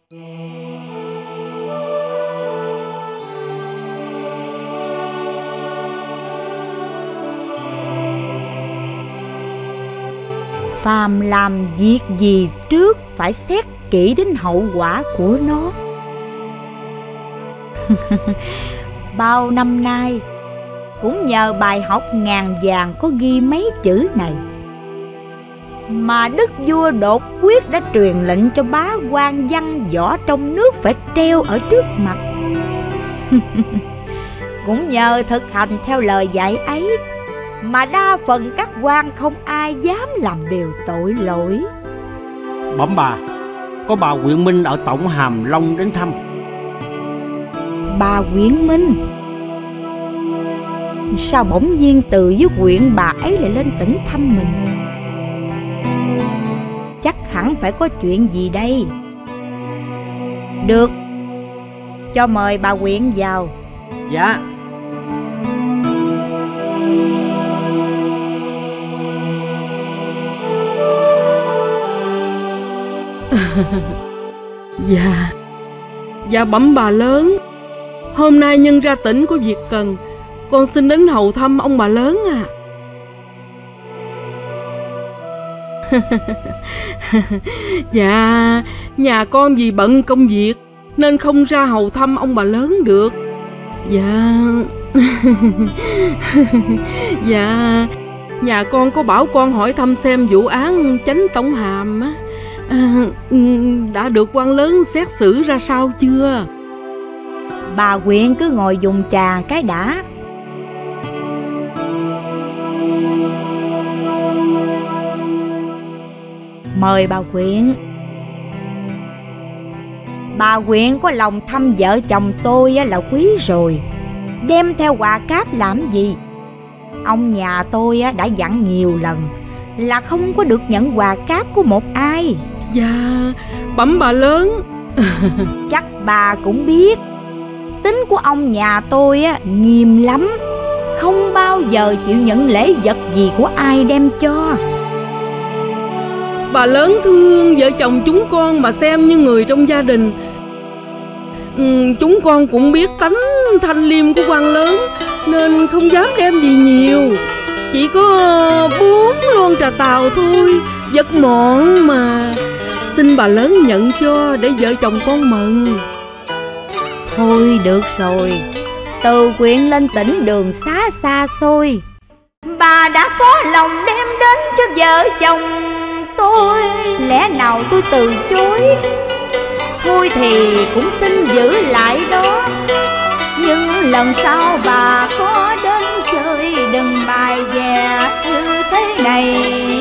Phàm làm việc gì trước phải xét kỹ đến hậu quả của nó. Bao năm nay cũng nhờ bài học ngàn vàng có ghi mấy chữ này mà đức vua Đột Quyết đã truyền lệnh cho bá quan văn võ trong nước phải treo ở trước mặt. Cũng nhờ thực hành theo lời dạy ấy mà đa phần các quan không ai dám làm điều tội lỗi. Bẩm bà, có bà Quyện Minh ở Tổng Hàm Long đến thăm. Bà Quyện Minh? Sao bỗng nhiên từ với huyện bà ấy lại lên tỉnh thăm mình? Chắc hẳn phải có chuyện gì đây. Được, cho mời bà Quyện vào. Dạ. Dạ bẩm bà lớn, hôm nay nhân ra tỉnh có việc cần, con xin đến hầu thăm ông bà lớn à. Dạ, nhà con vì bận công việc nên không ra hầu thăm ông bà lớn được. Dạ. Dạ, nhà con có bảo con hỏi thăm xem vụ án Chánh Tổng Hàm á, đã được quan lớn xét xử ra sao chưa? Bà Quyện cứ ngồi dùng trà cái đã. Mời bà Quyện. Bà Quyện có lòng thăm vợ chồng tôi là quý rồi. Đem theo quà cáp làm gì? Ông nhà tôi đã dặn nhiều lần là không có được nhận quà cáp của một ai. Dạ, bẩm bà lớn. Chắc bà cũng biết tính của ông nhà tôi nghiêm lắm, không bao giờ chịu nhận lễ vật gì của ai đem cho. Bà lớn thương vợ chồng chúng con mà xem như người trong gia đình. Chúng con cũng biết tánh thanh liêm của quan lớn nên không dám đem gì nhiều, chỉ có 4 lon trà tàu thôi, vật mọn mà. Xin bà lớn nhận cho để vợ chồng con mừng. Thôi được rồi, từ huyện lên tỉnh đường xá xa xôi, bà đã có lòng đem đến cho vợ chồng tôi, lẽ nào tôi từ chối? Thôi thì cũng xin giữ lại đó. Nhưng lần sau bà có đến chơi đừng bài về như thế này.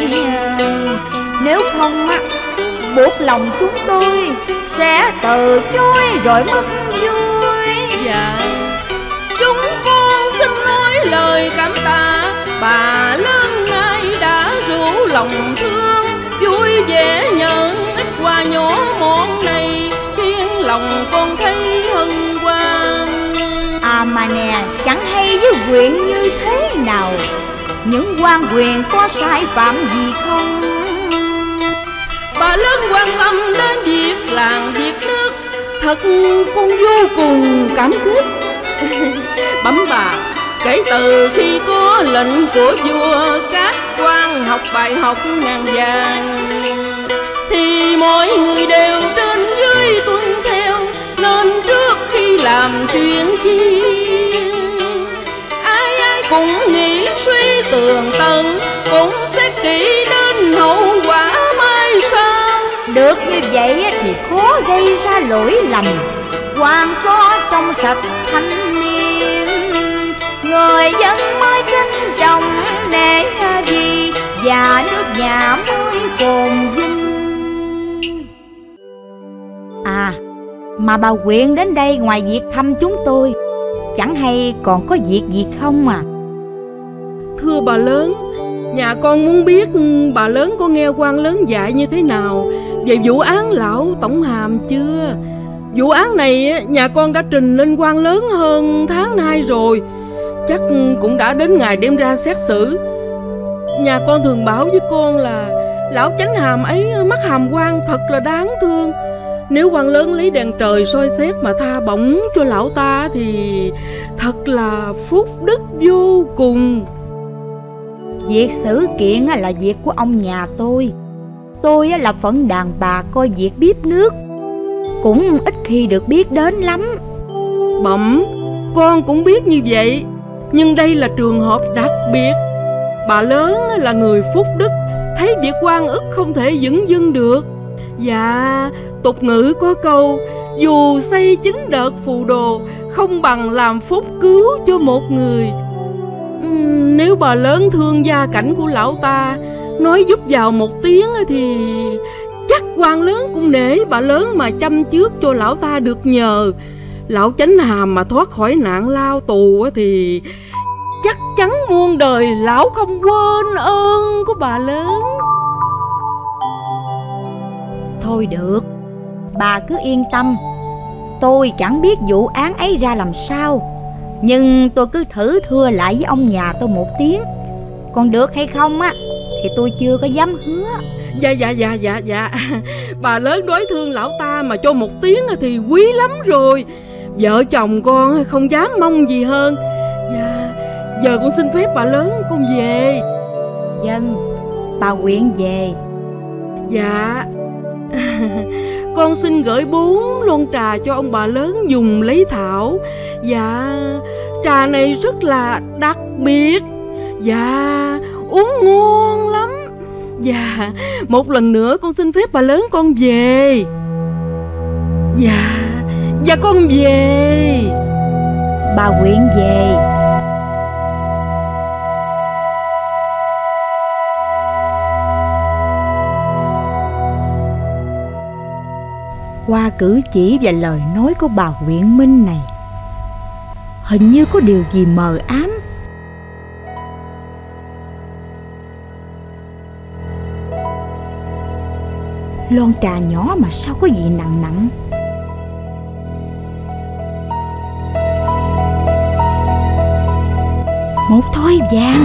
Nếu không buộc lòng chúng tôi sẽ từ chối rồi mất vui. Dạ, chúng con xin nói lời cảm tạ bà lớn nay đã rủ lòng thương, vui vẻ nhận ít quà nhỏ mọn này khiến lòng con thấy hân hoan. À mà nè, chẳng hay với huyện như thế nào, những quan quyền có sai phạm gì không? Bà lớn quan tâm đến việc làng việc nước, thật con vô cùng cảm kích. Bẩm bà, kể từ khi có lệnh của vua, các quan học bài học ngàn vàng thì mọi người đều trên dưới tuân theo, nên trước khi làm chuyện chi ai ai cũng nghĩ suy tường tận, cũng xét kỹ đến hậu quả mai sau. Được như vậy thì khó gây ra lỗi lầm, quan có trong sạch thanh liêm, người dân mới kính trọng nể gì, và nước nhà mới phồn vinh. À mà bà Quyện đến đây ngoài việc thăm chúng tôi, chẳng hay còn có việc gì không à? Thưa bà lớn, nhà con muốn biết bà lớn có nghe quan lớn dạy như thế nào về vụ án lão Tổng Hàm chưa? Vụ án này nhà con đã trình lên quan lớn hơn tháng nay rồi, chắc cũng đã đến ngày đem ra xét xử. Nhà con thường bảo với con là lão Chánh Hàm ấy mắc hàm quan thật là đáng thương, Nếu quan lớn lấy đèn trời soi xét mà tha bổng cho lão ta thì thật là phúc đức vô cùng. Việc xử kiện là việc của ông nhà tôi. Tôi là phận đàn bà coi việc bếp nước, cũng ít khi được biết đến lắm. Bẩm, con cũng biết như vậy, nhưng đây là trường hợp đặc biệt. Bà lớn là người phúc đức, thấy việc oan ức không thể dửng dưng được. Dạ, tục ngữ có câu, dù xây 9 đợt phù đồ, không bằng làm phúc cứu cho một người. Nếu bà lớn thương gia cảnh của lão ta, nói giúp vào một tiếng thì chắc quan lớn cũng nể bà lớn mà chăm trước cho lão ta được nhờ. Lão Chánh Hàm mà thoát khỏi nạn lao tù thì chắc chắn muôn đời lão không quên ơn của bà lớn. Thôi được, bà cứ yên tâm. Tôi chẳng biết vụ án ấy ra làm sao, nhưng tôi cứ thử thưa lại với ông nhà tôi một tiếng. Còn được hay không á thì tôi chưa có dám hứa. Dạ bà lớn đối thương lão ta mà cho một tiếng thì quý lắm rồi. Vợ chồng con không dám mong gì hơn. Dạ, giờ con xin phép bà lớn con về. Vâng, bà Quyện về. Dạ. Con xin gửi 4 lon trà cho ông bà lớn dùng lấy thảo. Dạ, trà này rất là đặc biệt. Dạ, uống ngon lắm. Dạ, một lần nữa con xin phép bà lớn con về. Dạ con về. Bà Quyện về. Qua cử chỉ và lời nói của bà Quyện Minh này, hình như có điều gì mờ ám. Lon trà nhỏ mà sao có gì nặng nặng. Một thỏi vàng.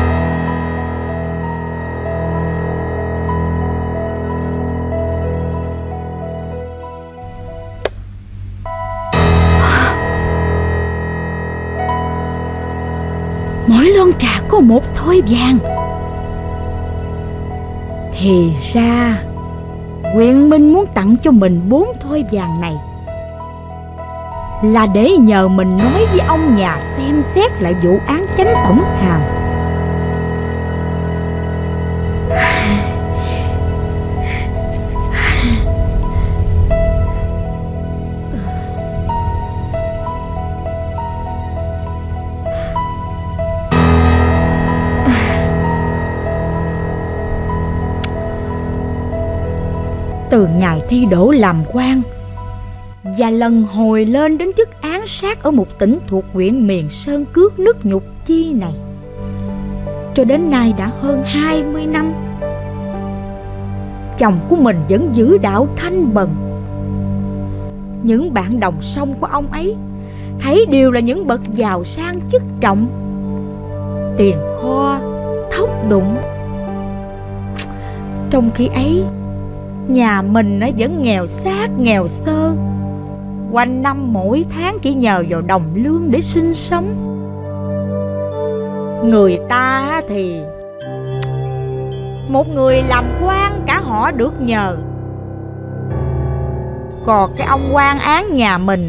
Mỗi lon trà có một thỏi vàng. Thì ra Quyện Minh muốn tặng cho mình 4 thỏi vàng này là để nhờ mình nói với ông nhà xem xét lại vụ án Chánh Tổng Hàm. Từ ngày thi đỗ làm quan và lần hồi lên đến chức án sát ở một tỉnh thuộc huyện miền Sơn Cước nước Nhục Chi này, cho đến nay đã hơn 20 năm, chồng của mình vẫn giữ đạo thanh bần. Những bạn đồng song của ông ấy thấy đều là những bậc giàu sang chức trọng, tiền kho thóc đụng. Trong khi ấy, nhà mình nó vẫn nghèo xác nghèo xơ, quanh năm mỗi tháng chỉ nhờ vào đồng lương để sinh sống. Người ta thì một người làm quan cả họ được nhờ, còn cái ông quan án nhà mình,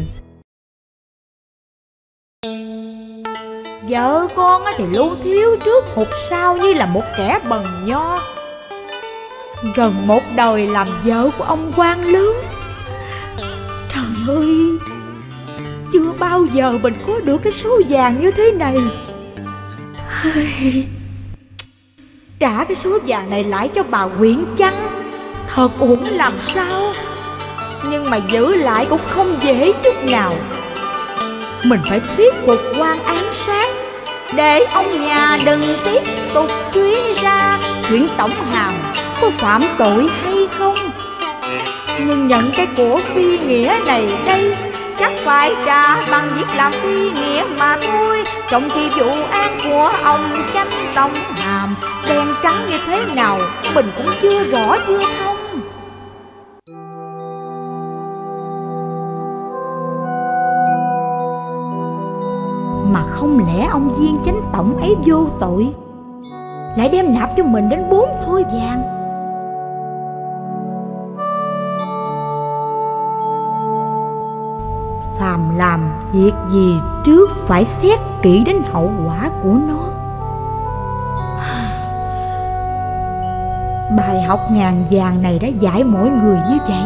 vợ con thì luôn thiếu trước hụt sau như là một kẻ bần nho. Gần một đời làm vợ của ông quan lớn. Trời ơi, chưa bao giờ mình có được cái số vàng như thế này. Trả cái số vàng này lại cho bà Quyện Chăng thật uổng làm sao. Nhưng mà giữ lại cũng không dễ chút nào. Mình phải thuyết phục quan án sát để ông nhà đừng tiếp tục truy ra chuyện Tổng Hàm có phạm tội hay không. Nhưng nhận cái của phi nghĩa này đây chắc phải trả bằng việc làm phi nghĩa mà thôi. Trong khi vụ án của ông Chánh Tổng Hàm đen trắng như thế nào mình cũng chưa rõ chưa thông. Mà không lẽ ông viên chánh tổng ấy vô tội lại đem nạp cho mình đến 4 thoi vàng? Phàm làm việc gì trước phải xét kỹ đến hậu quả của nó. Bài học ngàn vàng này đã dạy mỗi người như vậy.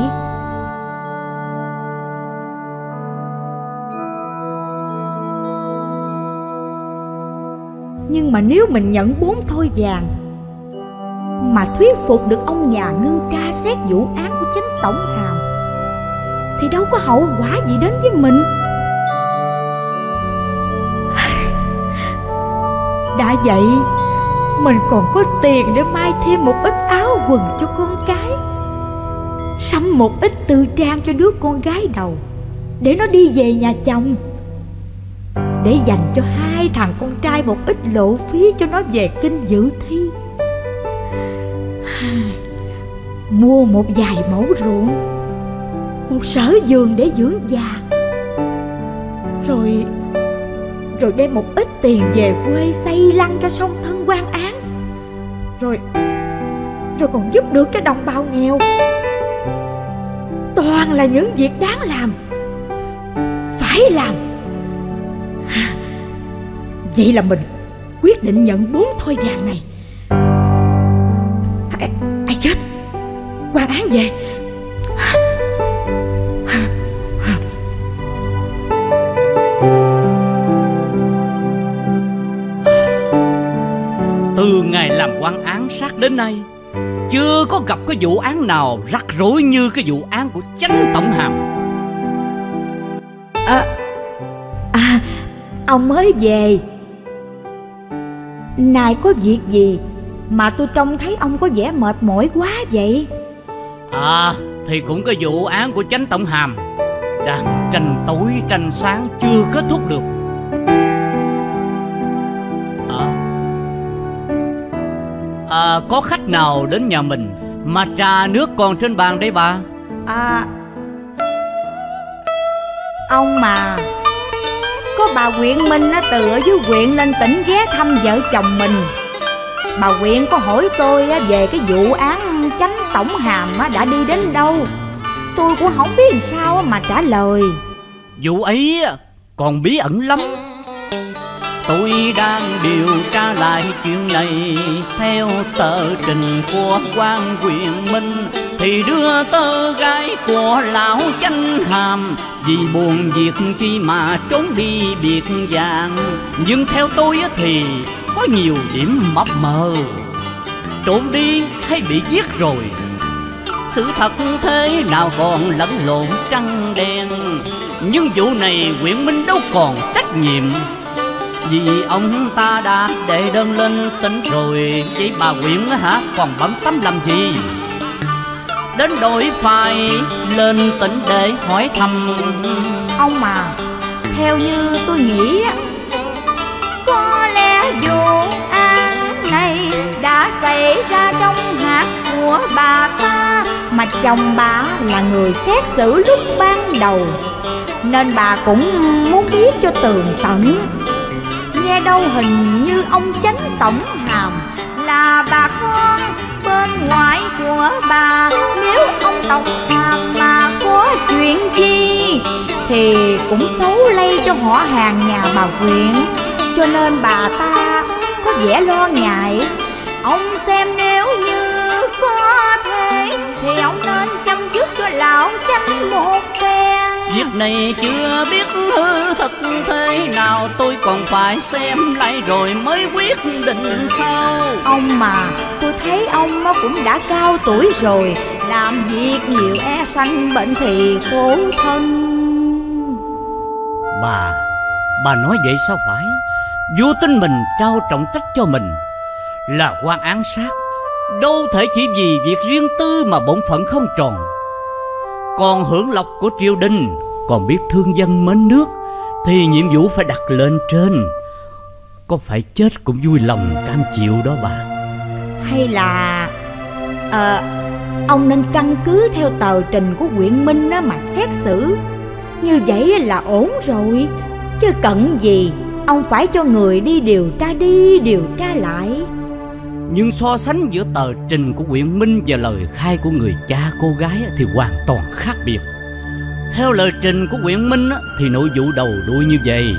Nhưng mà nếu mình nhận 4 thoi vàng mà thuyết phục được ông nhà Ngân tra xét vụ án của chánh tổng Hàm thì đâu có hậu quả gì đến với mình. Đã vậy mình còn có tiền để may thêm một ít áo quần cho con cái, sắm một ít tư trang cho đứa con gái đầu để nó đi về nhà chồng, để dành cho 2 thằng con trai một ít lộ phí cho nó về kinh dự thi, mua một vài mẫu ruộng, một sở vườn để dưỡng già, rồi đem một ít tiền về quê xây lăng cho song thân Quan Án, rồi còn giúp được cho đồng bào nghèo. Toàn là những việc đáng làm, phải làm. Vậy là mình quyết định nhận 4 thoi vàng này. Ai chết, Quan Án về. Từ ngày làm quan án sát đến nay, chưa có gặp cái vụ án nào rắc rối như cái vụ án của chánh tổng Hàm. Ông mới về. Này có việc gì mà tôi trông thấy ông có vẻ mệt mỏi quá vậy? Thì cũng cái vụ án của chánh tổng Hàm đang tranh tối tranh sáng chưa kết thúc được. Có khách nào đến nhà mình mà trà nước còn trên bàn đấy bà? Ông mà có bà Quyện Minh từ ở dưới huyện lên tỉnh ghé thăm vợ chồng mình. Bà Quyện có hỏi tôi về cái vụ án chánh tổng Hàm đã đi đến đâu. Tôi cũng không biết làm sao mà trả lời. Vụ ấy còn bí ẩn lắm. Tôi đang điều tra lại chuyện này theo tờ trình của quan Quyện Minh, thì đưa tơ gái của lão chánh Hàm vì buồn việc chi mà trốn đi biệt dạng. Nhưng theo tôi thì có nhiều điểm mập mờ. Trốn đi hay bị giết rồi, sự thật thế nào còn lẫn lộn trắng đen. Nhưng vụ này Quyện Minh đâu còn trách nhiệm, vì ông ta đã đệ đơn lên tỉnh rồi. Vậy bà Quyện còn bận tâm làm gì? Đến đổi phải lên tỉnh để hỏi thăm. Ông mà theo như tôi nghĩ, có lẽ vụ án này đã xảy ra trong hạt của bà ta, mà chồng bà là người xét xử lúc ban đầu, nên bà cũng muốn biết cho tường tận. Nghe đâu hình như ông chánh tổng Hàm là bà con bên ngoại của bà. Nếu ông tổng Hàm mà có chuyện gì thì cũng xấu lây cho họ hàng nhà bà Quyện, cho nên bà ta có vẻ lo ngại. Ông xem nếu như có thể thì ông nên chăm chút cho lão chánh một phen. Việc này chưa biết hư thật thế nào, tôi còn phải xem lại rồi mới quyết định sao. Ông mà tôi thấy ông cũng đã cao tuổi rồi, làm việc nhiều e sanh bệnh thì khổ thân. Bà nói vậy sao phải? Vua tin mình trao trọng trách cho mình là quan án sát, đâu thể chỉ vì việc riêng tư mà bổn phận không tròn. Còn hưởng lộc của triều đình, còn biết thương dân mến nước, thì nhiệm vụ phải đặt lên trên. Có phải chết cũng vui lòng cam chịu đó bà. Hay là ông nên căn cứ theo tờ trình của Quyện Minh mà xét xử. Như vậy là ổn rồi, chứ cần gì ông phải cho người đi điều tra lại. Nhưng so sánh giữa tờ trình của Quyện Minh và lời khai của người cha cô gái thì hoàn toàn khác biệt. Theo lời trình của Quyện Minh thì nội vụ đầu đuôi như vậy.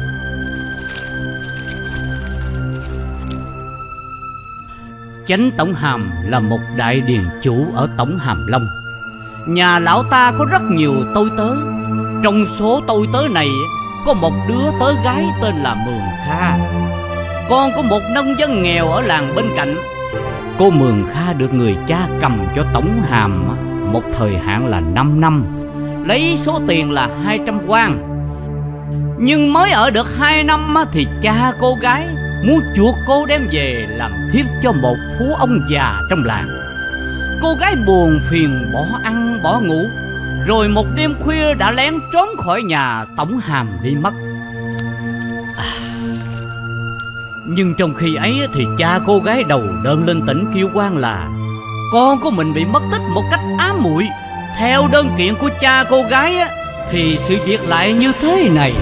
Chánh Tổng Hàm là một đại điền chủ ở Tổng Hàm Long. Nhà lão ta có rất nhiều tôi tớ. Trong số tôi tớ này có một đứa tớ gái tên là Mường Kha, con có một nông dân nghèo ở làng bên cạnh. Cô Mường Kha được người cha cầm cho Tổng Hàm một thời hạn là 5 năm, lấy số tiền là 200 quan. Nhưng mới ở được 2 năm thì cha cô gái muốn chuộc cô đem về làm thiếp cho một phú ông già trong làng. Cô gái buồn phiền bỏ ăn bỏ ngủ, rồi một đêm khuya đã lén trốn khỏi nhà Tổng Hàm đi mất. Nhưng trong khi ấy thì cha cô gái đầu đơn lên tỉnh kêu quan là con của mình bị mất tích một cách ám muội. Theo đơn kiện của cha cô gái thì sự việc lại như thế này.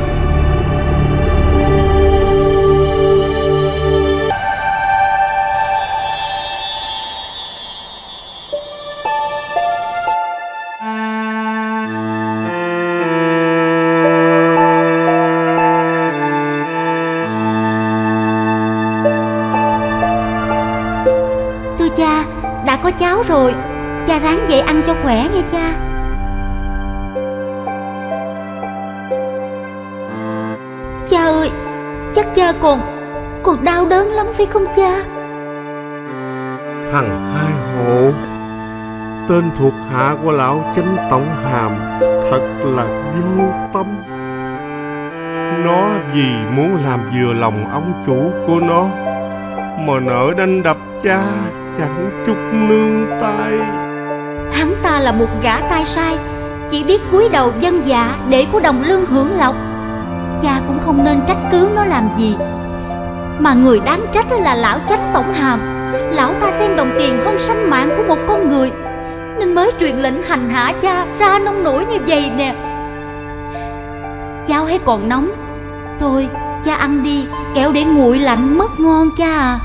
Cha, đã có cháu rồi, cha ráng dậy ăn cho khỏe nghe cha. Cha ơi, chắc cha còn đau đớn lắm phải không cha? Thằng Hai Hộ, tên thuộc hạ của lão Chánh Tổng Hàm, thật là vô tâm. Nó vì muốn làm vừa lòng ông chủ của nó mà nỡ đánh đập cha chẳng chút nương tay. Hắn ta là một gã tay sai, chỉ biết cúi đầu vâng dạ để có đồng lương hưởng lộc. Cha cũng không nên trách cứ nó làm gì, mà người đáng trách là lão Chánh Tổng Hàm. Lão ta xem đồng tiền hơn sanh mạng của một con người, nên mới truyền lệnh hành hạ cha ra nông nổi như vậy nè. Cháo hay còn nóng, thôi cha ăn đi, kẻo để nguội lạnh mất ngon cha à.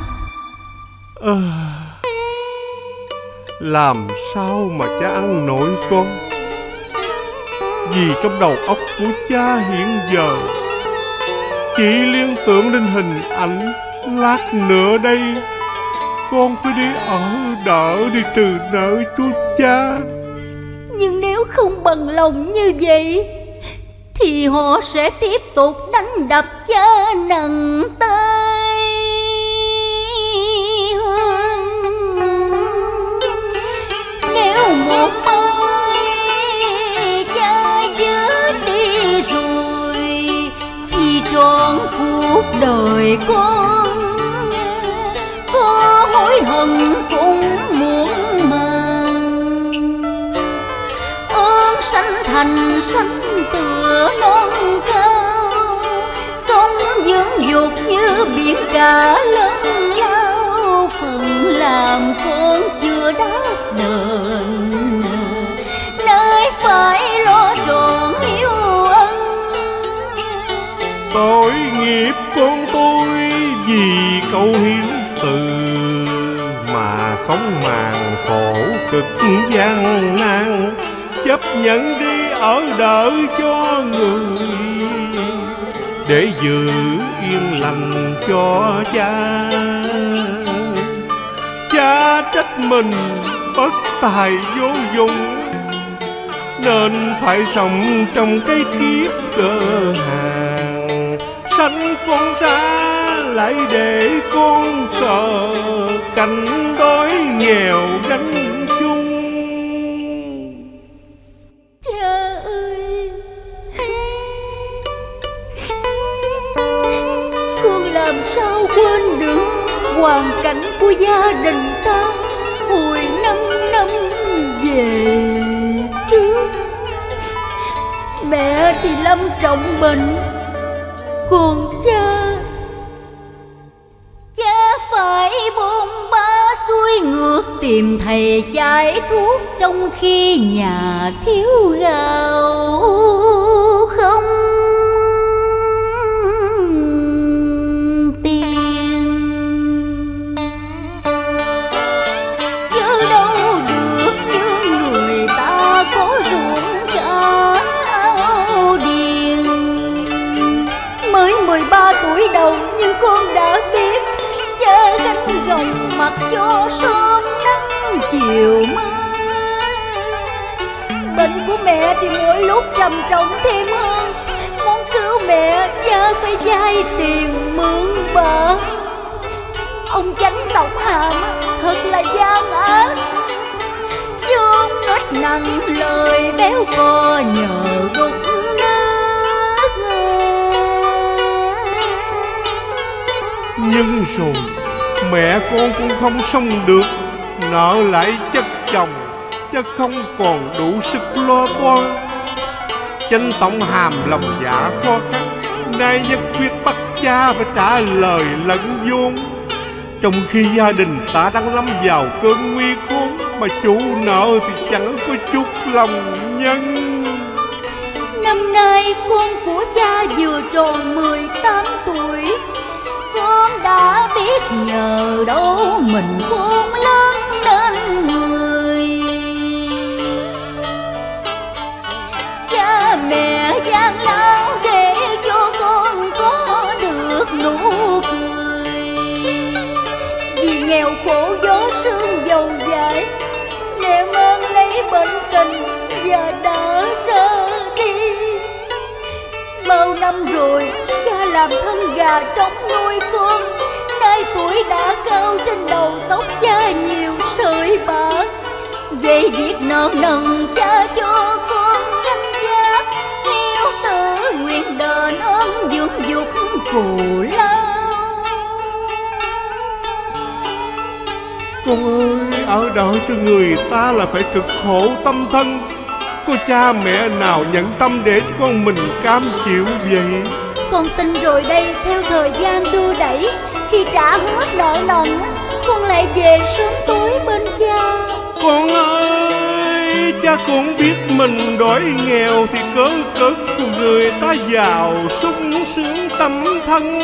Làm sao mà cha ăn nổi con? Vì trong đầu óc của cha hiện giờ chỉ liên tưởng đến hình ảnh lát nữa đây con phải đi ở đỡ đi trừ nợ cho cha. Nhưng nếu không bằng lòng như vậy thì họ sẽ tiếp tục đánh đập cha nặng tay hơn. Nếu một ơi cha dứt đi rồi thì trọn cuộc đời con có hối hận cũng muộn màng. Ơn sanh thành sanh tựa non cao, công dưỡng dục như biển cả lớn lao. Phần làm con chưa đáp đền, nơi phải lo trọn hiếu ân. Tội nghiệp con tôi vì câu hiếu từ mà không màng khổ cực gian nan, chấp nhận đi ở đợi cho người để giữ yên lành cho cha. Cha trách mình bất tài vô dụng nên phải sống trong cái kiếp cơ hàng. Sanh con ra lại để con khờ cảnh đói nghèo gánh chung. Cha ơi, con làm sao quên được hoàn cảnh của gia đình ta hồi 5 năm về trước. Mẹ thì lâm trọng bệnh, còn cha phải bôn ba xuôi ngược tìm thầy chải thuốc, trong khi nhà thiếu gạo không đầu nhưng con đã biết, cha gánh gồng mặc cho sớm nắng chiều mưa. Bệnh của mẹ thì mỗi lúc trầm trọng thêm hơn, muốn cứu mẹ cha phải vay tiền mượn bờ. Ông Chánh Tổng Hàm thật là gian ác, vốn ít nặng lời béo co nhờ đục nước. Nhưng rồi mẹ con cũng không sống được, nợ lại chất chồng, chắc không còn đủ sức lo toan. Chánh Tổng Hàm lòng dạ khó khăn, nay nhất quyết bắt cha phải trả lời lẫn vốn, trong khi gia đình ta đang lâm vào cơn nguy khốn, mà chủ nợ thì chẳng có chút lòng nhân. Năm nay con của cha vừa tròn 18 tuổi, con đã biết nhờ đâu mình khôn lớn nên người. Cha mẹ gian lao để cho con có được nụ cười, vì nghèo khổ gió sương dầu dãi, mẹ mang lấy bệnh tình và đã ra đi. Bao năm rồi cha làm thân gà trống nuôi con, nay tuổi đã cao trên đầu tóc cha nhiều sợi bạc. Về việc nợ nần cha cho con gánh vác, hiếu tử nguyện đền ơn dưỡng dục cù lao. Con ơi, ở đợi cho người ta là phải cực khổ tâm thân, có cha mẹ nào nhận tâm để cho con mình cam chịu vậy? Con tin rồi đây, theo thời gian đưa đẩy, khi trả hết nợ nần, con lại về sớm tối bên cha. Con ơi, cha cũng biết mình đói nghèo thì cớ cực của người ta giàu sung sướng tâm thân.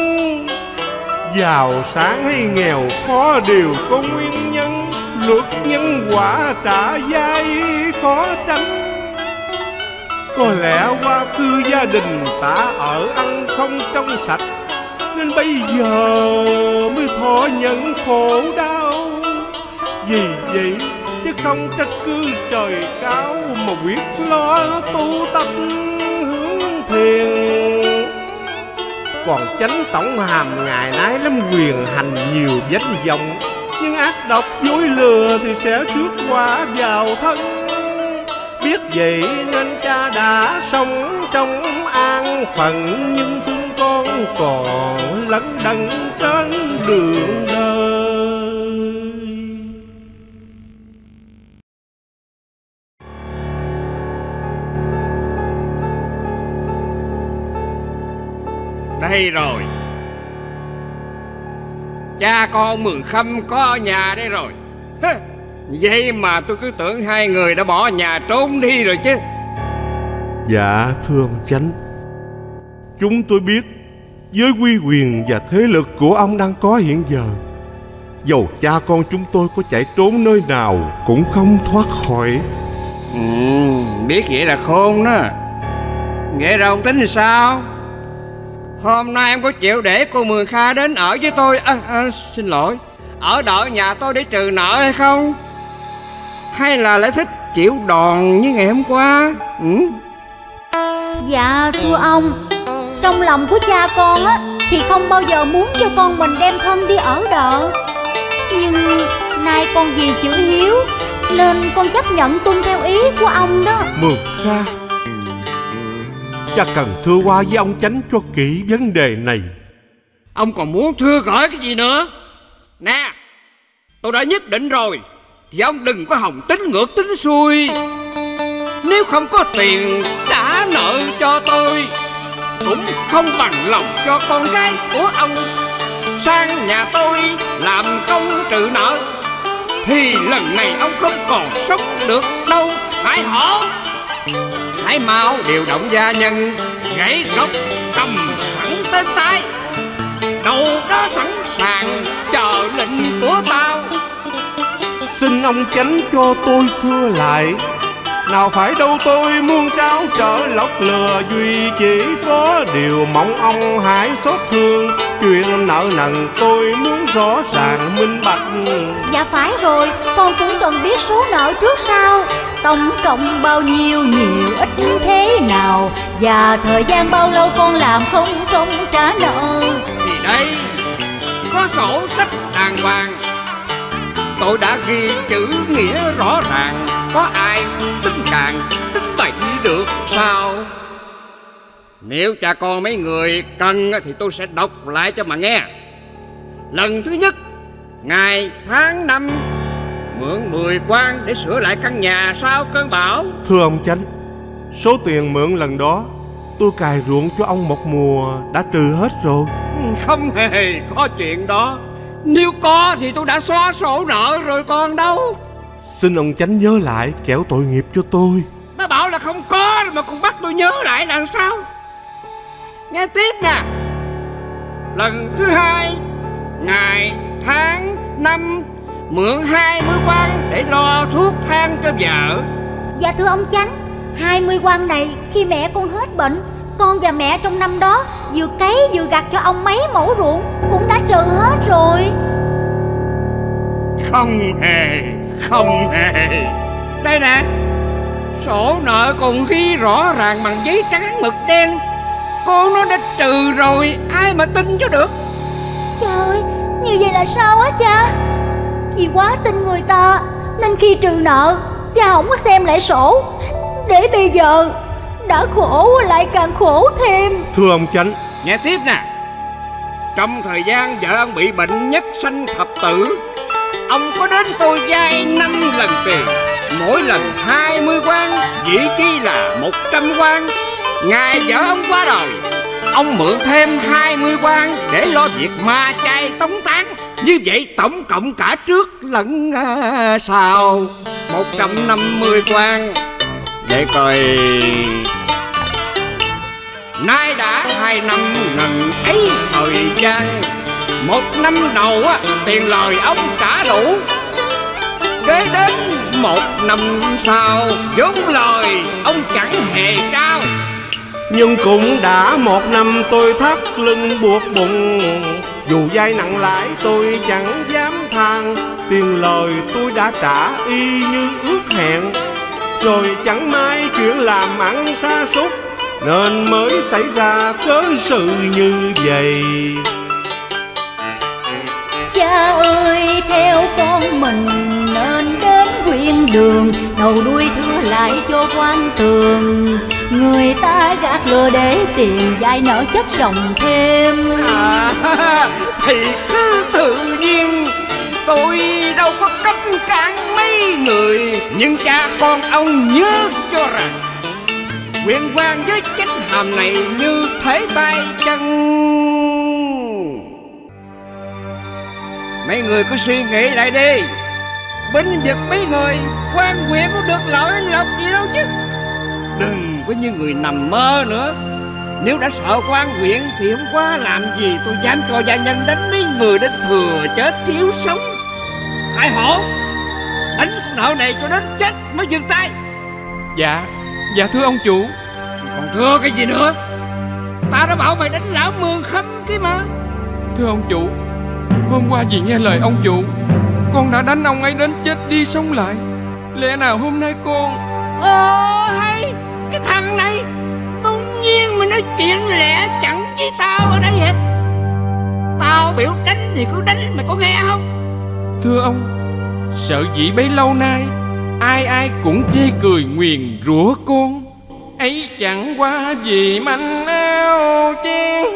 Giàu sáng hay nghèo khó đều có nguyên nhân, luật nhân quả trả giá khó tránh. Có lẽ quá khứ gia đình ta ở ăn không trong sạch, nên bây giờ mới thọ nhận khổ đau. Vì vậy chứ không trách cứ trời cao, mà quyết lo tu tập hướng thiền. Còn Chánh Tổng Hàm ngày nay lắm quyền hành nhiều danh vọng, nhưng ác độc dối lừa thì sẽ rước quả vào thân. Biết vậy nên cha đã sống trong an phận, nhưng thương con còn lẫn đận trên đường đời. Đây rồi, cha con Mường Khâm có ở nhà đây rồi. Vậy mà tôi cứ tưởng hai người đã bỏ nhà trốn đi rồi chứ. Dạ thưa ông Chánh, chúng tôi biết với uy quyền và thế lực của ông đang có hiện giờ, dầu cha con chúng tôi có chạy trốn nơi nào cũng không thoát khỏi. Biết vậy là khôn đó. Vậy rồi ông tính thì sao? Hôm nay em có chịu để cô Mường Kha đến ở với tôi, xin lỗi, ở đợi nhà tôi để trừ nợ hay không? Hay là lại thích chịu đòn như ngày hôm qua? Dạ thưa ông, trong lòng của cha con á thì không bao giờ muốn cho con mình đem thân đi ở đợ. Nhưng nay con vì chữ hiếu nên con chấp nhận tuân theo ý của ông đó. Mường Kha, cha cần thưa qua với ông Chánh cho kỹ vấn đề này. Ông còn muốn thưa gửi cái gì nữa? Nè, tôi đã nhất định rồi thì ông đừng có hòng tính ngược tính xuôi. Nếu không có tiền trả nợ cho tôi, cũng không bằng lòng cho con gái của ông sang nhà tôi làm công trừ nợ, thì lần này ông không còn sống được đâu. Hãy hổ, hãy mau điều động gia nhân, gãy gốc cầm sẵn tên tay, đầu đó sẵn sàng chờ lệnh của tao. Xin ông Chánh cho tôi thưa lại, nào phải đâu tôi muôn tráo trở lóc lừa, duy chỉ có điều mong ông hãy xót thương. Chuyện nợ nần tôi muốn rõ ràng minh bạch. Dạ phải rồi, con cũng cần biết số nợ trước sau. Tổng cộng bao nhiêu, nhiều ít thế nào, và thời gian bao lâu con làm không công trả nợ. Thì đây, có sổ sách đàng hoàng, tôi đã ghi chữ nghĩa rõ ràng. Có ai tính càng tính bậy được sao? Nếu cha con mấy người cần thì tôi sẽ đọc lại cho mà nghe. Lần thứ nhất, ngày tháng năm mượn 10 quan để sửa lại căn nhà sau cơn bão. Thưa ông Chánh, số tiền mượn lần đó tôi cày ruộng cho ông một mùa đã trừ hết rồi. Không hề có chuyện đó. Nếu có thì tôi đã xóa sổ nợ rồi còn đâu. Xin ông Chánh nhớ lại kẻo tội nghiệp cho tôi. Nó bảo là không có mà còn bắt tôi nhớ lại là sao? Nghe tiếp nè. Lần thứ hai, ngày tháng năm mượn 20 quan để lo thuốc thang cho vợ. Dạ thưa ông Chánh, 20 quan này khi mẹ con hết bệnh, con và mẹ trong năm đó vừa cấy vừa gặt cho ông mấy mẫu ruộng cũng đã trừ hết rồi. Không hề. Đây nè, sổ nợ còn ghi rõ ràng bằng giấy trắng mực đen. Cô nó đã trừ rồi, ai mà tin cho được. Trời ơi, như vậy là sao á cha? Vì quá tin người ta nên khi trừ nợ cha không có xem lại sổ, để bây giờ đã khổ lại càng khổ thêm. Thưa ông Chánh, nghe tiếp nè. Trong thời gian vợ ông bị bệnh nhất sanh thập tử, ông có đến tôi vay 5 lần tiền, mỗi lần 20 quan, dĩ chi là 100 quan. Ngày vợ ông qua đời, ông mượn thêm 20 quan để lo việc ma chay tống táng. Như vậy tổng cộng cả trước lẫn sau 150 quan. Để coi, nay đã 2 năm ngần ấy thời gian. 1 năm đầu tiền lời ông trả đủ, kế đến 1 năm sau vốn lời ông chẳng hề trao. nhưng cũng đã 1 năm tôi thắt lưng buộc bụng. Dù vay nặng lãi tôi chẳng dám than, tiền lời tôi đã trả y như ước hẹn. Rồi chẳng may chuyện làm ăn sa sút, nên mới xảy ra cớ sự như vậy. Cha ơi, theo con mình nên đến huyện đường, đầu đuôi thưa lại cho quan tường. Người ta gạt lừa để tiền vay nợ chất chồng thêm. Thì cứ tự nhiên, tôi đâu có cấp cản mấy người. Nhưng cha con ông nhớ cho rằng quyền quan với chánh hàm này như thể tay chân. Mấy người cứ suy nghĩ lại đi. Binh vực mấy người, quan huyện có được lợi lộc gì đâu chứ. Đừng có như người nằm mơ nữa. Nếu đã sợ quan huyện thì hôm qua làm gì tôi dám cho gia nhân đánh mấy người đến thừa chết thiếu sống. Hại hổ, đánh con nợ này cho đến chết mới dừng tay. Dạ thưa ông chủ. Còn thưa cái gì nữa? Ta đã bảo mày đánh lão Mương Khâm kia mà. Thưa ông chủ, hôm qua vì nghe lời ông chủ, con đã đánh ông ấy đến chết đi sống lại. Lẽ nào hôm nay con... Hay cái thằng này bỗng nhiên mày nói chuyện lẽ chẳng với tao ở đây hả? Tao biểu đánh thì cứ đánh, mày có nghe không? Thưa ông, sợ dĩ bấy lâu nay ai ai cũng chê cười nguyền rủa con. Ấy chẳng qua vì manh áo chen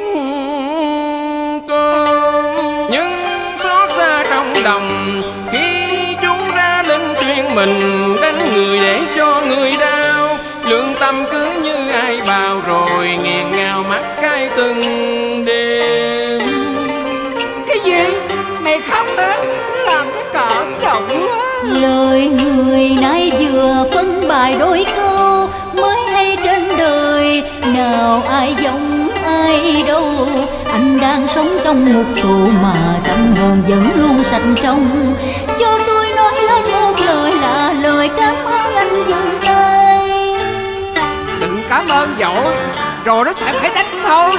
con. Nhưng xót xa trong đồng khi chú ra lên chuyện mình đánh người để cho người đau. Lương tâm cứ như ai bào rồi nghẹn ngào mắt cay từng đêm. Cái gì? Mày khóc hả? Làm cái cảm động quá. Lời người nay vừa phân bài đôi câu, mới hay trên đời nào ai giống ai đâu. Anh đang sống trong một tù mà tâm hồn vẫn luôn sạch trong. Cho tôi nói lên một lời là lời cảm ơn anh dừng tay. cảm ơn dội, rồi nó sẽ phải đánh thôi.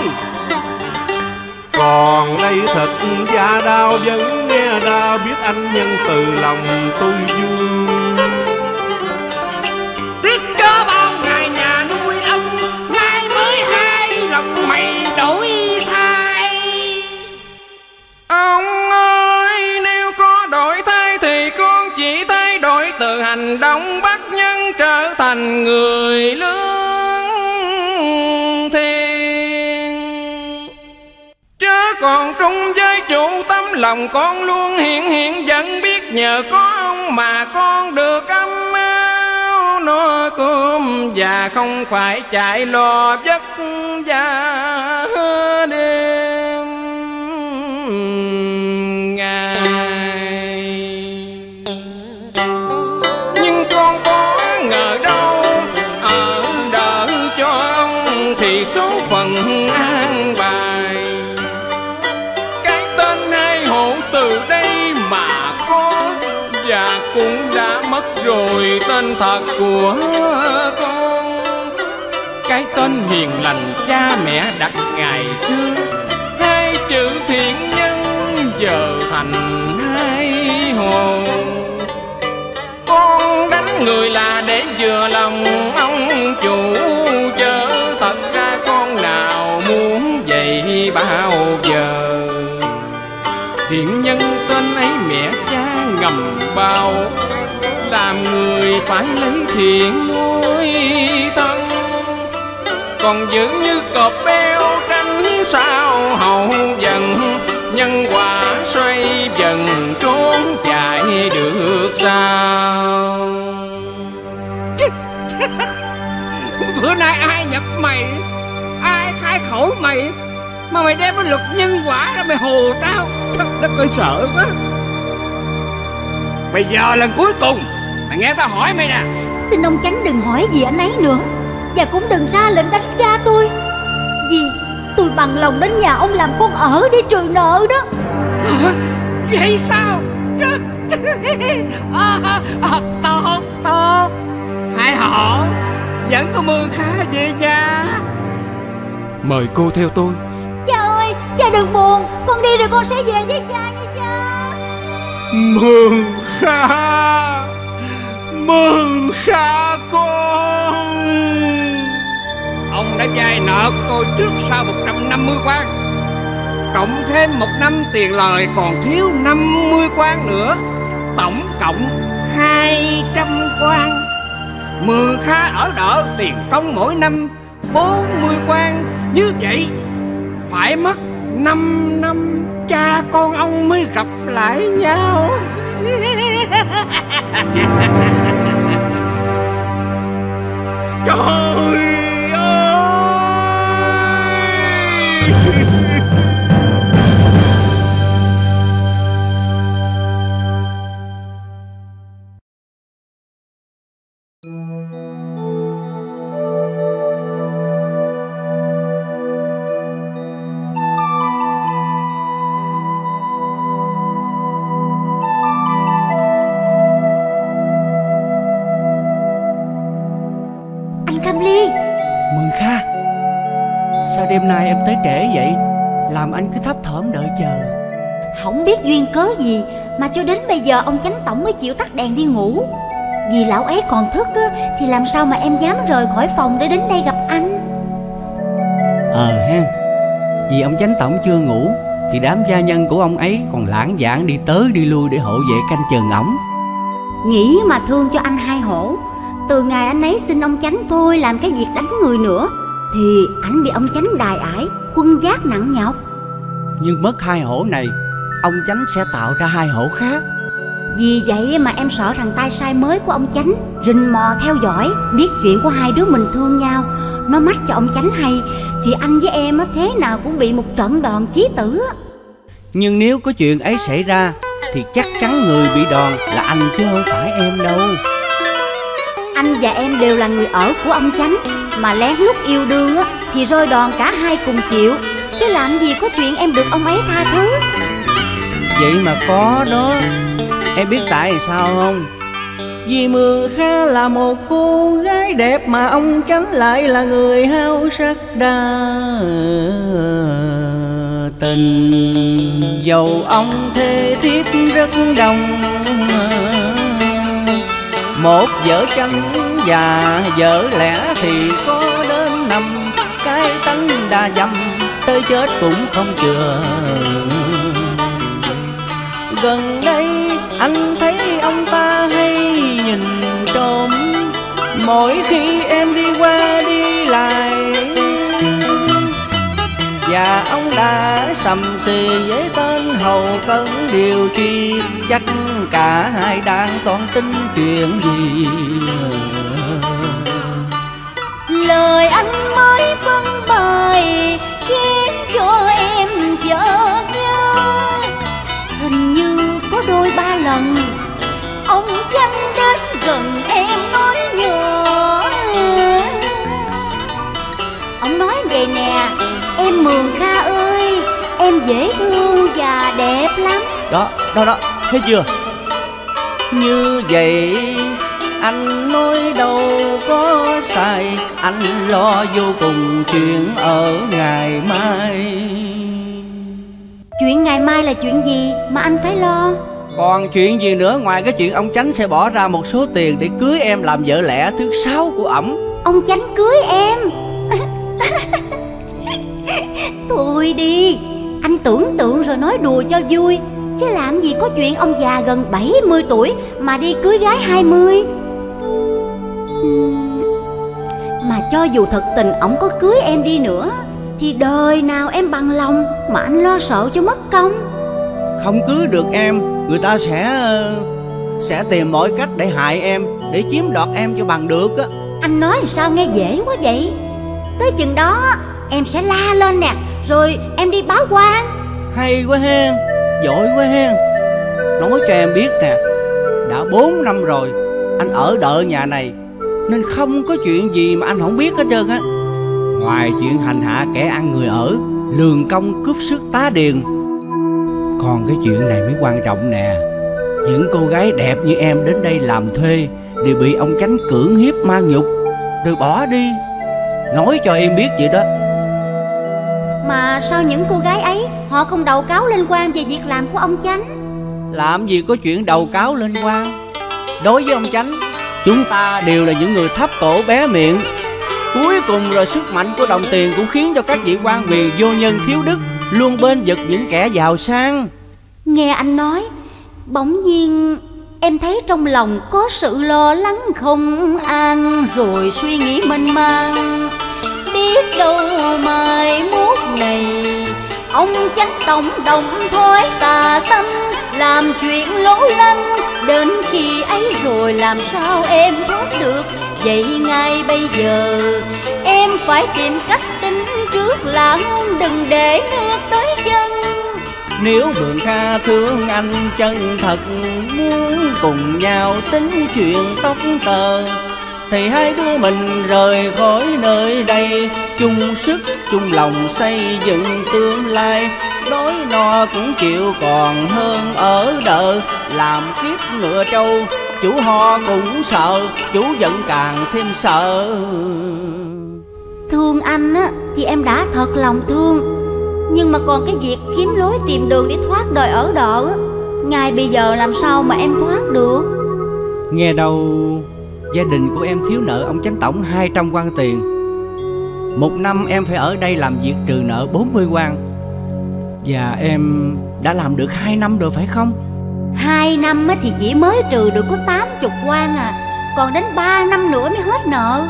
Còn đây thật da đau vẫn nghe đau, biết anh nhân từ lòng tôi vui. Tiếc cho bao ngày nhà nuôi ân, nay mới hai lòng mày đổi thay. Ông ơi, nếu có đổi thay thì con chỉ thay đổi từ hành động bắt nhân trở thành người lương thiện. Chớ còn trung với chủ tấm lòng con luôn hiện vẫn biết nhờ có ông mà con được ấm áo no cơm và không phải chạy lo vất vả đêm ngày. Nhưng con có ngờ đâu ở đỡ cho ông thì số phận an bài. Cái tên hai hộ từ đây mà có, và cũng đã mất rồi tên thật của con. Cái tên hiền lành cha mẹ đặt ngày xưa, hai chữ thiện nhân giờ thành hai hồ. Con đánh người là để vừa lòng ông chủ, chớ thật ra con nào muốn vậy bao giờ. Thiện nhân tên ấy mẹ cha ngầm bao, làm người phải lấy thiện nuôi thân. Còn giữ như cọp beo tránh sao hậu dần, nhân quả xoay dần trốn chạy được sao. Bữa nay ai nhập mày, ai khai khẩu mày mà mày đem cái luật nhân quả ra mày hồ tao. Thật đất ơi, sợ quá. Bây giờ lần cuối cùng mày nghe tao hỏi mày nè. Xin ông Chánh đừng hỏi gì anh ấy nữa, và cũng đừng ra lệnh đánh cha tôi, vì tôi bằng lòng đến nhà ông làm con ở để trừ nợ đó. Vậy sao? Tốt tốt, hai họ vẫn có Mường Kha về nhà. Mời cô theo tôi. Cha ơi, cha đừng buồn, con đi rồi con sẽ về với cha nha cha. Mường Kha, Mường Kha con. Ông đã vay nợ của tôi trước sau 150 quan, cộng thêm 1 năm tiền lời còn thiếu 50 quan nữa, tổng cộng 200 quan. Mường Kha ở đỡ tiền công mỗi năm 40 quan. Như vậy phải mất 5 năm cha con ông mới gặp lại nhau. Trời ơi! Mường Kha, sao đêm nay em tới trễ vậy? Làm anh cứ thấp thỏm đợi chờ. Không biết duyên cớ gì mà cho đến bây giờ ông Chánh tổng mới chịu tắt đèn đi ngủ. Vì lão ấy còn thức á, thì làm sao mà em dám rời khỏi phòng để đến đây gặp anh. Ha, vì ông Chánh tổng chưa ngủ thì đám gia nhân của ông ấy còn lãng vãng đi tới đi lui để hộ vệ canh chừng ổng. Nghĩ mà thương cho anh hai hổ. Từ ngày anh ấy xin ông Chánh thôi làm cái việc đánh người nữa, thì anh bị ông Chánh đài ải, khuân vác nặng nhọc. Nhưng mất hai hổ này, ông Chánh sẽ tạo ra hai hổ khác. Vì vậy mà em sợ thằng tay sai mới của ông Chánh rình mò theo dõi, biết chuyện của hai đứa mình thương nhau, nó mách cho ông Chánh hay, thì anh với em thế nào cũng bị một trận đòn chí tử. Nhưng nếu có chuyện ấy xảy ra thì chắc chắn người bị đòn là anh chứ không phải em đâu. Anh và em đều là người ở của ông Chánh, mà lén lút yêu đương á thì rơi đòn cả hai cùng chịu, chứ làm gì có chuyện em được ông ấy tha thứ. Vậy mà có đó. Em biết tại sao không? Vì Mường Kha là một cô gái đẹp mà ông Chánh lại là người háo sắc đa tình. Dầu ông thê thiếp rất đông, một vợ chánh và vợ lẽ thì có đến 5. Cái tánh đa dâm tới chết cũng không chừa. Gần đây anh thấy ông ta hay nhìn trộm mỗi khi em đi qua đi lại, và ông đã sầm xì với tên hầu cân điều tri. Chắc cả hai đang toan tính chuyện gì. Lời anh mới phân bày khiến cho em chợt nhớ, hình như có đôi ba lần ông Chánh đến gần em nói nhỏ. Ông nói vậy nè: em Mường Kha ơi, em dễ thương và đẹp lắm. Đó, thấy chưa? Như vậy anh nói đâu có sai, anh lo vô cùng chuyện ở ngày mai. Chuyện ngày mai là chuyện gì mà anh phải lo? Còn chuyện gì nữa ngoài cái chuyện ông Chánh sẽ bỏ ra một số tiền để cưới em làm vợ lẽ thứ 6 của ổng. Ông Chánh cưới em? Thôi đi, anh tưởng tượng rồi nói đùa cho vui, chứ làm gì có chuyện ông già gần 70 tuổi mà đi cưới gái 20. Mà cho dù thật tình ổng có cưới em đi nữa thì đời nào em bằng lòng mà anh lo sợ cho mất công. Không cưới được em, người ta sẽ tìm mọi cách để hại em, để chiếm đoạt em cho bằng được á. Anh nói sao nghe dễ quá vậy? Tới chừng đó em sẽ la lên nè, rồi em đi báo quan. Hay quá hen, giỏi quá hen. Nói cho em biết nè, đã 4 năm rồi anh ở đợi nhà này, nên không có chuyện gì mà anh không biết hết trơn á. Ngoài chuyện hành hạ kẻ ăn người ở, lường công cướp sức tá điền, còn cái chuyện này mới quan trọng nè. Những cô gái đẹp như em đến đây làm thuê đều bị ông Chánh cưỡng hiếp mang nhục rồi bỏ đi. Nói cho em biết vậy đó. Mà sao những cô gái ấy họ không đầu cáo lên quan về việc làm của ông Chánh? Làm gì có chuyện đầu cáo lên quan. Đối với ông Chánh, chúng ta đều là những người thấp cổ bé miệng. Cuối cùng rồi sức mạnh của đồng tiền cũng khiến cho các vị quan quyền vô nhân thiếu đức luôn bên vực những kẻ giàu sang. Nghe anh nói, bỗng nhiên em thấy trong lòng có sự lo lắng không an, rồi suy nghĩ mênh mang. Biết đâu mai mốt này ông Chánh tổng động thói tà tâm, làm chuyện lố lăng. Đến khi ấy rồi làm sao em thoát được? Vậy ngay bây giờ em phải tìm cách tính trước là hơn, đừng để nước tới chân. Nếu Mường Kha thương anh chân thật, muốn cùng nhau tính chuyện tóc tờ, thì hai đứa mình rời khỏi nơi đây, chung sức chung lòng xây dựng tương lai. Đói no cũng chịu còn hơn ở đợ, làm kiếp ngựa trâu chủ họ cũng sợ, chủ giận càng thêm sợ. Thương anh á thì em đã thật lòng thương, nhưng mà còn cái việc kiếm lối tìm đường để thoát đời ở đợ á, ngay bây giờ làm sao mà em thoát được? Nghe đâu gia đình của em thiếu nợ ông Chánh tổng 200 quan tiền. Một năm em phải ở đây làm việc trừ nợ 40 quan, và em đã làm được 2 năm rồi phải không? 2 năm thì chỉ mới trừ được có 80 quan à, còn đến 3 năm nữa mới hết nợ.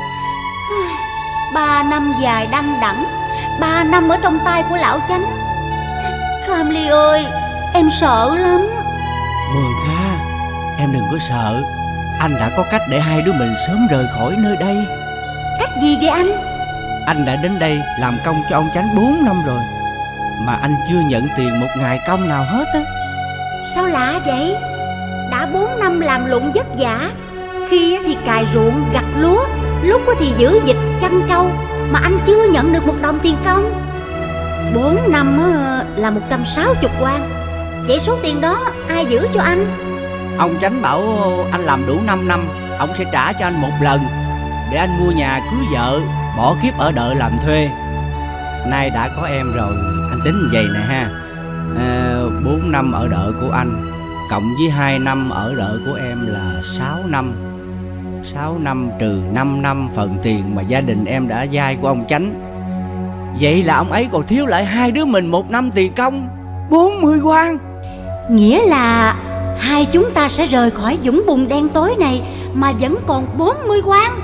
3 năm dài đăng đẳng, 3 năm ở trong tay của lão Chánh. Kham Ly ơi, em sợ lắm. Mường Kha, em đừng có sợ. Anh đã có cách để hai đứa mình sớm rời khỏi nơi đây. Cách gì vậy anh? Anh đã đến đây làm công cho ông Chánh 4 năm rồi, mà anh chưa nhận tiền một ngày công nào hết á. Sao lạ vậy? Đã 4 năm làm lụng vất vả, khi thì cày ruộng gặt lúa, lúc thì giữ vịt chăn trâu, mà anh chưa nhận được một đồng tiền công. 4 năm là 160 quan. Vậy số tiền đó ai giữ cho anh? Ông Chánh bảo anh làm đủ 5 năm ông sẽ trả cho anh một lần, để anh mua nhà cưới vợ, bỏ kiếp ở đợ làm thuê. Nay đã có em rồi, anh tính như vậy nè ha. 4 năm ở đợ của anh cộng với 2 năm ở đợ của em là 6 năm. 6 năm trừ 5 năm phần tiền mà gia đình em đã vay của ông Chánh. Vậy là ông ấy còn thiếu lại hai đứa mình 1 năm tiền công 40 quan. Nghĩa là hai chúng ta sẽ rời khỏi vũng bùn đen tối này mà vẫn còn 40 quan.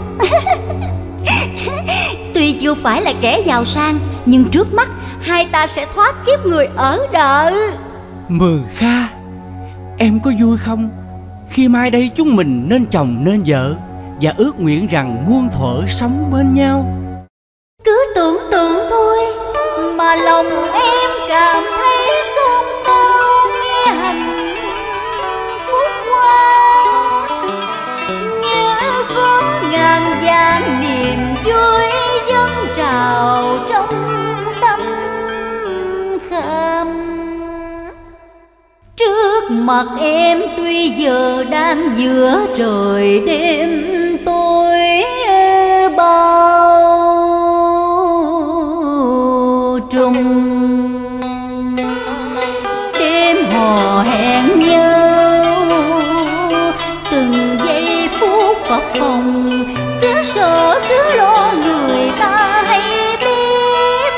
Tuy chưa phải là kẻ giàu sang, nhưng trước mắt hai ta sẽ thoát kiếp người ở đợ. Mường Kha, em có vui không khi mai đây chúng mình nên chồng nên vợ, và ước nguyện rằng muôn thuở sống bên nhau? Cứ tưởng tượng thôi mà lòng em cảm thấy xôn xao nghe hạnh phúc qua, như có ngàn vạn niềm vui dâng trào trong tâm kham. Trước mặt em tuy giờ đang giữa trời đêm tối bao trùm, đêm hò hẹn nhau từng giây phút phập phồng, cứ sợ cứ lo người ta hay biết.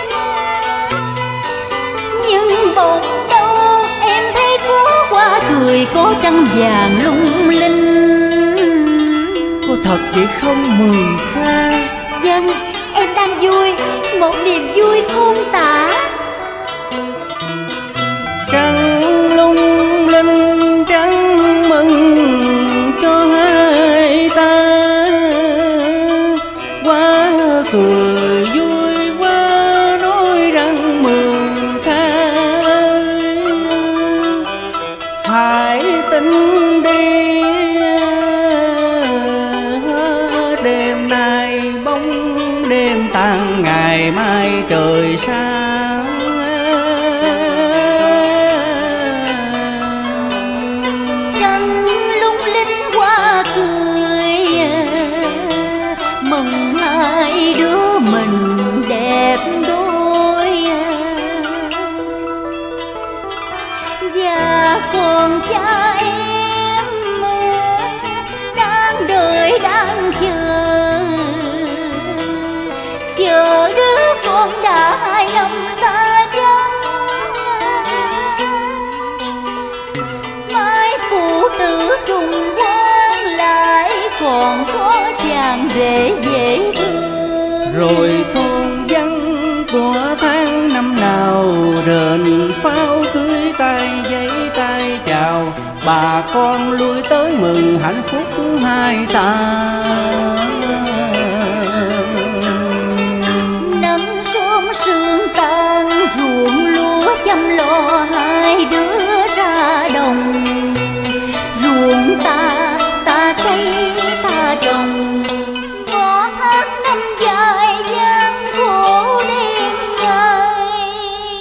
Nhưng bỗng đâu em thấy có hoa cười, có trăng vàng lung linh. Có thật vậy không Mường Kha? Vâng, em đang vui, một niềm vui khôn tả. Trăng lung linh trăng mừng cho hai ta, quá cười vui quá nói rằng Mường Kha ơi, hãy tin đi, đêm nay bóng đêm tan, ngày mai trời sáng. Trăng lung linh hoa cười mừng hai đứa mình đẹp đôi, và còn cha em đang đợi đang chờ đứa con đã 2 năm xa vắng. Mai phụ tử trùng quan lại còn có chàng rể dễ thương. Rồi thôn văn của tháng năm nào đền pháo cưới tay giấy tay chào, bà con lui tới mừng hạnh phúc hai ta. Nắng sớm sương tan ruộng lúa chăm lo, hai đứa ra đồng. Ruộng ta cây ta trồng, có tháng năm dài gian khổ đêm ngày.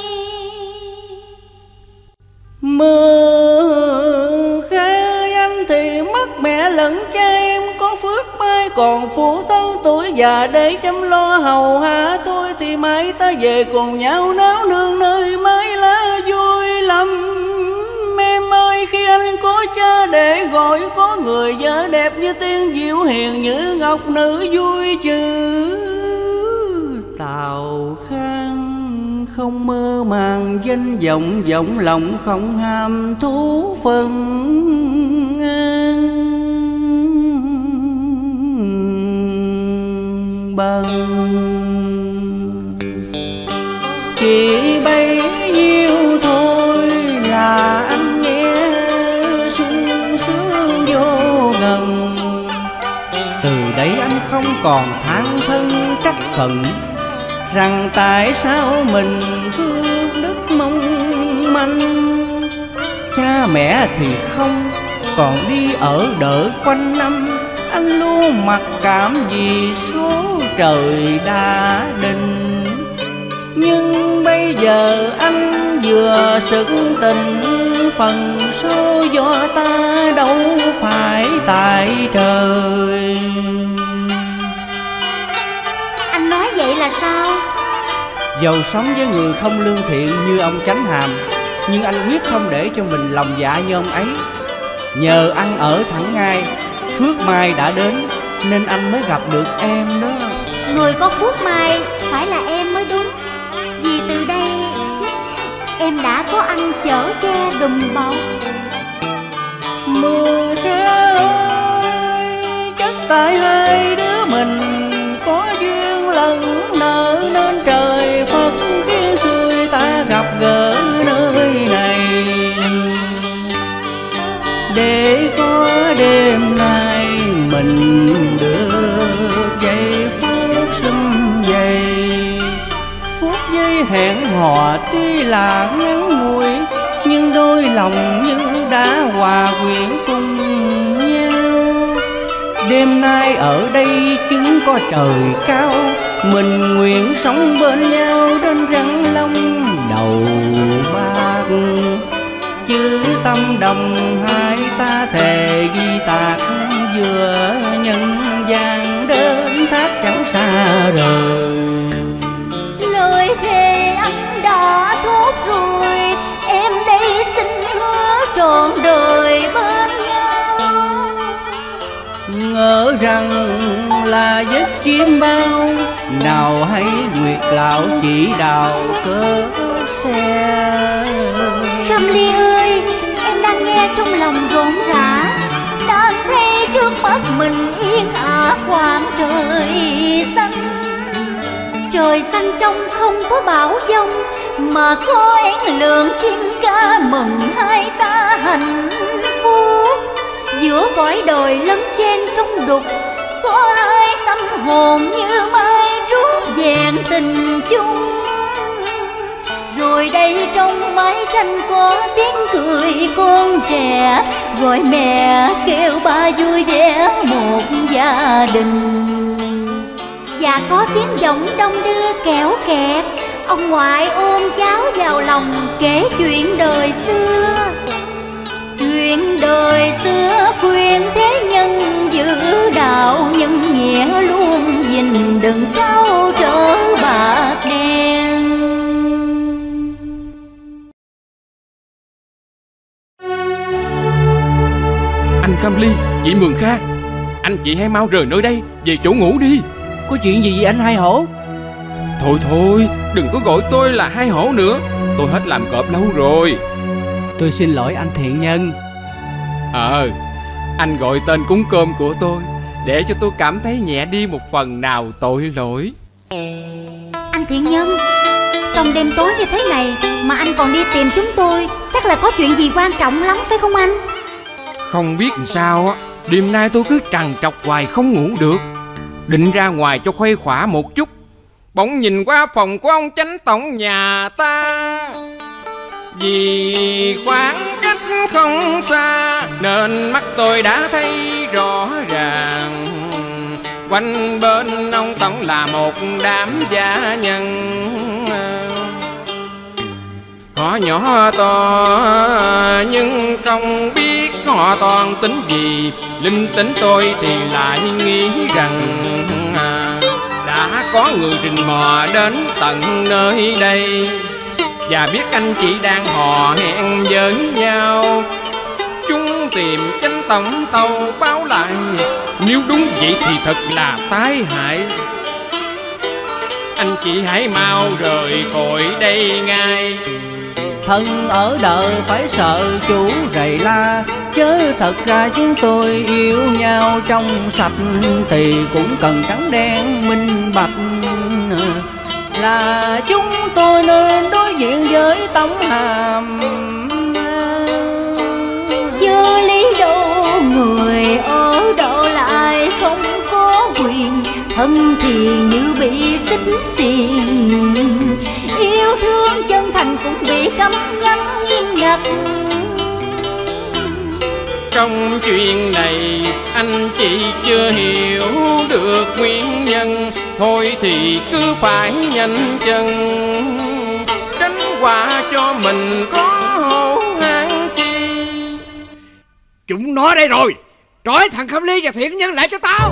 Mường Kha anh thì mất mẹ lẫn cha em, có phước mai còn phụ thân tuổi già để chăm lo hầu hạ tôi, thì mãi ta về cùng nhau náo nương nơi mái lá vui lắm. Em ơi, khi anh có cha để gọi, có người vợ đẹp như tiên diệu hiền như ngọc nữ vui chữ Tào Khang, không mơ màng danh vọng vọng lòng, không ham thú phần an bằng. Chỉ bấy nhiêu thôi là anh nghe sung sướng vô ngần. Từ đấy anh không còn than thân trách phận, rằng tại sao mình phước đức mong manh. Cha mẹ thì không, còn đi ở đỡ quanh năm, anh luôn mặc cảm vì số trời đã định. Nhưng bây giờ anh vừa sực tình phần số do ta đâu phải tại trời. Anh nói vậy là sao? Dầu sống với người không lương thiện như ông Chánh Hàm, nhưng anh quyết không để cho mình lòng dạ như ông ấy. Nhờ ăn ở thẳng ngay, phước mai đã đến nên anh mới gặp được em đó. Người có phước mai phải là em mới đúng. Vì từ đây em đã có anh chở che đùm bọc. Mưa khá ơi, chắc tại hai đứa mình có duyên lần nợ nên trời Phật khiến xui ta gặp gỡ nơi này. Để có đêm nay mình được giây phút sum vầy. Phút giây hẹn hò tuy là ngắn ngủi, nhưng đôi lòng như đã hòa quyện cùng nhau. Đêm nay ở đây chứng có trời cao, mình nguyện sống bên nhau đến răng long đầu bạc. Chữ tâm đồng hai ta thề ghi tạc, vừa nhân gian đến thác chẳng xa rời. Lời thề anh đã thốt rồi, em đây xin hứa trọn đời bên nhau. Ngỡ rằng là giấc chim bao, nào hay nguyệt lão chỉ đào cớ xe. Khâm Ly ơi, em đang nghe trong lòng rộn rã, đang thấy trước mắt mình yên ả khoảng trời xanh. Trời xanh trong không có bão giông, mà có én lượng chim ca mừng hai ta hạnh phúc. Giữa cõi đời lấn chen trong đục, có ai tâm hồn như mai trút vẹn tình chung. Rồi đây trong mái tranh có tiếng cười con trẻ, gọi mẹ kêu ba vui vẻ một gia đình. Và có tiếng giọng đông đưa kẻo kẹt, ông ngoại ôm cháu vào lòng kể chuyện đời xưa. Chuyện đời xưa khuyên thế nhân giữ đạo nhân nghĩa, luôn gìn đừng trao trở bạc đen. Anh Khâm Ly, chị Mường Kha, anh chị hãy mau rời nơi đây, về chỗ ngủ đi. Có chuyện gì vậy anh Hai Hổ? Thôi thôi, đừng có gọi tôi là Hai Hổ nữa, tôi hết làm cọp lâu rồi. Tôi xin lỗi anh Thiện Nhân. Anh gọi tên cúng cơm của tôi để cho tôi cảm thấy nhẹ đi một phần nào tội lỗi. Anh Thiện Nhân, trong đêm tối như thế này mà anh còn đi tìm chúng tôi, chắc là có chuyện gì quan trọng lắm phải không anh? Không biết làm sao á, đêm nay tôi cứ trằn trọc hoài không ngủ được. Định ra ngoài cho khuây khỏa một chút, bỗng nhìn qua phòng của ông chánh tổng nhà ta. Vì khoảng cách không xa nên mắt tôi đã thấy rõ ràng, quanh bên ông tổng là một đám gia nhân. Họ nhỏ to nhưng không biết họ toàn tính gì. Linh tính tôi thì lại nghĩ rằng đã có người rình mò đến tận nơi đây, và biết anh chị đang hò hẹn với nhau. Chúng tìm chánh tổng tàu báo lại, nếu đúng vậy thì thật là tai hại. Anh chị hãy mau rời khỏi đây ngay. Thân ở đời phải sợ chủ rầy la, chớ thật ra chúng tôi yêu nhau trong sạch thì cũng cần trắng đen minh bạch. Là chúng tôi nên đối diện với Tống Hàm. Chưa lý đâu người ở đâu lại không có quyền, thân thì như bị xích xiềng. Yêu thương chân thành cũng bị cấm ngăn nghiêm ngặt. Trong chuyện này anh chị chưa hiểu được nguyên nhân, thôi thì cứ phải nhanh chân, tránh quả cho mình có hổ hang chi. Chúng nó đây rồi. Trói thằng Khâm Ly và Thiện Nhân lại cho tao.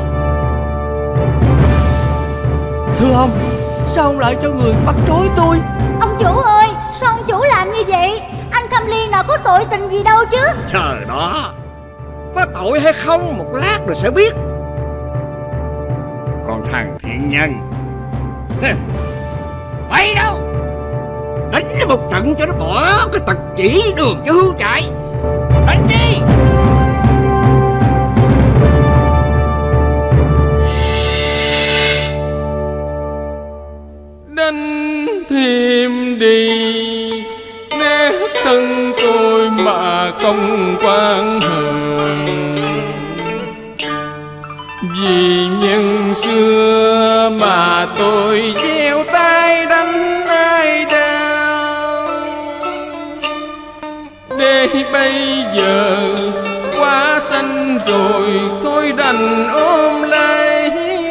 Thưa ông, sao ông lại cho người bắt trói tôi? Ông chủ ơi, sao ông chủ làm như vậy? Anh Khâm Ly nào có tội tình gì đâu chứ. Trời đó, có tội hay không một lát rồi sẽ biết. Còn thằng Thiện Nhân bay đâu, đánh nó một trận cho nó bỏ cái tật chỉ đường cho hưu chạy. Đánh đi. Đánh thêm đi, nét thân tôi mà không quan hờn. Vì nhân xưa mà tôi gieo tay đánh ai đau, để bây giờ quá xanh rồi tôi đành ôm lấy.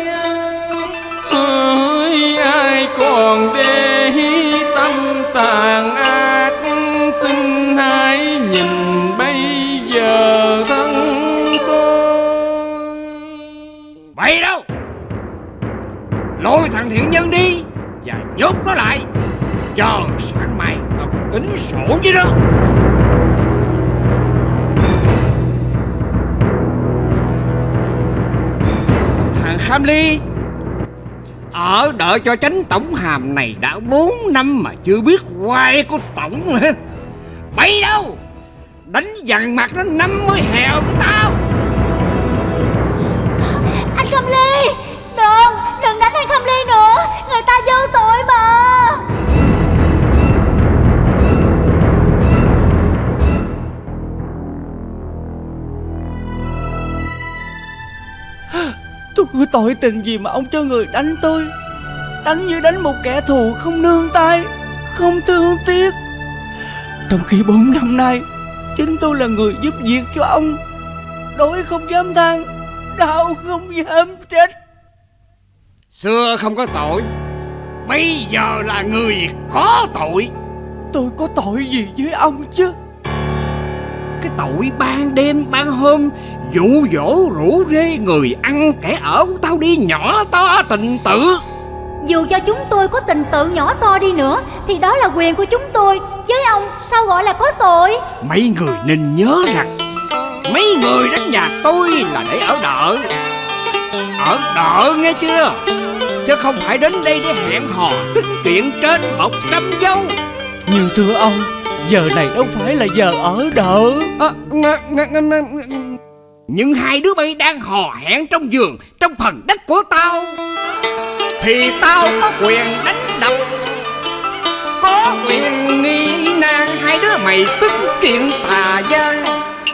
Hỡi ai còn để tâm tàn ác, xin hãy nhìn bây giờ thân tôi. Vậy đâu, lôi thằng Thiện Nhân đi và nhốt nó lại, cho sáng mai tao tính sổ với nó. Thằng Khâm Ly ở đợi cho chánh tổng hàm này đã 4 năm mà chưa biết quay của tổng hả? Bay đâu, đánh dằn mặt nó 50 hèo của tao. Anh Khâm Ly, đừng đánh anh Khâm Ly nữa, người ta vô tội mà. Tôi có tội tình gì mà ông cho người đánh tôi? Đánh như đánh một kẻ thù không nương tay, không thương tiếc. Trong khi 4 năm nay chính tôi là người giúp việc cho ông. Đói không dám than, đau không dám trách. Xưa không có tội, bây giờ là người có tội. Tôi có tội gì với ông chứ? Cái tội ban đêm ban hôm dụ dỗ rủ rê người ăn kẻ ở của tao đi nhỏ to tình tự. Dù cho chúng tôi có tình tự nhỏ to đi nữa thì đó là quyền của chúng tôi. Với ông sao gọi là có tội? Mấy người nên nhớ rằng mấy người đến nhà tôi là để ở đợ. Ở đợ nghe chưa? Chứ không phải đến đây để hẹn hò tính chuyện trên bọc trăm dâu. Nhưng thưa ông, giờ này đâu phải là giờ ở đợ. Nhưng hai đứa bay đang hò hẹn trong vườn, trong phần đất của tao, thì tao có quyền đánh đập, có quyền nghi nan hai đứa mày tính chuyện tà gian.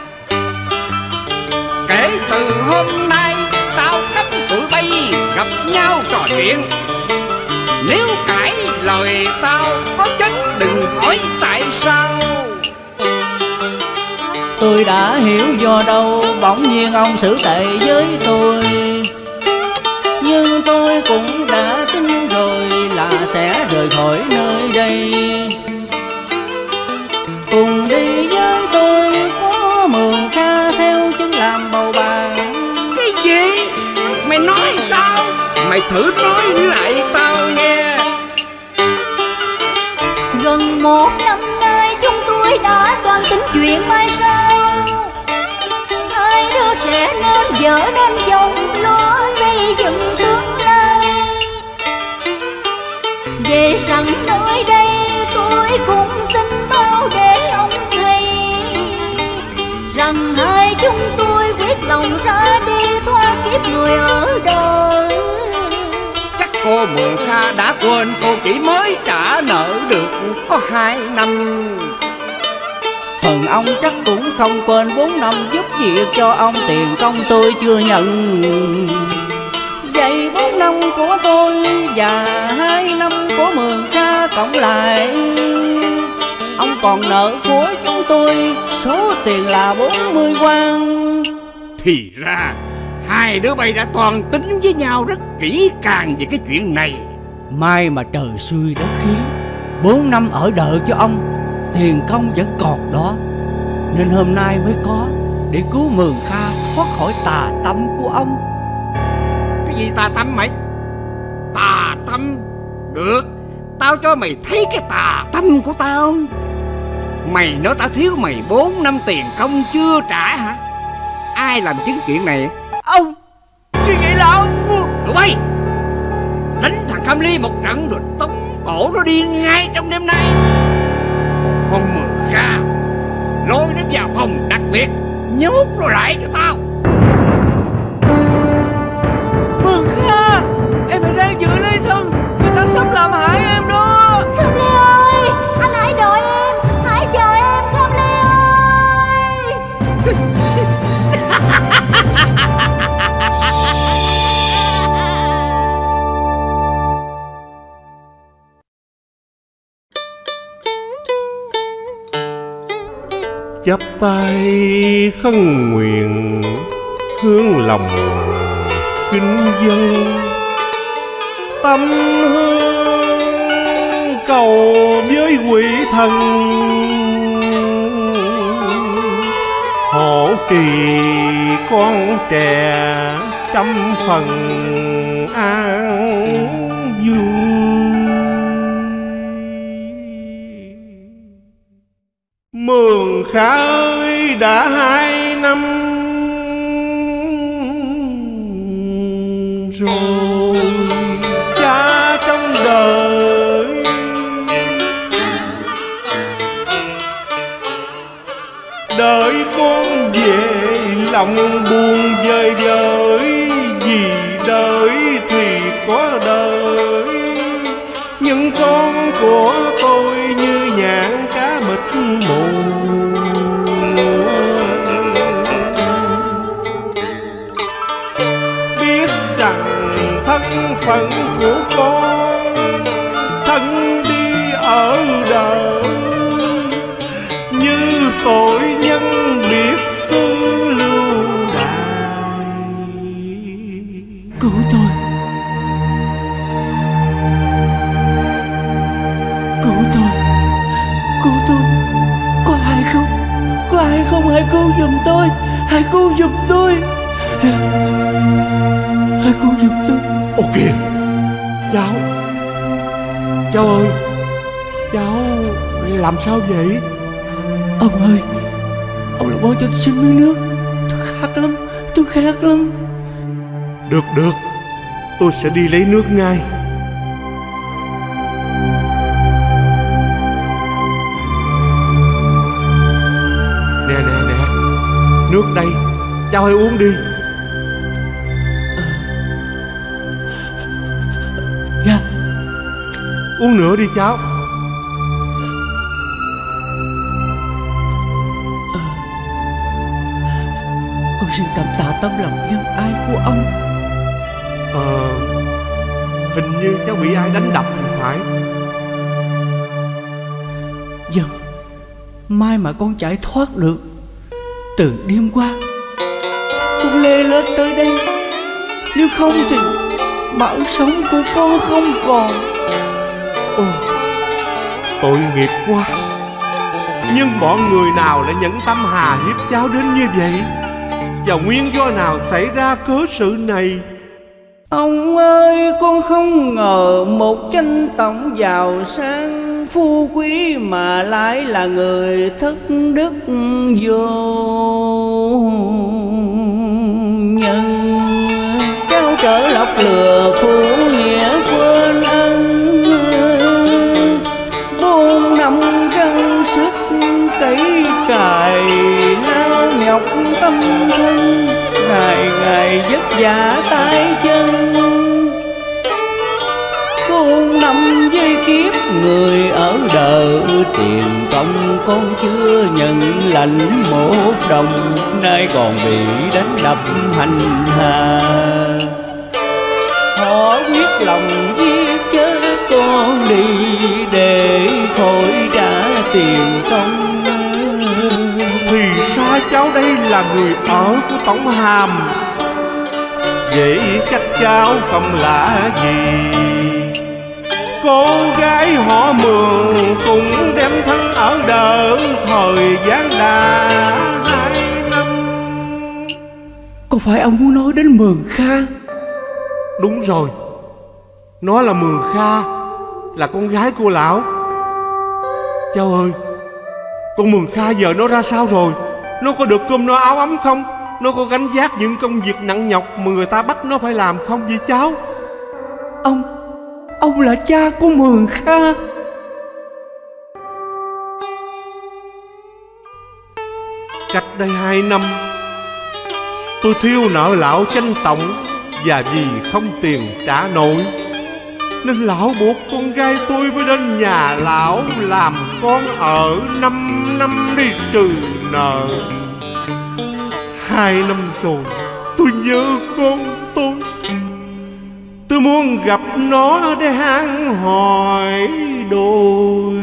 Kể từ hôm nay tao cấm tụi bay gặp nhau trò chuyện. Nếu cãi lời tao có chết đừng hỏi tại sao. Tôi đã hiểu do đâu bỗng nhiên ông xử tệ với tôi, nhưng tôi cũng đã tin rồi là sẽ rời khỏi nơi đây. Cùng đi với tôi có Mường Kha theo chân làm bầu bà. Cái gì? Mày nói sao? Mày thử nói lại tao nghe. Gần 1 năm nay chúng tôi đã toan tính chuyện mai sau. Hai đứa sẽ nên vợ nên chồng lo xây dựng tương lai. Về sẵn nơi đây tôi cũng xin báo để ông hay rằng hai chúng tôi quyết lòng ra đi thoát kiếp người ở đời. Chắc cô Mường Kha đã quên cô chỉ mới trả nợ được có 2 năm. Phần ông chắc cũng không quên 4 năm giúp việc cho ông, tiền công tôi chưa nhận. Vậy 4 năm của tôi và 2 năm của Mường Kha cộng lại, ông còn nợ của chúng tôi số tiền là 40 quan. Thì ra hai đứa bay đã toàn tính với nhau rất kỹ càng về cái chuyện này. May mà trời xui đất khiến, 4 năm ở đợi cho ông, tiền công vẫn còn đó, nên hôm nay mới có. để cứu Mường Kha thoát khỏi tà tâm của ông. Cái gì tà tâm mày? Tà tâm? Được, tao cho mày thấy cái tà tâm của tao. Mày nói tao thiếu mày 4 năm tiền công chưa trả hả? Ai làm chứng chuyện này? Ông! Như vậy là ông... Tụi bay đánh thằng Khâm Ly một trận rồi tống cổ nó đi ngay trong đêm nay. Còn con Mường Kha lôi nó vào phòng đặc biệt, nhốt nó lại cho tao. Mường Kha! Em hãy ráng giữ lấy thân, người ta sắp làm hại em đó. Khâm Ly ơi, anh hãy đợi em, hãy chờ em Khâm Ly ơi. Chắp tay khấn nguyện hướng lòng kính dân, tâm hương cầu với quỷ thần hộ trì con trẻ trăm phần an vui. Mường Kha ơi, đã 2 năm rồi cha trong đời, đợi con về lòng buồn vơi vơi, vì đợi thì có đợi, nhưng con của tôi như nhạn cá mịt mù. Biết rằng thân phận của con, thân đi ở đời như tội nhân biệt xứ lưu đày. Cứu tôi! Cứu tôi! Cứu tôi! Có ai không? Có ai không? Hãy cứu giùm tôi! Hãy cứu giùm tôi! Hãy cứu giùm tôi! Ô kìa! Cháu! Cháu ơi! Cháu làm sao vậy? Ông ơi! Ông là bố cho tôi xin miếng nước! Tôi khát lắm! Tôi khát lắm! Được được, tôi sẽ đi lấy nước ngay. Nè nè nè, nước đây, cháu hãy uống đi. Dạ. Uống nữa đi cháu. Con xin cảm tạ tấm lòng nhân ái của ông. Hình như cháu bị ai đánh đập thì phải. Vâng, mai mà con chạy thoát được. Từ đêm qua con lê lết tới đây, nếu không thì mạng sống của con không còn. Ồ, tội nghiệp quá. Nhưng bọn người nào lại nhẫn tâm hà hiếp cháu đến như vậy? Và nguyên do nào xảy ra cớ sự này? Ông ơi, con không ngờ một danh tổng giàu sang phú quý mà lại là người thất đức vô nhân, trao trở lọc lừa phú nghĩa quên ân. 4 năm gắng sức cấy cài lao nhọc tâm thân, ngày ngày vất vả tay chân. 4 năm với kiếp người ở đời, tiền công con chưa nhận lãnh một đồng, nay còn bị đánh đập hành hạ. Họ quyết lòng giết chết con đi để khỏi trả tiền công. Thì ra cháu đây là người ở của Tổng Hàm, vậy cách cháu không lạ gì. Cô gái họ Mường cũng đem thân ở đỡ thời gian đã 2 năm. Có phải ông muốn nói đến Mường Kha? Đúng rồi, nó là Mường Kha, là con gái của lão. Cháu ơi, con Mường Kha giờ nó ra sao rồi? Nó có được cơm no áo ấm không? Nó có gánh vác những công việc nặng nhọc mà người ta bắt nó phải làm không vậy cháu? Ông là cha của Mường Kha. Cách đây 2 năm, tôi thiêu nợ lão Chánh Tổng, và vì không tiền trả nổi nên lão buộc con gái tôi mới đến nhà lão làm con ở 5 năm đi trừ nợ. 2 năm rồi tôi nhớ con tôi. Tôi muốn gặp nó để hắn hỏi đôi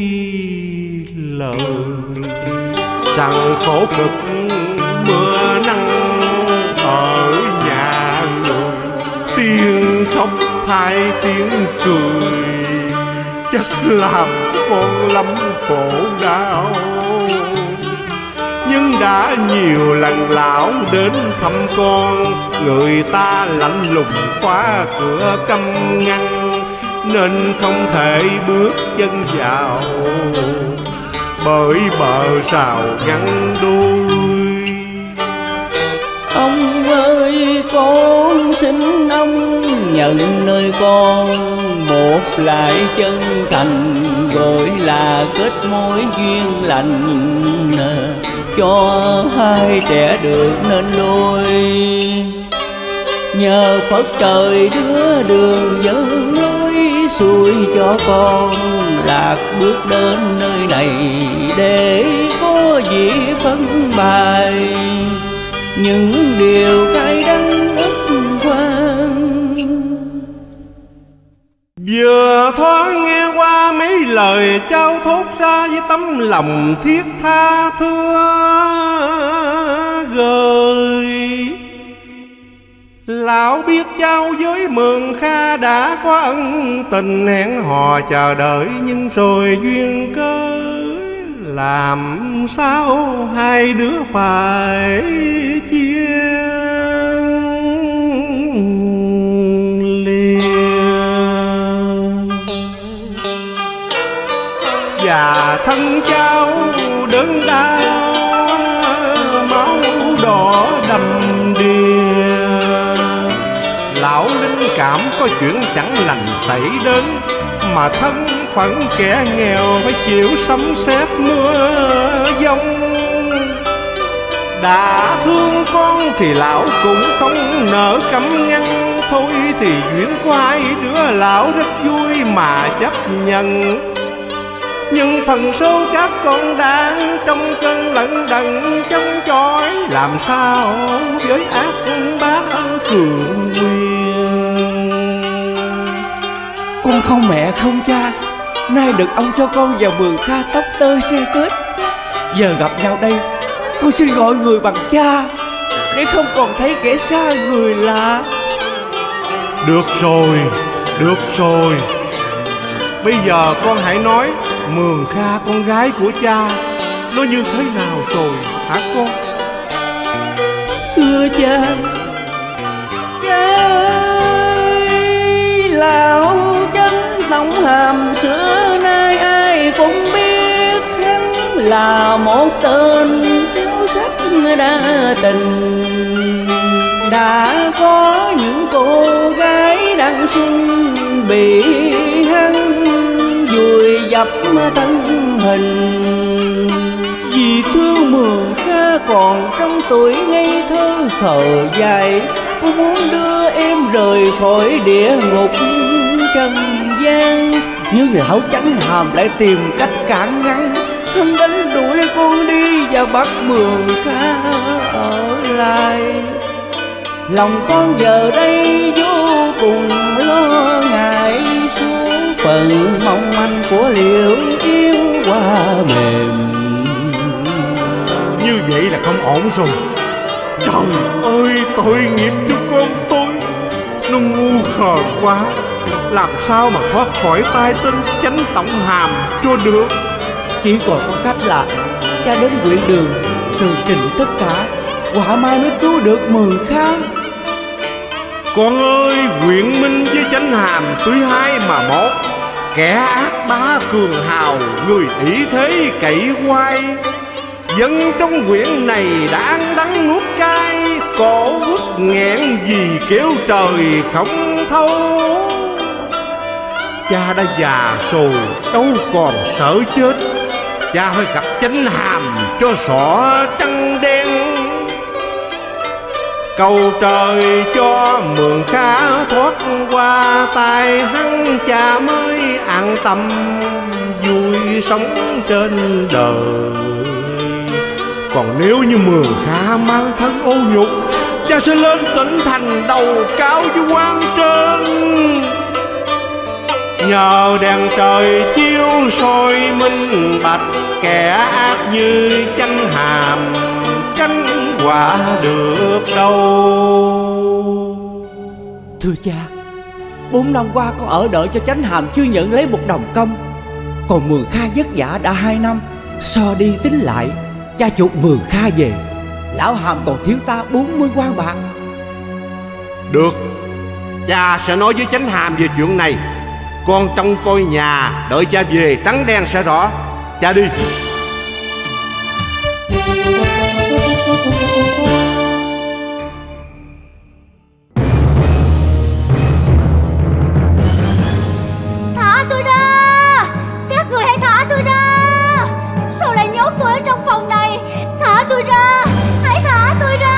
lời rằng khổ cực mưa nắng ở nhà người, tiếng khóc thay tiếng cười chắc làm con lắm khổ đau. Nhưng đã nhiều lần lão đến thăm con, người ta lạnh lùng khóa cửa cấm ngăn, nên không thể bước chân vào bởi bờ rào ngăn đôi. Ông ơi con xin ông nhận nơi con một lại chân thành, gọi là kết mối duyên lành, cho hai trẻ được nên đôi. Nhờ Phật trời đưa đường dẫn lối, xuôi cho con lạc bước đến nơi này, để có dĩ phân bài những điều cay đắng ức quan. Vừa thoáng nghe qua mấy lời cháu thốt ra với tấm lòng thiết tha thưa gửi. Lão biết cháu với Mường Kha đã có ân tình hẹn hò chờ đợi, nhưng rồi duyên cớ làm sao hai đứa phải chia liền. Và thân cháu đớn đau máu đỏ đầm đìa. Lão linh cảm có chuyện chẳng lành xảy đến, mà thân phận kẻ nghèo phải chịu sấm sét mưa giông. Đã thương con thì lão cũng không nỡ cấm ngăn, thôi thì duyên của hai đứa lão rất vui mà chấp nhận. Nhưng phần số các con đang trong cơn lận đận chống chọi, làm sao với ác bá cường quyền. Con không mẹ không cha, nay được ông cho con vào Mường Kha tóc tơ xe tết. Giờ gặp nhau đây, con xin gọi người bằng cha, để không còn thấy kẻ xa người lạ. Được rồi, được rồi. Bây giờ con hãy nói Mường Kha con gái của cha nó như thế nào rồi hả con? Thưa cha, cha ơi, lão Chánh Tổng hàm xưa nay ai cũng biết, hắn là một tên thiếu sách đa tình. Đã có những cô gái đang xuân bị hắn vùi dập thân hình. Vì thương Mường Kha còn trong tuổi ngây thơ khờ dại, cô muốn đưa em rời khỏi địa ngục trần gian. Nhưng lão Chánh Hàm lại tìm cách cản ngăn, hắn đánh đuổi con đi và bắt Mường Kha ở lại. Lòng con giờ đây vô cùng lo ngại, số phận mong manh của liễu yêu qua mềm. Như vậy là không ổn rồi. Trời ơi, tội nghiệp cho con tôi, nó ngu khờ quá, làm sao mà thoát khỏi tay tên Chánh Tổng Hàm cho được. Chỉ còn có cách là cha đến huyện đường tường trình tất cả, quả mai mới cứu được Mường Kha. Con ơi, Quyện Minh với Chánh Hàm túi hai mà một, kẻ ác bá cường hào, người ỷ thế cậy quay. Dân trong quyện này đã ăn đắng nuốt cay, cổ quất nghẹn vì kéo trời không thấu. Cha đã già rồi đâu còn sợ chết, cha phải gặp Chánh Hàm cho xỏ trắng đen. Cầu trời cho Mường Kha thoát qua tay hắn, cha mới an tâm vui sống trên đời. Còn nếu như Mường Kha mang thân ô nhục, cha sẽ lên tỉnh thành đầu cáo với quan trên. Nhờ đèn trời chiếu soi minh bạch, kẻ ác như Chánh Hàm tránh quả được đâu. Thưa cha, 4 năm qua con ở đợi cho Chánh Hàm chưa nhận lấy một đồng công. Còn Mường Kha vất vả đã 2 năm, so đi tính lại, cha chuộc Mường Kha về, lão Hàm còn thiếu ta 40 quan bạc. Được, cha sẽ nói với Chánh Hàm về chuyện này. Con trông coi nhà, đợi cha về trắng đen sẽ rõ. Cha đi. Thả tôi ra! Các người hãy thả tôi ra! Sao lại nhốt tôi ở trong phòng này? Thả tôi ra! Hãy thả tôi ra!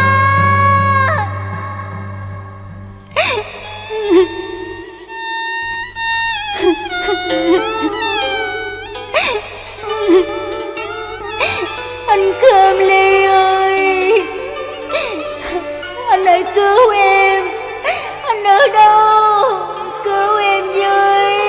Anh Khơm Ly ơi! Anh hãy cứu em! Anh ở đâu? Cứu em với!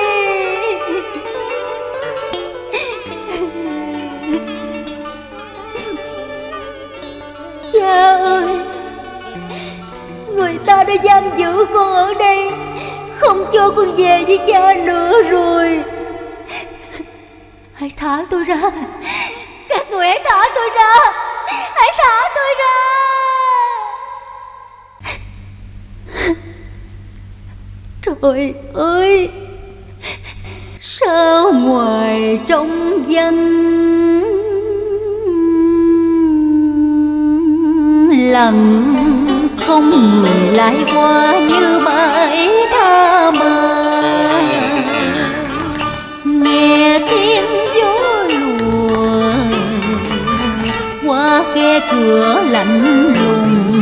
Cha ơi! Người ta đã giam giữ con ở đây, không cho con về với cha nữa rồi. Hãy thả tôi ra! Các người hãy thả tôi ra! Hãy thả tôi ra! Trời ơi! Sao ngoài trong dân lặng không người lại qua như bãi tha mà, nghe tiếng gió lùa qua khe cửa lạnh lùng,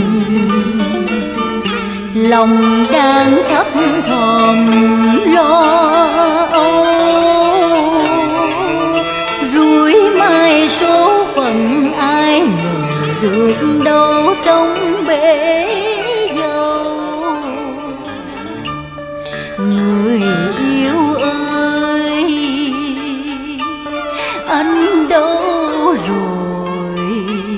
lòng đang thấp thỏm lo âu. Rủi mai số phận ai ngờ được đâu trong bể dâu. Người yêu ơi, anh đâu rồi?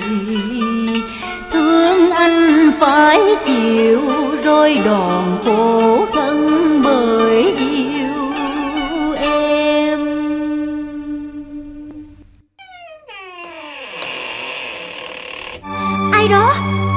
Thương anh phải chịu roi đòn khổ thân bởi yêu em. Ai đó?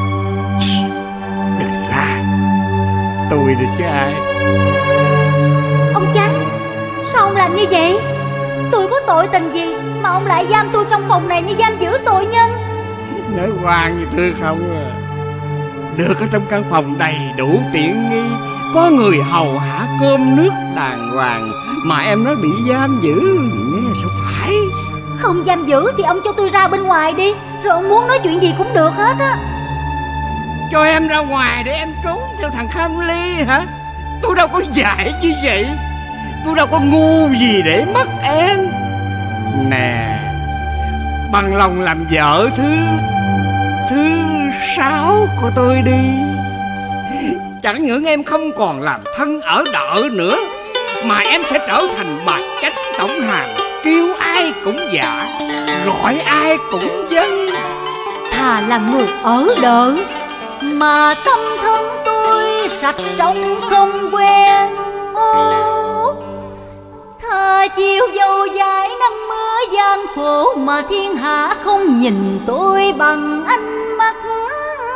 Đừng la, tôi thì chứ ai. Ông Chánh, sao ông làm như vậy? Tôi có tội tình gì mà ông lại giam tôi trong phòng này như giam giữ tội nhân? Nói hoang như Thư không à. Được ở trong căn phòng đầy đủ tiện nghi, có người hầu hạ cơm nước đàng hoàng, mà em nói bị giam giữ, nghe sao phải? Không giam giữ thì ông cho tôi ra bên ngoài đi, rồi ông muốn nói chuyện gì cũng được hết á. Cho em ra ngoài để em trốn theo thằng Khâm Ly hả? Tôi đâu có dạy như vậy, tôi đâu có ngu gì để mất em. Nè, bằng lòng làm vợ thứ 6 của tôi đi. Chẳng những em không còn làm thân ở đợ nữa, mà em sẽ trở thành bà Chánh tổng hàm, kêu ai cũng dạ, gọi ai cũng vâng. Thà làm người ở đợ mà tâm thân tôi sạch trong không quen. Ô, thà chiều dầu dài nắng mưa gian khổ, mà thiên hạ không nhìn tôi bằng ánh mắt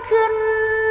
khinh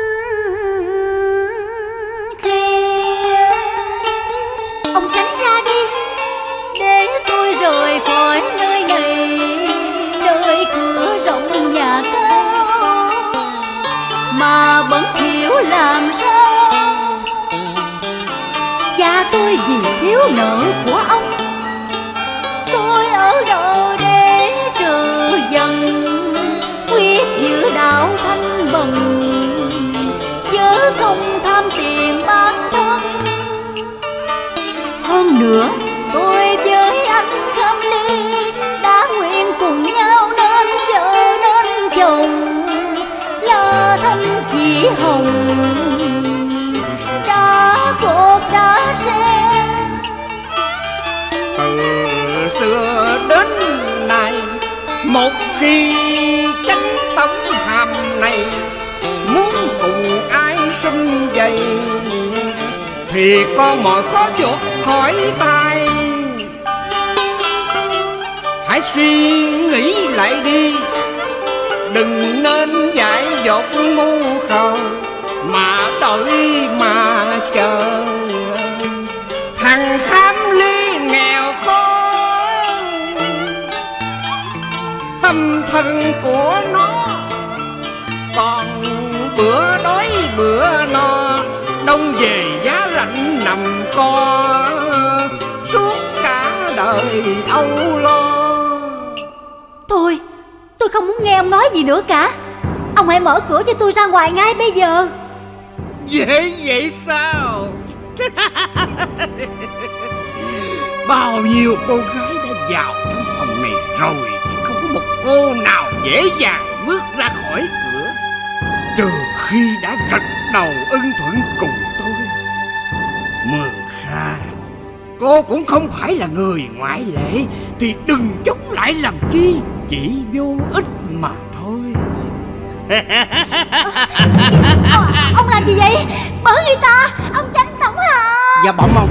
khe. Ông tránh ra đi để tôi rời khỏi nơi này, nơi cửa rộng nhà cao mà bẩn thỉu làm sao. Cha tôi vì thiếu nợ của ông, tôi ở đâu để trừ dần, quyết giữ đạo thanh bần, chớ không tham tiền bản thân. Hơn nữa tôi với anh Khâm Ly đã nguyện cùng nhau nên vợ nên chồng, là thanh chỉ hồng đã cột đã xe. Từ xưa đến nay, một khi chánh tấm hàm này, muốn cùng ai xung vầy thì con mọi khó chuột khỏi tay. Hãy suy nghĩ lại đi, đừng nên dại dột ngu khờ mà đợi mà chờ. Thằng Khâm Ly nghèo khó, tâm thân của nó còn bữa đói bữa no, đông về giá lạnh nằm co, suốt cả đời âu lo. Tôi không muốn nghe ông nói gì nữa cả. Ông hãy mở cửa cho tôi ra ngoài ngay bây giờ. Dễ vậy sao? Bao nhiêu cô gái đã vào trong phòng này rồi thì không có một cô nào dễ dàng bước ra khỏi cửa, trừ khi đã gật đầu ưng thuận cùng tôi. Mường Kha, cô cũng không phải là người ngoại lệ, thì đừng chống lại làm chi, chỉ vô ích mà thôi. Ông làm gì vậy? Bớ người ta, ông Chánh Tổng Hà. Dạ bẩm ông.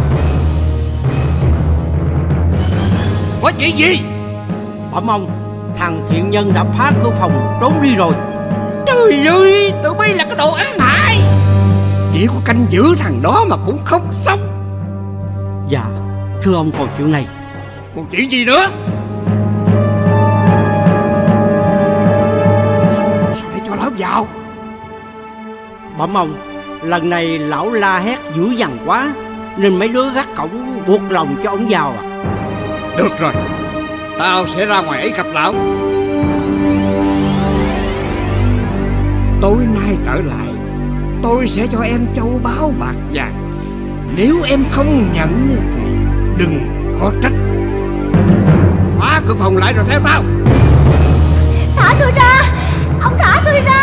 Có chuyện gì? Bẩm ông, thằng thiện nhân đã phá cửa phòng trốn đi rồi. Trời ơi, tụi bay là cái đồ ăn hại. Chỉ có canh giữ thằng đó mà cũng không xong. Dạ, thưa ông còn chuyện này. Còn chuyện gì nữa? Sao lại cho lão vào? Bẩm ông, lần này lão la hét dữ dằn quá, nên mấy đứa gác cổng buộc lòng cho ông vào à. Được rồi, tao sẽ ra ngoài ấy gặp lão. Tối nay trở lại, tôi sẽ cho em châu báu bạc vàng. Nếu em không nhận thì đừng có trách. Khóa cửa phòng lại rồi theo tao. Thả tôi ra, ông thả tôi ra.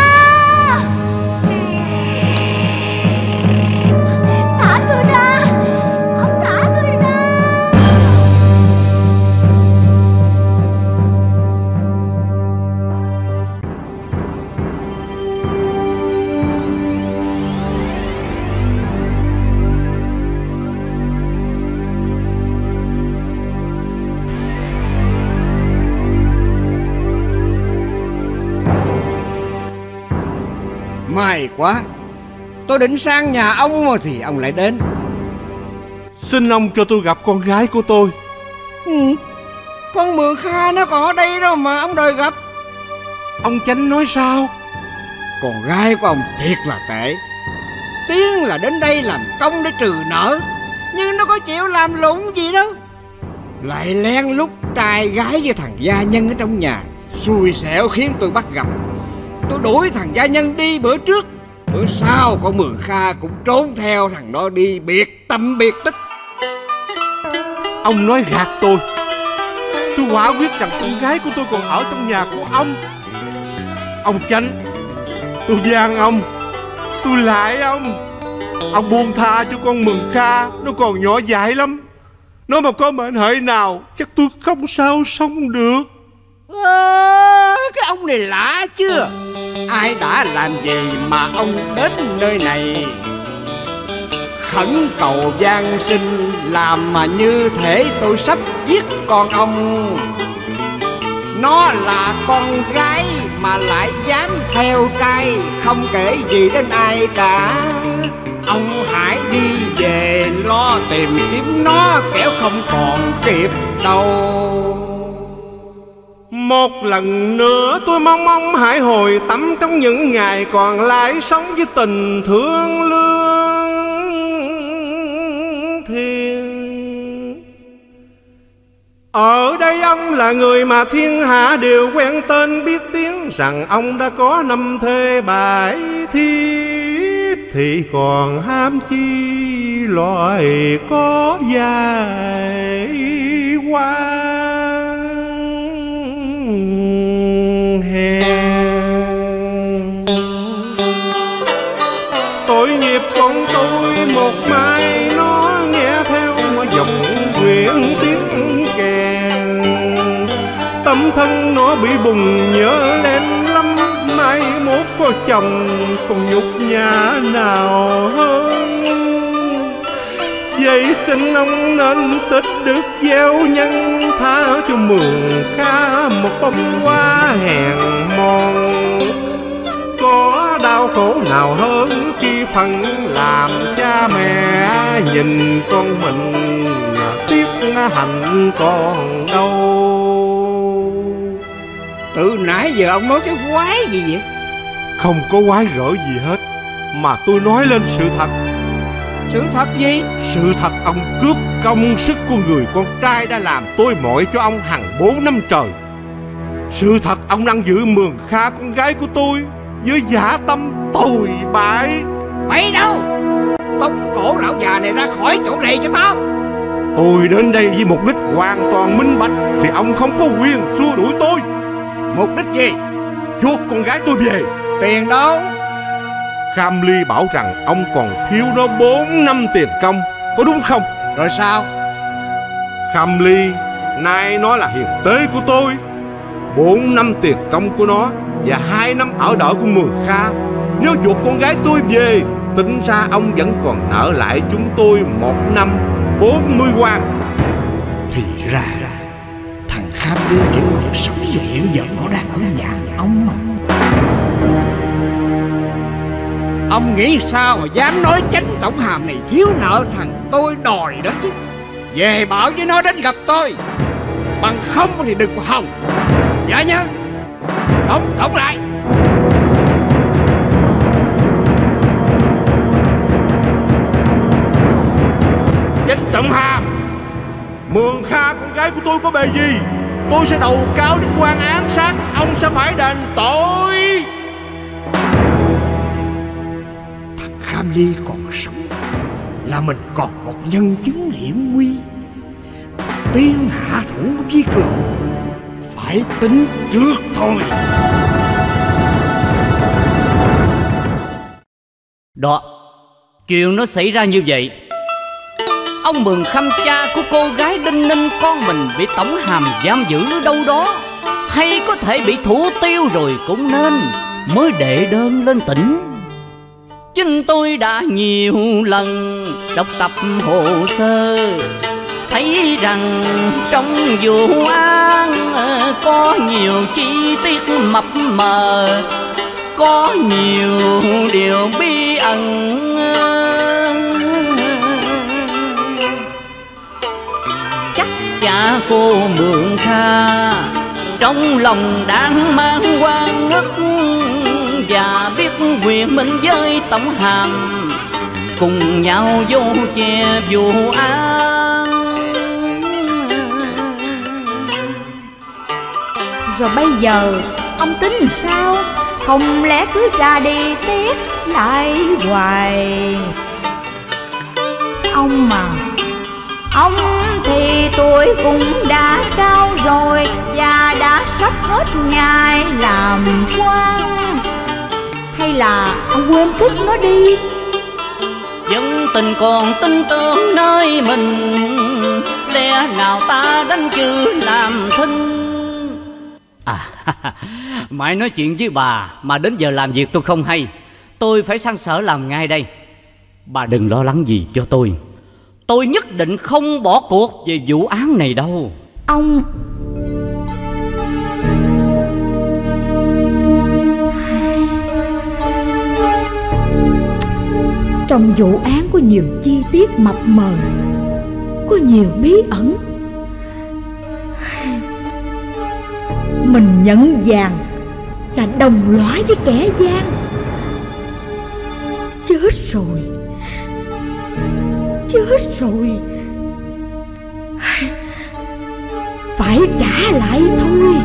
Thả tôi ra, ông thả tôi ra. May quá, tôi định sang nhà ông mà thì ông lại đến. Xin ông cho tôi gặp con gái của tôi. Con Mường Kha nó còn ở đây đâu mà ông đòi gặp. Ông Chánh nói sao? Con gái của ông thiệt là tệ. Tiếng là đến đây làm công để trừ nợ, nhưng nó có chịu làm lụng gì đâu. Lại lén lút trai gái với thằng gia nhân ở trong nhà, xui xẻo khiến tôi bắt gặp. Tôi đuổi thằng gia nhân đi bữa trước, bữa sau con Mường Kha cũng trốn theo thằng đó đi biệt tâm biệt tích. Ông nói gạt tôi. Tôi quả quyết rằng con gái của tôi còn ở trong nhà của ông. Ông Chánh, tôi van ông, tôi lại ông. Ông buông tha cho con Mường Kha, nó còn nhỏ dại lắm. Nó mà có mệnh hệ nào chắc tôi không sao sống được. Cái ông này lạ chưa? Ai đã làm gì mà ông đến nơi này khẩn cầu van xin, làm mà như thể tôi sắp giết con ông. Nó là con gái mà lại dám theo trai, không kể gì đến ai cả. Ông hãy đi về lo tìm kiếm nó, kẻo không còn kịp đâu. Một lần nữa tôi mong ông hãy hồi tâm trong những ngày còn lại, sống với tình thương lương thiện. Ở đây ông là người mà thiên hạ đều quen tên biết tiếng, rằng ông đã có 5 thê 7 thiếp, thì còn ham chi loài có dài quan hèn. Tội nghiệp con tôi một mai nó nghe theo giọng quyện tiếng kèn, tâm thân nó bị bùng nhớ lên lắm. Mai mốt có chồng còn nhục nhã nào hơn. Vậy xin ông nên tích đức gieo nhân, tha cho Mường Kha một bông hoa hèn mòn. Có đau khổ nào hơn khi phần làm cha mẹ, nhìn con mình tiếc hạnh còn đâu. Từ nãy giờ ông nói cái quái gì vậy? Không có quái gở gì hết, mà tôi nói lên sự thật. Sự thật gì? Sự thật ông cướp công sức của người con trai đã làm tôi mỏi cho ông hàng 4 năm trời. Sự thật ông đang giữ Mường Kha con gái của tôi với dã tâm tồi bại. Mày đâu? Tống cổ lão già này ra khỏi chỗ này cho tao. Tôi đến đây với mục đích hoàn toàn minh bạch, thì ông không có quyền xua đuổi tôi. Mục đích gì? Chuột con gái tôi về. Tiền đâu? Kham Ly bảo rằng ông còn thiếu nó 4 năm tiền công, có đúng không? Rồi sao? Kham Ly nay nó là hiền tế của tôi. 4 năm tiền công của nó và 2 năm ở đỡ của Mường Kha. Nếu chuột con gái tôi về, tính ra ông vẫn còn nợ lại chúng tôi 1 năm 40 quan. Thì ra thằng Kham Ly vẫn còn sống và hiện giờ nó đang ở nhà ông mà. Ông nghĩ sao mà dám nói Chánh tổng hàm này thiếu nợ thằng tôi đòi đó chứ. Về bảo với nó đến gặp tôi, bằng không thì đừng có hòng. Dạ nhân, đóng cổng lại. Chánh tổng hàm, Mường Kha con gái của tôi có bề gì, tôi sẽ đầu cáo đến quan án sát, ông sẽ phải đền tội. Thằng Kham Ly còn sống là mình còn một nhân chứng hiểm nguy. Tiên hạ thủ vi cường, phải tính trước thôi. Đó, chuyện nó xảy ra như vậy. Ông Mường Khâm, cha của cô gái đinh ninh con mình, bị tổng hàm giam giữ đâu đó, hay có thể bị thủ tiêu rồi cũng nên, mới đệ đơn lên tỉnh. Chính tôi đã nhiều lần đọc tập hồ sơ, thấy rằng trong vụ án có nhiều chi tiết mập mờ, có nhiều điều bí ẩn. Chắc cha cô Mường Kha trong lòng đang mang oan ức, và biết quyền mình với tổng hàm cùng nhau vô che vụ án. Rồi bây giờ ông tính làm sao? Không lẽ cứ ra đi xét lại hoài? Ông mà, ông thì tuổi cũng đã cao rồi, và đã sắp hết ngày làm quan. Hay là ông quên phức nó đi? Dân tình còn tin tưởng nơi mình, lẽ nào ta đánh chữ làm thinh. Mãi nói chuyện với bà mà đến giờ làm việc tôi không hay. Tôi phải sang sở làm ngay đây. Bà đừng lo lắng gì cho tôi nhất định không bỏ cuộc về vụ án này đâu. Ông Trong vụ án có nhiều chi tiết mập mờ, có nhiều bí ẩn. Mình nhận vàng là đồng lõa với kẻ gian. Chết rồi, chết rồi, phải trả lại thôi.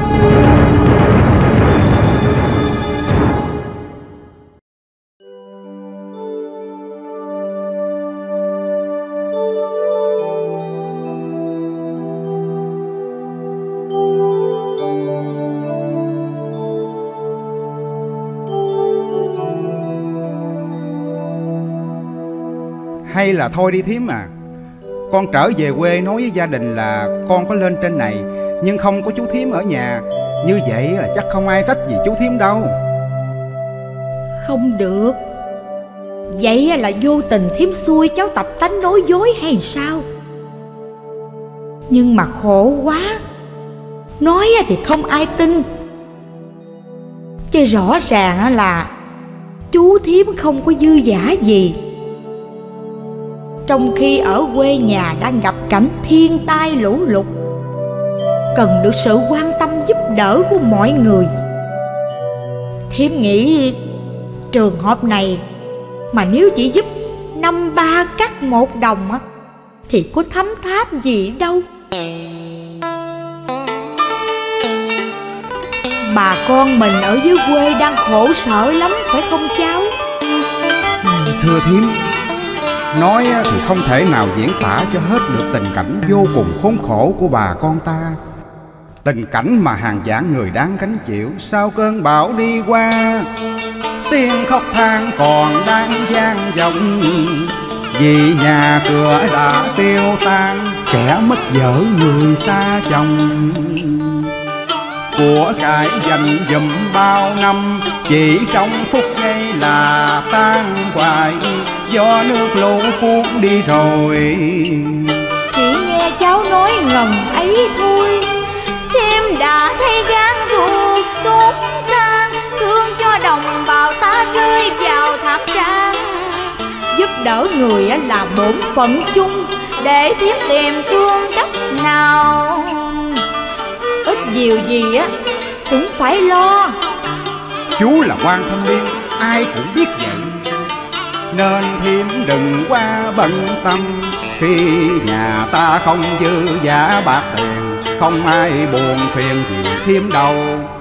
Hay là thôi đi thím à. Con trở về quê nói với gia đình là con có lên trên này, nhưng không có chú thím ở nhà. Như vậy là chắc không ai trách gì chú thím đâu. Không được. Vậy là vô tình thím xui cháu tập tánh nói dối hay sao? Nhưng mà khổ quá, nói thì không ai tin. Chứ rõ ràng là chú thím không có dư dả gì. Trong khi ở quê nhà đang gặp cảnh thiên tai lũ lụt, cần được sự quan tâm giúp đỡ của mọi người. Thím nghĩ trường hợp này mà nếu chỉ giúp 5 cắt 1 đồng á, thì có thấm tháp gì đâu. Bà con mình ở dưới quê đang khổ sở lắm, phải không cháu? Thưa thím, nói thì không thể nào diễn tả cho hết được tình cảnh vô cùng khốn khổ của bà con ta. Tình cảnh mà hàng vạn người đang gánh chịu sau cơn bão đi qua. Tiếng khóc than còn đang vang vọng, vì nhà cửa đã tiêu tan, kẻ mất vợ người xa chồng. Của cải dành dụm bao năm, chỉ trong phút giây là tan hoài, do nước lũ cuốn đi rồi. Chỉ nghe cháu nói ngần ấy thôi, thím đã thấy gan ruột xót xa, thương cho đồng bào ta rơi vào tháp trang. Giúp đỡ người là bổn phận chung, để thím tìm phương cách nào. Ít nhiều gì cũng phải lo. Chú là quan thanh niên, ai cũng biết vậy, nên thím đừng quá bận tâm. Khi nhà ta không dư giả bạc tiền, không ai buồn phiền gì thím đâu.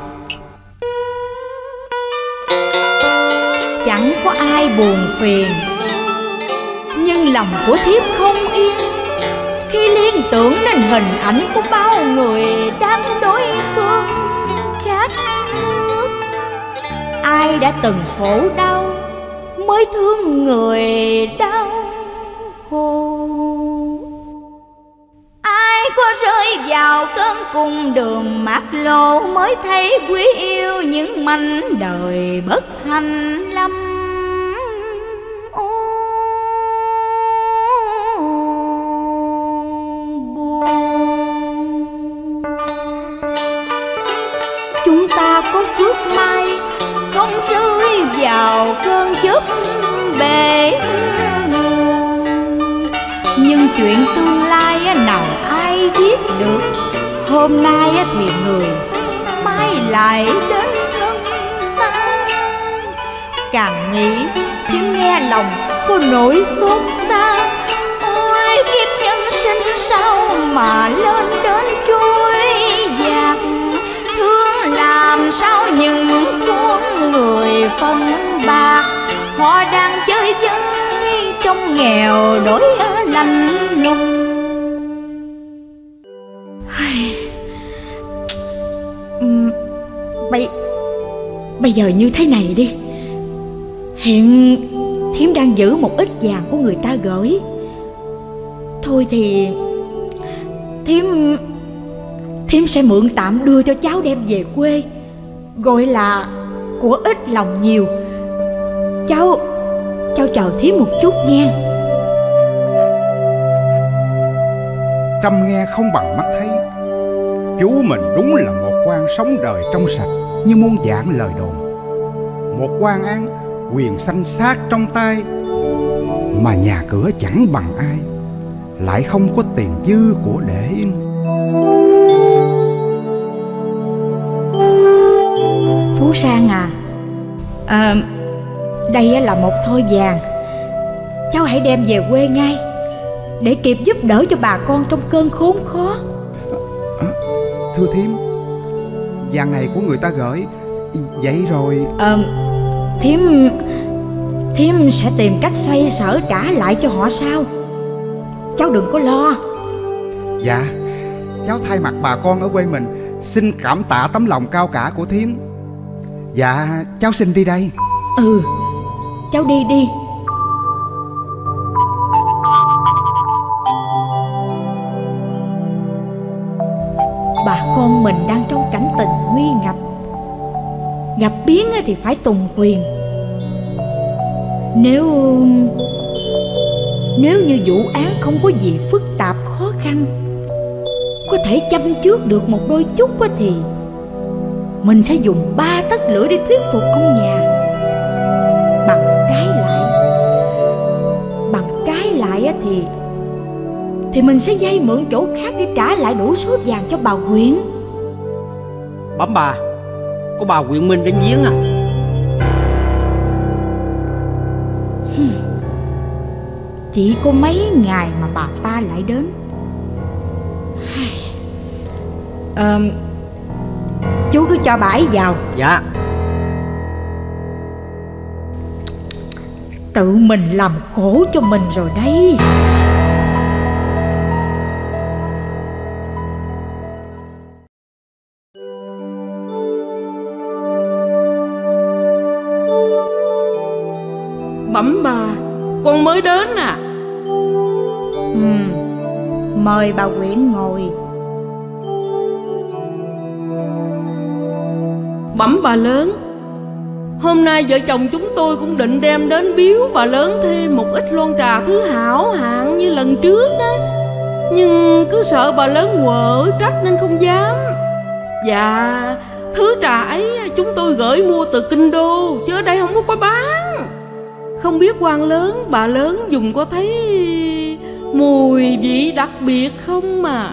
Chẳng có ai buồn phiền, nhưng lòng của thiếp không yên khi liên tưởng đến hình ảnh của bao người đang đói cơm khát nước. Ai đã từng khổ đau mới thương người đau khổ. Ai có rơi vào cơn cùng đường mát lộ mới thấy quý yêu những mảnh đời bất hạnh lắm. Chúng ta có phước may không rơi vào cơn chớp bể nguồn, nhưng chuyện tương lai nào ai biết được. Hôm nay thì người, mai lại đến thân ta. Càng nghĩ thêm nghe lòng có nỗi xót xa. Ôi kiếp nhân sinh sao mà lên đến trôi dạt, thương làm sao những con người phân bạc. Họ đang chơi vơi trong nghèo đói lạnh lùng. Bây giờ như thế này đi. Hiện thím đang giữ một ít vàng của người ta gửi. Thôi thì thím sẽ mượn tạm đưa cho cháu đem về quê, gọi là của ít lòng nhiều. Cháu chờ thím một chút nha. Trăm nghe không bằng mắt thấy, chú mình đúng là một quan sống đời trong sạch như muôn vạn lời đồn. Một quan án quyền sanh sát trong tay, mà nhà cửa chẳng bằng ai, lại không có tiền dư của để. Phú Sang à, đây là một thoi vàng. Cháu hãy đem về quê ngay, để kịp giúp đỡ cho bà con trong cơn khốn khó. Thưa thím, vàng này của người ta gửi. Vậy rồi Thím sẽ tìm cách xoay sở trả lại cho họ sao? Cháu đừng có lo. Dạ, cháu thay mặt bà con ở quê mình xin cảm tạ tấm lòng cao cả của thím. Dạ, cháu xin đi đây. Cháu đi đi. Bà con mình đang trong cảnh tình nguy ngập, gặp biến thì phải tùng quyền. Nếu như vụ án không có gì phức tạp khó khăn, có thể châm trước được một đôi chút thì mình sẽ dùng 3 tấc lưỡi để thuyết phục ông nhà. Bằng trái lại thì mình sẽ vay mượn chỗ khác để trả lại đủ số vàng cho bà Quyện. Bẩm bà, có bà Quyện Minh đến giếng à? Chỉ có mấy ngày mà bà ta lại đến. Chú cứ cho bà ấy vào. Dạ. Tự mình làm khổ cho mình rồi đây. Bẩm bà, con mới đến à? Mời bà Quyện ngồi. Bẩm bà lớn, hôm nay vợ chồng chúng tôi cũng định đem đến biếu bà lớn thêm một ít lon trà thứ hảo hạng như lần trước đó, nhưng cứ sợ bà lớn quở trách nên không dám. Dạ, thứ trà ấy chúng tôi gửi mua từ kinh đô, chứ ở đây không có bán. Không biết quan lớn, bà lớn dùng có thấy mùi vị đặc biệt không mà?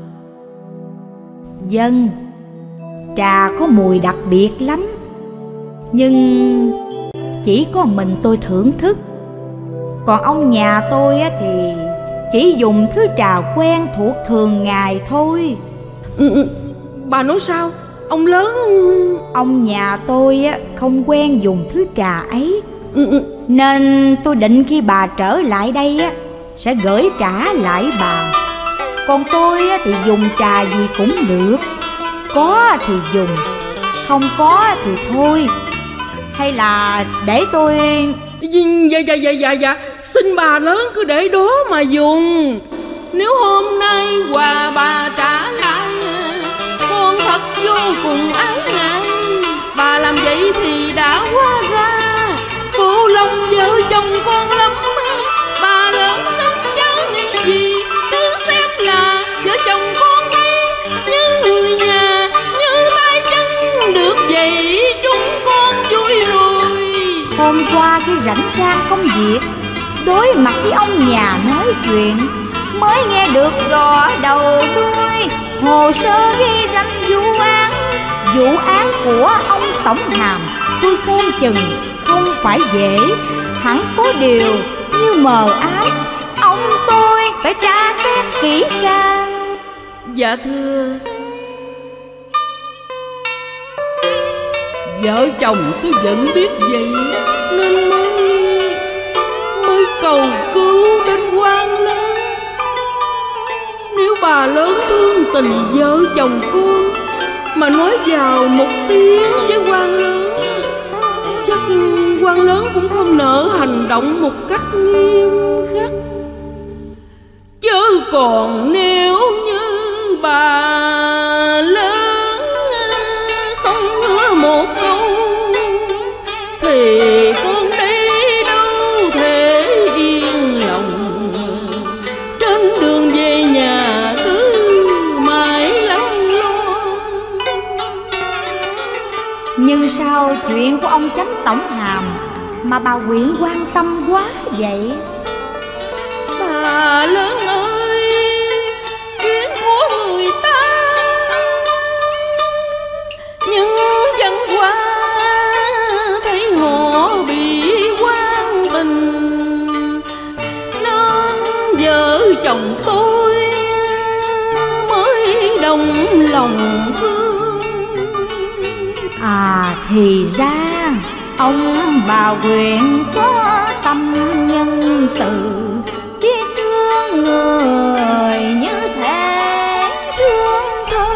Vâng, trà có mùi đặc biệt lắm, nhưng chỉ có mình tôi thưởng thức. Còn ông nhà tôi thì chỉ dùng thứ trà quen thuộc thường ngày thôi. Bà nói sao? Ông lớn... Ông nhà tôi không quen dùng thứ trà ấy, nên tôi định khi bà trở lại đây sẽ gửi trả lại bà. Còn tôi thì dùng trà gì cũng được, có thì dùng, không có thì thôi. Hay là để tôi... Dạ, xin bà lớn cứ để đó mà dùng. Nếu hôm nay quà bà trả lại, con thật vô cùng ái ngại. Bà làm vậy thì đã quá ra phụ lòng vợ chồng con lắm. Bà lớn xin chớ nghĩ gì, cứ xem là vợ chồng con đây như người nhà, như tay chân được vậy chúng con vui rồi. Hôm qua khi rảnh rang công việc, đối mặt với ông nhà nói chuyện, mới nghe được rõ đầu đuôi hồ sơ ghi danh vụ án của ông Tổng Hàm. Tôi xem chừng không phải dễ, hẳn có điều như mờ ám, ông tôi phải tra xét kỹ càng. Dạ thưa, vợ chồng tôi vẫn biết vậy nên mới cầu cứu đến quan lớn. Nếu bà lớn thương tình vợ chồng con mà nói vào một tiếng với quan lớn, chắc quan lớn cũng không nỡ hành động một cách nghiêm khắc. Chứ còn nếu như bà lớn không hứa một câu thì con đi đâu thể yên lòng. Trên đường về nhà cứ mãi lắm lo. Nhưng sao chuyện của ông Chánh Tổng Hàm mà bà Quyện quan tâm quá vậy? bà lớn ơi, chuyện của người ta nhưng chẳng qua thấy họ bị quan tình, nên vợ chồng tôi mới đồng lòng thương. À thì ra ông bà Quyện có tâm nhân từ, biết thương người như thể thương thân.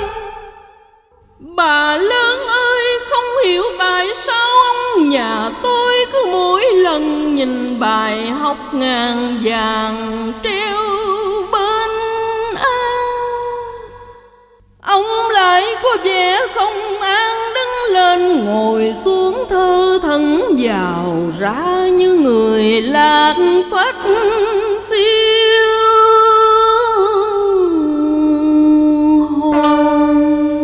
Bà lớn ơi, không hiểu tại sao ông nhà tôi cứ mỗi lần nhìn bài học ngàn vàng treo bên an, ông lại có vẻ không an, đứng lên ngồi xuống thơ thẩn vào ra như người lạc phách siêu hồn.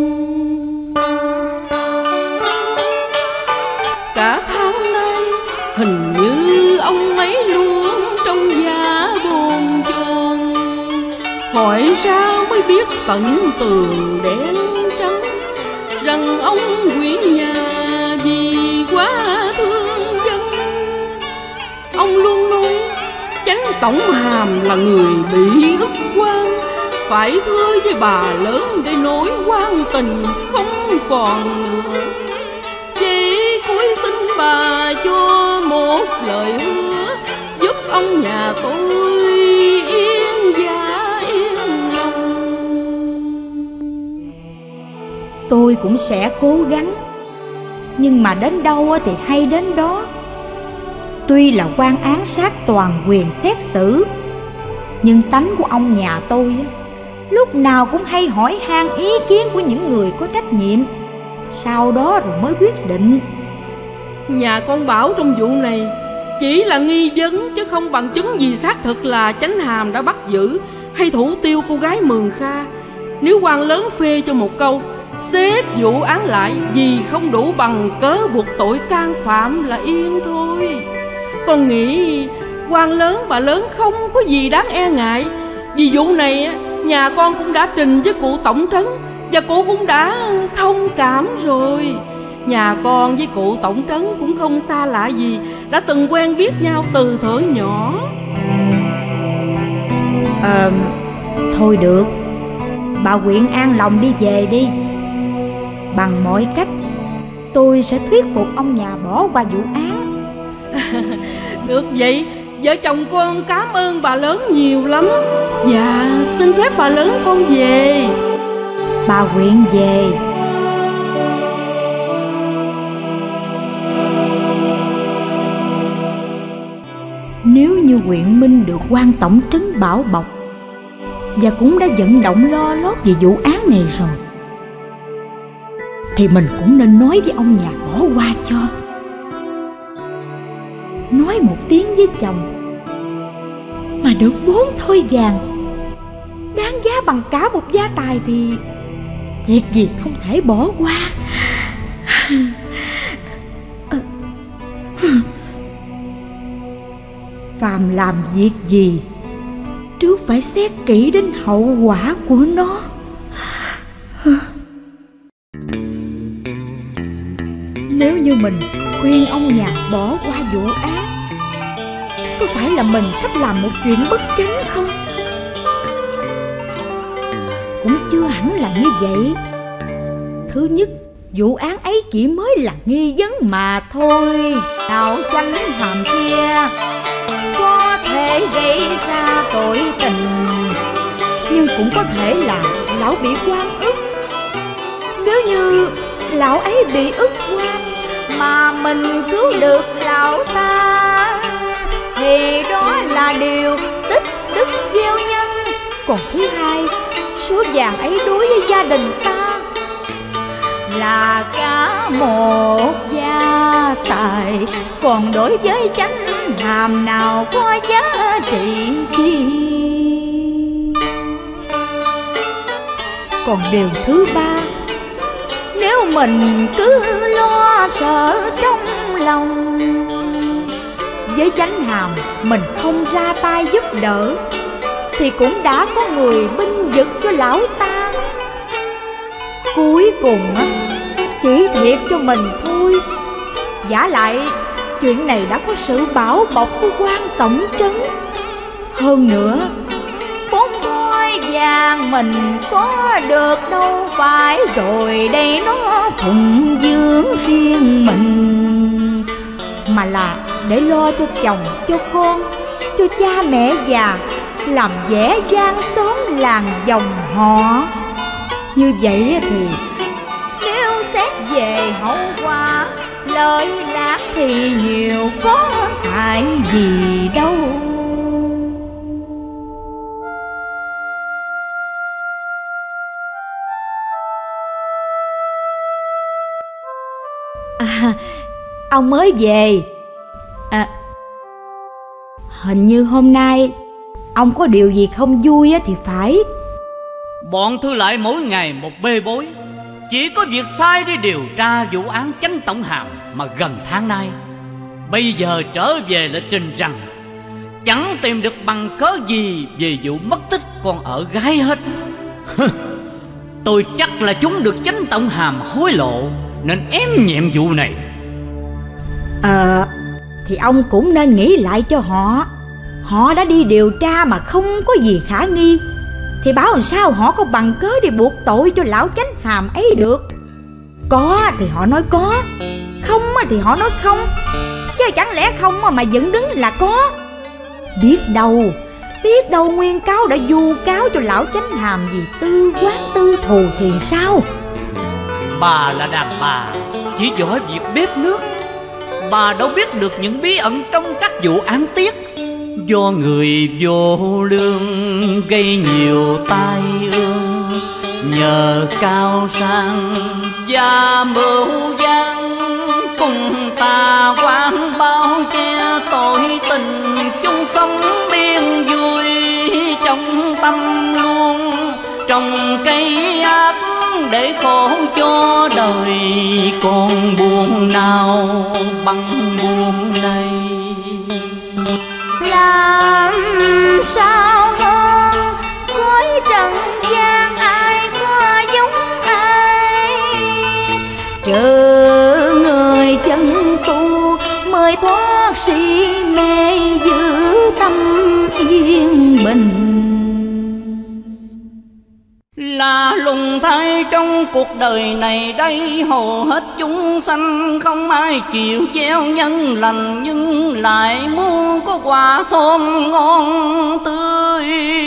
Cả tháng nay hình như ông ấy luôn trong giá bồn chồn, hỏi ra mới biết tận tường đen trắng rằng ông quyện nhà vì quá thương dân. Ông luôn nói Chánh Tổng Hàm là người bị ức quan, phải thưa với bà lớn để nối quan tình không còn nữa. Vậy cuối xin bà cho một lời hứa, giúp ông nhà tôi yên dạ yên lòng. Tôi cũng sẽ cố gắng, nhưng mà đến đâu thì hay đến đó. Tuy là quan án sát toàn quyền xét xử, nhưng tánh của ông nhà tôi lúc nào cũng hay hỏi han ý kiến của những người có trách nhiệm, sau đó rồi mới quyết định. Nhà con bảo trong vụ này chỉ là nghi vấn, chứ không bằng chứng gì xác thực là Chánh Hàm đã bắt giữ hay thủ tiêu cô gái Mường Kha. Nếu quan lớn phê cho một câu xếp vụ án lại vì không đủ bằng cớ buộc tội can phạm là yên thôi. Con nghĩ quan lớn bà lớn không có gì đáng e ngại. Vì vụ này nhà con cũng đã trình với cụ tổng trấn, và cụ cũng đã thông cảm rồi. Nhà con với cụ tổng trấn cũng không xa lạ gì, đã từng quen biết nhau từ thuở nhỏ. Thôi được, bà Quyện an lòng đi về đi. Bằng mọi cách tôi sẽ thuyết phục ông nhà bỏ qua vụ án. Được vậy, vợ chồng con cảm ơn bà lớn nhiều lắm. Dạ, xin phép bà lớn con về. Bà Quyện về. Nếu như Quyện Minh được quan tổng trấn bảo bọc và cũng đã vận động lo lót về vụ án này rồi, thì mình cũng nên nói với ông nhà bỏ qua cho. Nói một tiếng với chồng mà được 4 thoi vàng đáng giá bằng cả một gia tài thì việc gì không thể bỏ qua. Phàm làm việc gì trước phải xét kỹ đến hậu quả của nó. Nếu như mình khuyên ông nhà bỏ qua vụ án, có phải là mình sắp làm một chuyện bất chánh không? Cũng chưa hẳn là như vậy. Thứ nhất, vụ án ấy chỉ mới là nghi vấn mà thôi. Đạo Chánh Hàm kia có thể gây ra tội tình, nhưng cũng có thể là lão bị oan ức. Nếu như lão ấy bị ức oan mà mình cứu được lão ta, thì đó là điều tích đức gieo nhân. Còn thứ hai, số vàng ấy đối với gia đình ta là cả một gia tài, còn đối với Chánh Hàm nào có giá trị chi. Còn điều thứ ba, nếu mình cứ lo sợ trong lòng, với Chánh Hàm mình không ra tay giúp đỡ, thì cũng đã có người binh vực cho lão ta. Cuối cùng á, chỉ thiệt cho mình thôi. Vả lại chuyện này đã có sự bảo bọc của quan tổng trấn. Hơn nữa, 4 ngôi vàng mình có được đâu phải rồi đây nó phụng dưỡng riêng mình, mà là để lo cho chồng, cho con, cho cha mẹ già, làm vẻ gian xóm làng dòng họ. Như vậy thì nếu xét về hậu quả, lợi lạc thì nhiều có hại gì đâu. Ông mới về. Hình như hôm nay ông có điều gì không vui thì phải. Bọn Thư Lại mỗi ngày một bê bối, chỉ có việc sai đi điều tra vụ án Chánh Tổng Hàm mà gần tháng nay. Bây giờ trở về lại trình rằng chẳng tìm được bằng cớ gì về vụ mất tích con ở gái hết. Tôi chắc là chúng được Chánh Tổng Hàm hối lộ nên ém nhẹm vụ này. Thì ông cũng nên nghĩ lại cho họ. Họ đã đi điều tra mà không có gì khả nghi, thì bảo làm sao họ có bằng cớ để buộc tội cho lão Chánh Hàm ấy được. Có thì họ nói có, không thì họ nói không, chứ chẳng lẽ không mà dựng đứng là có. Biết đâu Nguyên Cáo đã vu cáo cho lão Chánh Hàm vì tư quán tư thù thì sao? Bà là đàn bà, chỉ giỏi việc bếp nước. Bà đâu biết được những bí ẩn trong các vụ án tiết do người vô lương gây nhiều tai ương. Nhờ cao sang và mưu gian cùng ta quán bao che tội tình, chung sống biên vui trong tâm luôn. Trồng cây ác để khổ cho đời, còn buồn nào bằng buồn này. Làm sao hơn cuối trần gian ai có giống ai, trừ người chân tu mới thoát si mê giữ tâm yên bình. Là lùng thay trong cuộc đời này đây, hầu hết chúng sanh không ai chịu gieo nhân lành, nhưng lại muốn có quả thơm ngon tươi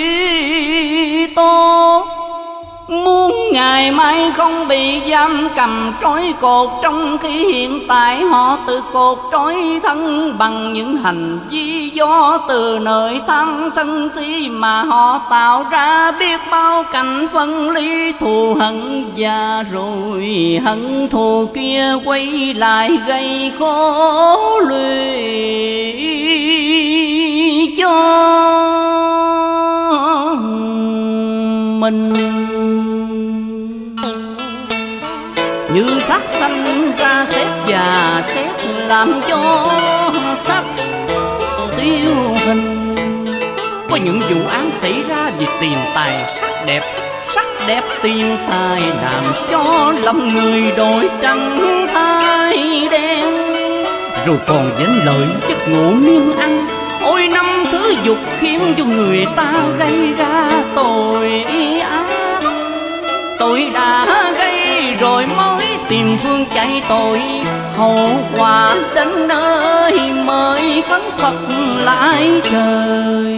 tốt. Muốn ngày mai không bị giam cầm trói cột, trong khi hiện tại họ tự cột trói thân bằng những hành vi do từ nơi tham sân si mà họ tạo ra. Biết bao cảnh phân ly thù hận, và rồi hận thù kia quay lại gây khổ lụy cho mình. Như sắc xanh ra xét và xét làm cho sắc tiêu hình. Có những vụ án xảy ra vì tiền tài sắc đẹp tiền tài, làm cho lòng người đổi trắng thay đen. Rồi còn danh lợi chất ngộ miên ăn, ôi năm thứ dục khiến cho người ta gây ra tội ác. Tội đã gây rồi mới tìm phương chạy tội, hậu quả đến nơi mới khấn Phật lại trời.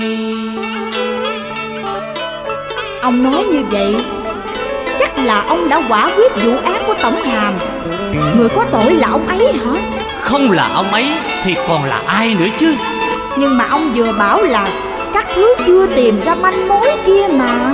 Ông nói như vậy chắc là ông đã quả quyết vụ án của Tổng Hàm. Người có tội là ông ấy hả? Không là ông ấy thì còn là ai nữa chứ? Nhưng mà ông vừa bảo là các thứ chưa tìm ra manh mối kia mà.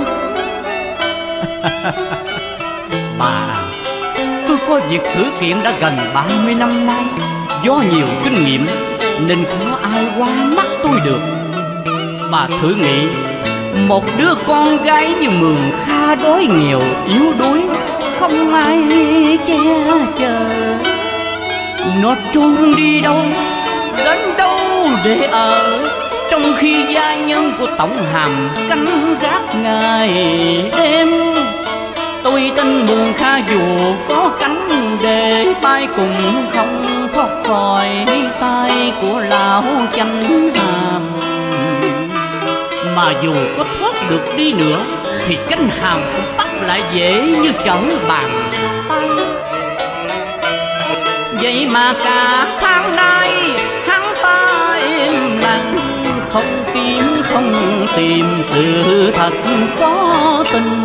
Bà, tôi có việc xử kiện đã gần 30 năm nay. Do nhiều kinh nghiệm nên khó ai qua mắt tôi được. Bà thử nghĩ, một đứa con gái như Mường Kha đói nghèo yếu đuối, không ai che chở, nó trốn đi đâu, đến đâu để ở, trong khi gia nhân của Tổng Hàm canh gác ngày đêm. Tôi tin Mường Kha dù có cánh để bay cũng không thoát khỏi tay của lão Chánh Hàm. Mà dù có thoát được đi nữa thì Chánh Hàm cũng bắt lại dễ như trở bàn tay. Vậy mà cả tháng nay hắn ta im lặng, không tìm sự thật có tình.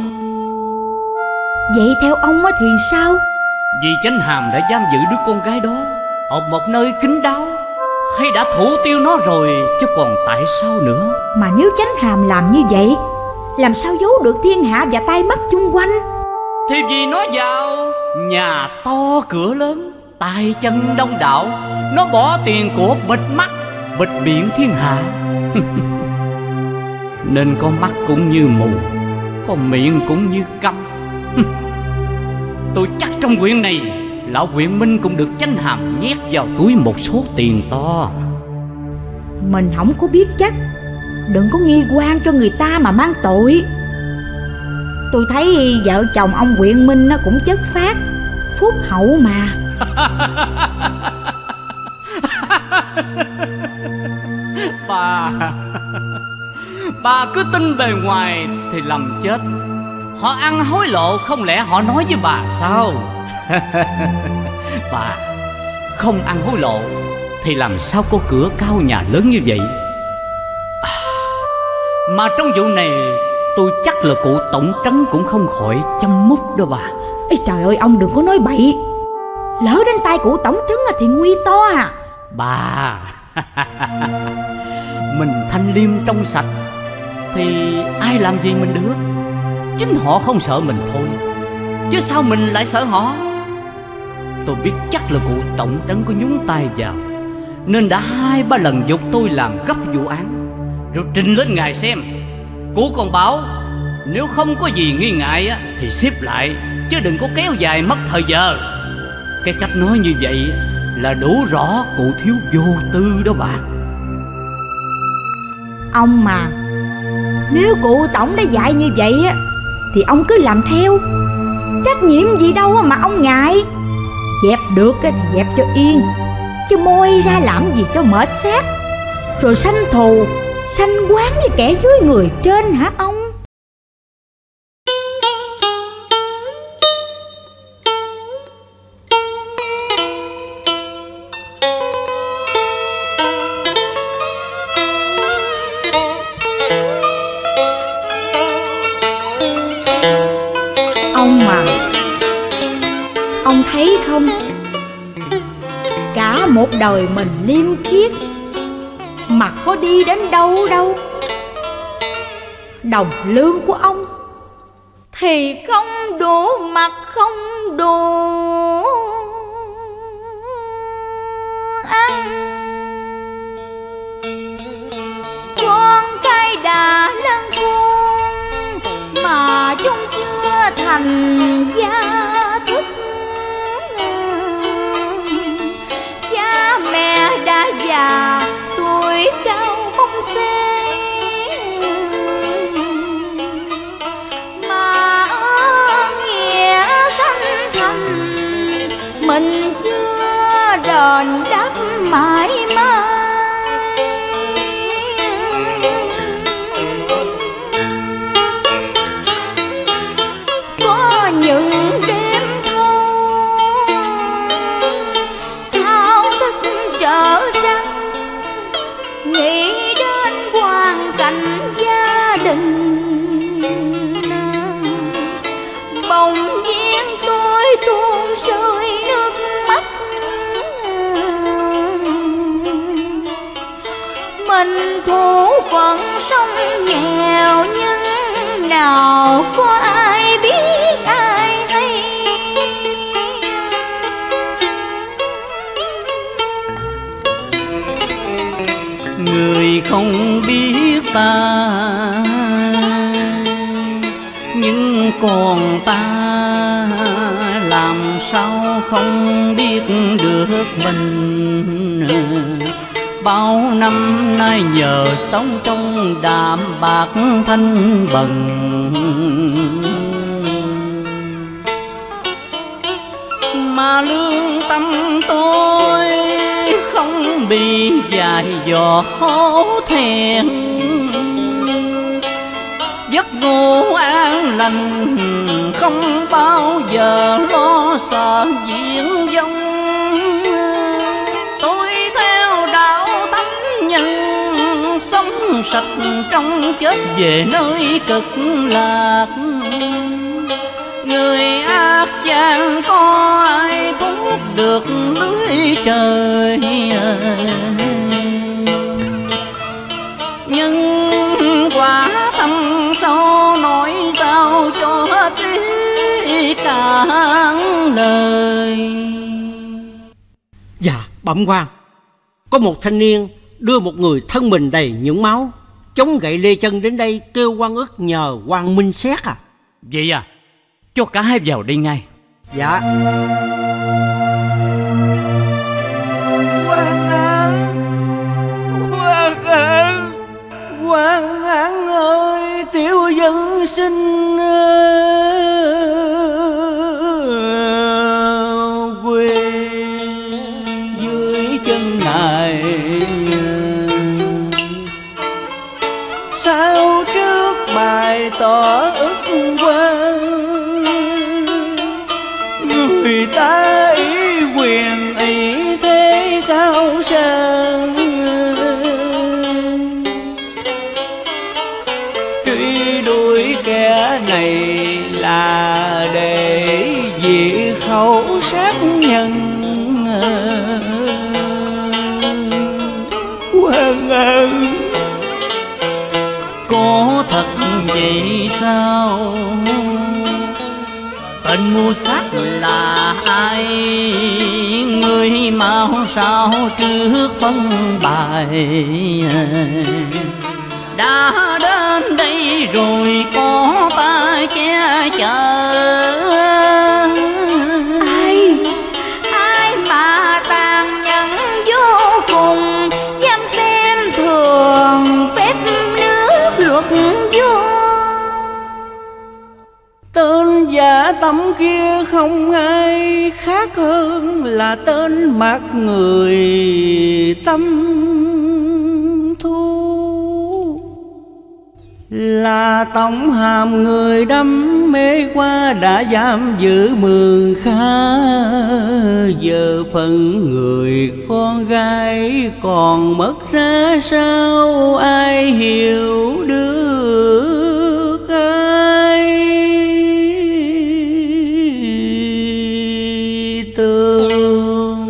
Vậy theo ông thì sao? Vì Chánh Hàm đã giam giữ đứa con gái đó ở một nơi kín đáo, hay đã thủ tiêu nó rồi chứ còn tại sao nữa. Mà nếu Chánh Hàm làm như vậy, làm sao giấu được thiên hạ và tai mắt chung quanh? Thì vì nó vào nhà to cửa lớn, tay chân đông đảo, nó bỏ tiền của bịt mắt bịt miệng thiên hạ. Nên con mắt cũng như mù, con miệng cũng như câm. Tôi chắc trong huyện này lão huyện Minh cũng được Chánh Hàm nhét vào túi một số tiền to. Mình không có biết chắc, đừng có nghi oan cho người ta mà mang tội. Tôi thấy vợ chồng ông huyện Minh nó cũng chất phác, phúc hậu mà. Bà cứ tin bề ngoài thì lầm chết. Họ ăn hối lộ, không lẽ họ nói với bà sao? Bà không ăn hối lộ thì làm sao có cửa cao nhà lớn như vậy? Mà trong vụ này tôi chắc là cụ tổng trấn cũng không khỏi châm mút đâu bà. Ê trời ơi, ông đừng có nói bậy. Lỡ đến tay cụ tổng trấn thì nguy to à. Bà mình thanh liêm trong sạch thì ai làm gì mình được. Chính họ không sợ mình thôi, chứ sao mình lại sợ họ. Tôi biết chắc là cụ tổng trấn có nhúng tay vào, nên đã 2-3 lần giục tôi làm gấp vụ án, rồi trình lên ngài xem. Cụ còn bảo nếu không có gì nghi ngại thì xếp lại, chứ đừng có kéo dài mất thời giờ. Cái cách nói như vậy là đủ rõ cụ thiếu vô tư đó bà. Ông mà, nếu cụ tổng đã dạy như vậy thì ông cứ làm theo. Trách nhiệm gì đâu mà ông ngại. Dẹp được thì dẹp cho yên, chứ môi ra làm gì cho mệt xác, rồi sanh thù sanh oán với kẻ dưới người trên hả ông? Ông mà, ông thấy không, cả một đời mình liêm khiết mà có đi đến đâu đâu. Đồng lương của ông thì không đủ mặt không đủ ăn. Con cái đã lên khuôn mà chúng chưa thành gia thức. Cha mẹ đã già tuổi cao bông xê, mà ơn nghĩa sanh thành mình chưa đền đáp mãi mãi. Có những đêm thâu thao thức trở trăng, nghĩ đến hoàn cảnh gia đình. Bỗng nhiên tôi tuôn rơi nước mắt. Mình thủ phận sống nghèo nhưng nào có ai biết ai hay. Người không biết ta, nhưng còn ta làm sao không biết được mình. bao năm nay nhờ sống trong đạm bạc thanh bần, mà lương tâm tôi không bị dài dò hổ thẹn. Giấc ngủ an lành không bao giờ lo sợ diễn vong. Tôi theo đạo thánh nhân sống sạch trong chết về nơi cực lạc. Người ác gian có ai thoát được lưới trời, nhưng quả tâm sâu nói sao cho hết ý cả lời. Dạ bẩm quan, có một thanh niên đưa một người thân mình đầy những máu chống gậy lê chân đến đây kêu quan ức nhờ quan minh xét à. Vậy à, cho cả hai vào đây ngay. Dạ. Quan An, Quan An, Quan An ơi, tiểu dân xin quỳ dưới chân ngài. Sao trước bài tỏ ức quan, người ta ý quyền ý thế cao sang. Truy đuổi kẻ này là để diệt khẩu sát nhân. Quan An, Có thật vậy sao? Tên mưu sát là ai? Người mau sao trước phân bài. Đã đến đây rồi có ta che chở. Ai mà tàn nhẫn vô cùng, dám xem thường phép nước luật vua. tên giả tâm kia không ai khác hơn là tên mặt người tâm thu, là tổng hàm người đắm mê qua đã giam giữ Mường Kha. Giờ phận người con gái còn mất ra sao, ai hiểu được ai tường.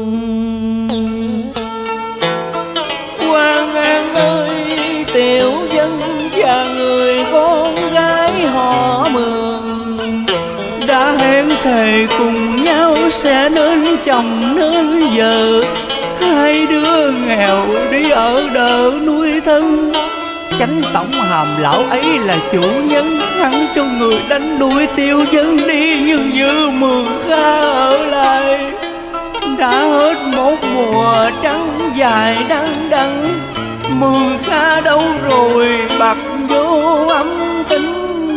Quan An ơi, tiểu dân và người con gái họ Mường đã hẹn thề cùng nhau sẽ nên chồng nên vợ. Hai đứa nghèo đi ở đợ nuôi thân, chánh tổng hàm lão ấy là chủ nhân, hắn cho người đánh đuổi tiêu dân đi, nhưng giữ Mường Kha ở lại. Đã hết một mùa trắng dài đăng đăng, Mường Kha đâu rồi bạc vô âm tính.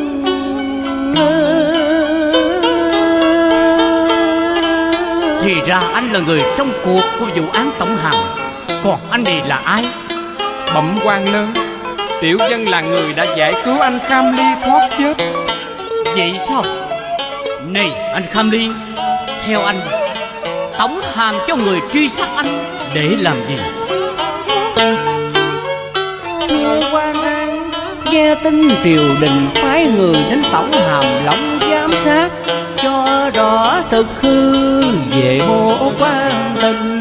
Thì ra anh là người trong cuộc của vụ án tổng hàm, còn anh này là ai? Bẩm quan lớn, tiểu dân là người đã giải cứu anh Kham Ly thoát chết. Vậy sao? Này anh Kham Ly, theo anh, tổng hàm cho người truy sát anh để làm gì? Thưa quan An, nghe tin triều đình phái người đến tổng hàm lỏng giám sát, cho rõ thực hư về bộ quan tình.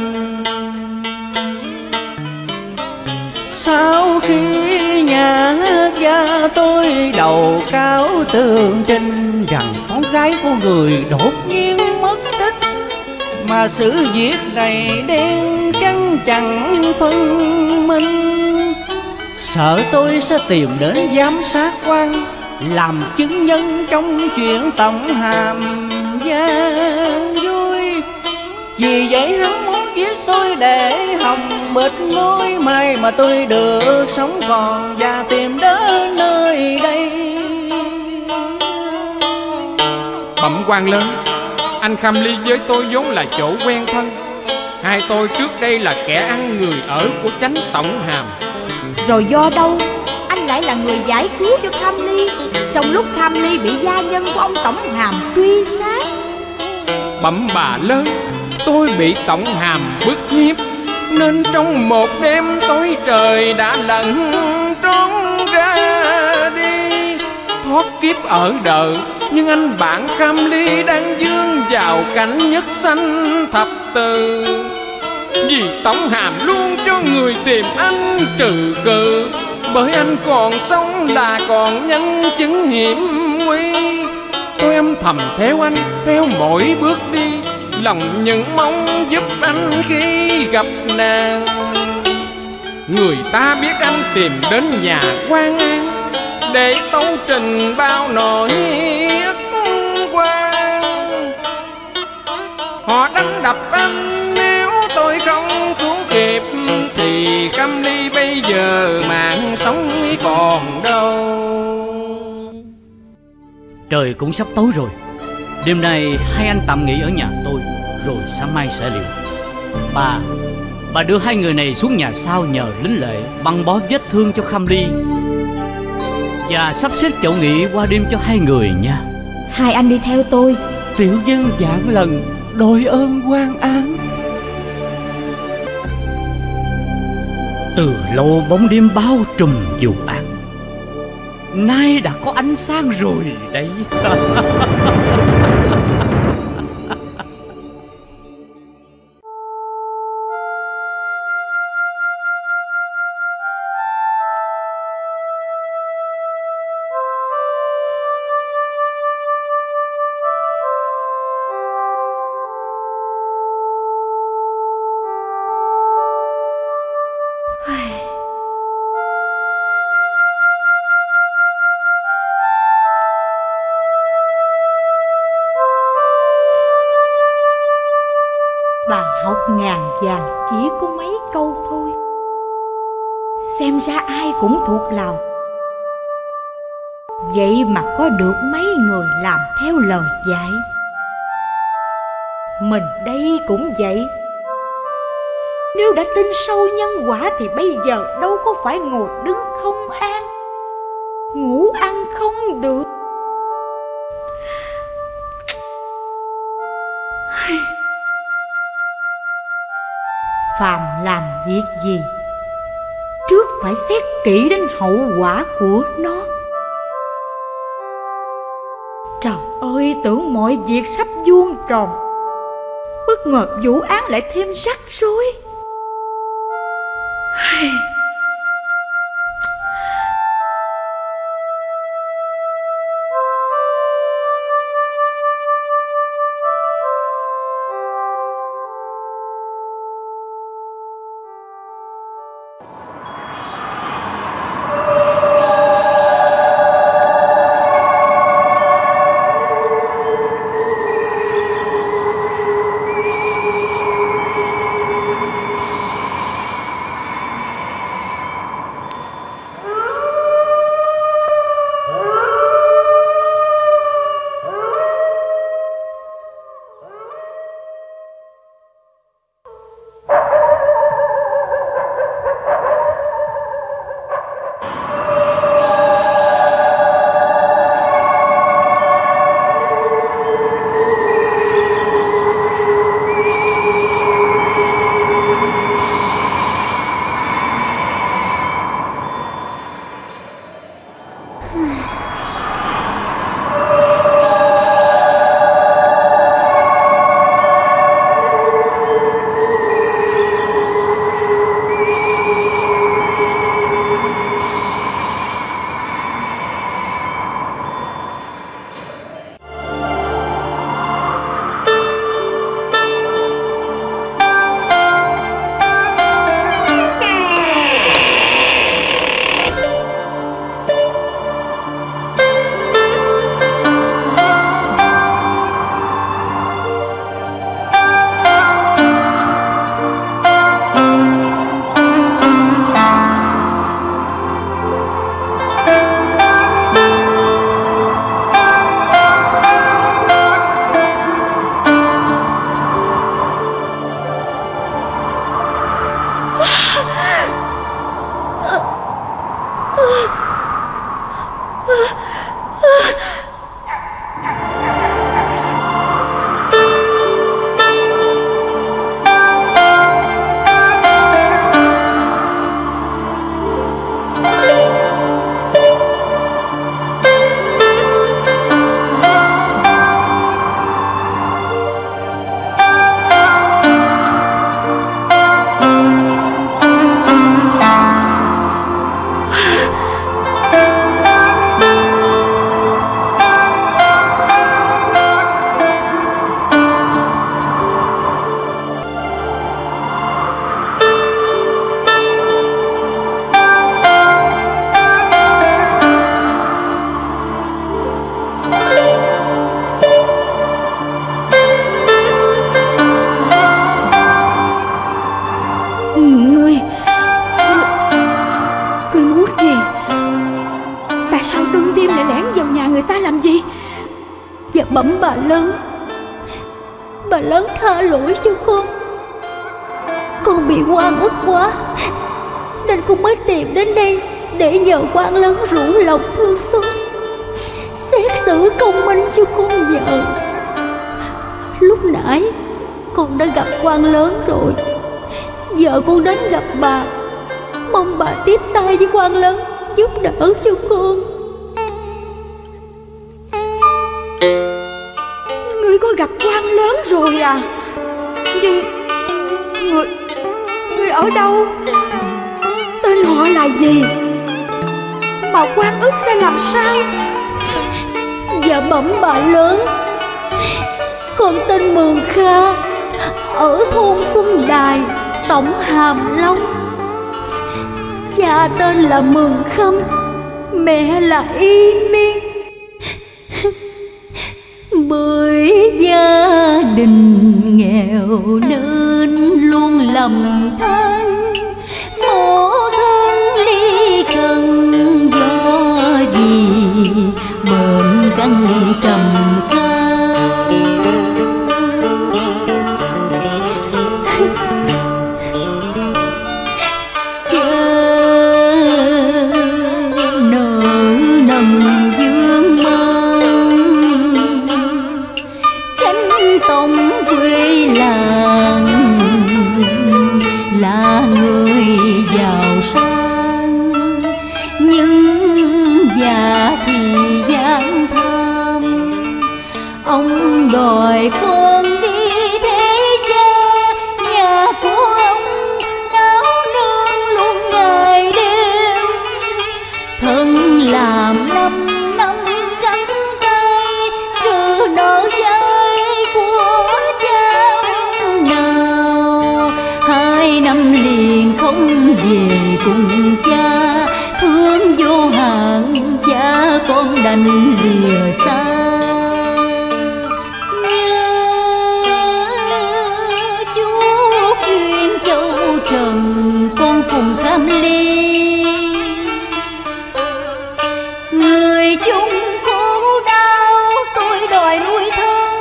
Sau khi nhà gia tôi đầu cáo tường trình rằng con gái của người đột nhiên mất tích, mà sự việc này đen trắng chẳng phân minh, sợ tôi sẽ tìm đến giám sát quan làm chứng nhân trong chuyện tổng hàm gian vui. Vì vậy hắn muốn giết tôi để hòng bịt môi may mà tôi được sống còn và tìm đến nơi đây. Bẩm quan lớn, anh Kham Ly với tôi vốn là chỗ quen thân. Hai tôi trước đây là kẻ ăn người ở của Chánh Tổng Hàm. Rồi do đâu anh lại là người giải cứu cho Kham Ly trong lúc Kham Ly bị gia nhân của ông Tổng Hàm truy sát? Bẩm bà lớn, tôi bị Tổng Hàm bức hiếp, nên trong một đêm tối trời đã lẩn trốn ra đi thoát kiếp ở đời. Nhưng anh bạn Kham Ly đang dương vào cảnh nhất sanh thập từ. Vì Tổng Hàm luôn cho người tìm anh trừ cự, bởi anh còn sống là còn nhân chứng hiểm nguy. Tôi âm thầm theo anh theo mỗi bước đi, lòng những mong giúp anh khi gặp nàng. Người ta biết anh tìm đến nhà Quan An để tấu trình bao nỗi yết quan. Họ đánh đập anh, nếu tôi không cứu kịp thì Kham Ly bây giờ mạng sống còn đâu. Trời cũng sắp tối rồi, đêm nay hai anh tạm nghỉ ở nhà tôi, rồi sáng mai sẽ liệu. Bà đưa hai người này xuống nhà sau nhờ lính lệ băng bó vết thương cho Kham Ly, và sắp xếp chỗ nghỉ qua đêm cho hai người nha. Hai anh đi theo tôi. Tiểu nhân vạn lần đội ơn Quan An. Từ lâu bóng đêm bao trùm dù an, nay đã có ánh sáng rồi đấy. Bài học ngàn vàng chỉ có mấy câu thôi, xem ra ai cũng thuộc lòng. Vậy mà có được mấy người làm theo lời dạy. Mình đây cũng vậy. Nếu đã tin sâu nhân quả thì bây giờ đâu có phải ngồi đứng không an, ngủ ăn không được. Phàm làm việc gì trước phải xét kỹ đến hậu quả của nó. Trời ơi, tưởng mọi việc sắp vuông tròn, bất ngờ vụ án lại thêm rắc rối. bẩm bà lớn. Bà lớn tha lỗi cho con bị oan ức quá, nên con mới tìm đến đây để nhờ quan lớn rủ lòng thương xót, xét xử công minh cho con vợ. Lúc nãy con đã gặp quan lớn rồi, giờ con đến gặp bà, mong bà tiếp tay với quan lớn giúp đỡ cho con. Ngươi có gặp quan lớn rồi à? Nhưng Ngươi ở đâu? Tên họ là gì? Mà quan ức ra làm sao? Dạ bẩm bà lớn, con tên Mường Kha, ở thôn Xuân Đài, tổng Hàm Long. Cha tên là Mường Khâm, mẹ là Y Miên. Bởi gia đình nghèo nên luôn lầm than, mộ thân ly trần do vì bệnh căn trầm kha. Nợ nần dương mang, chánh tổng quê làng là người giàu sang, nhưng già thì gian tham. Ông đòi con đi thế cha, nhà của ông nấu nương luôn ngày đêm. Thân làm 5 năm trắng tay, trừ nợ dây của cha ông nào. 2 năm liền không về cùng cha, thương vô hạn cha con đành lìa xa. Chúa khuyên châu trần con cùng kham ly, người chung khổ đau tôi đòi nuôi thân.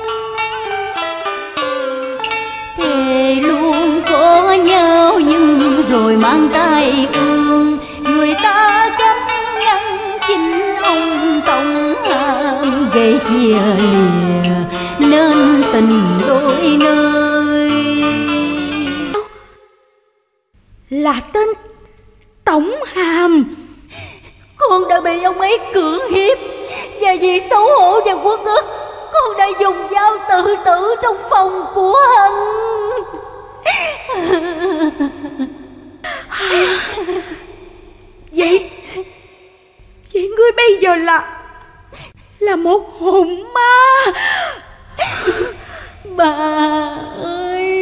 Thề luôn có nhau nhưng rồi mang tay ương, người ta cấm ngăn chính ông tổng hàm gây chia lìa nên tình đôi nơi. Là tên Tổng Hàm. Con đã bị ông ấy cưỡng hiếp, và vì xấu hổ và uất ức, con đã dùng dao tự tử trong phòng của anh. Vậy ngươi bây giờ là một hồn ma. Bà ơi,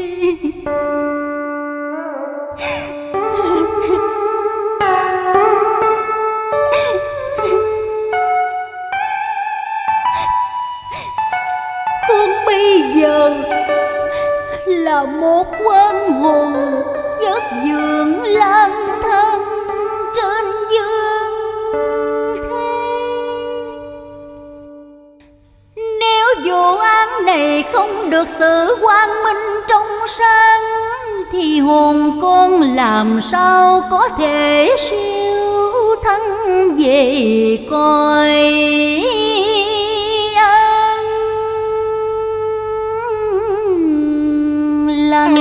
con bây giờ là một oan hồn chất dưỡng lang thang trên dương thế. Nếu vụ án này không được xử quang minh trong sáng, thì hồn con làm sao có thể siêu thăng về coi an lành.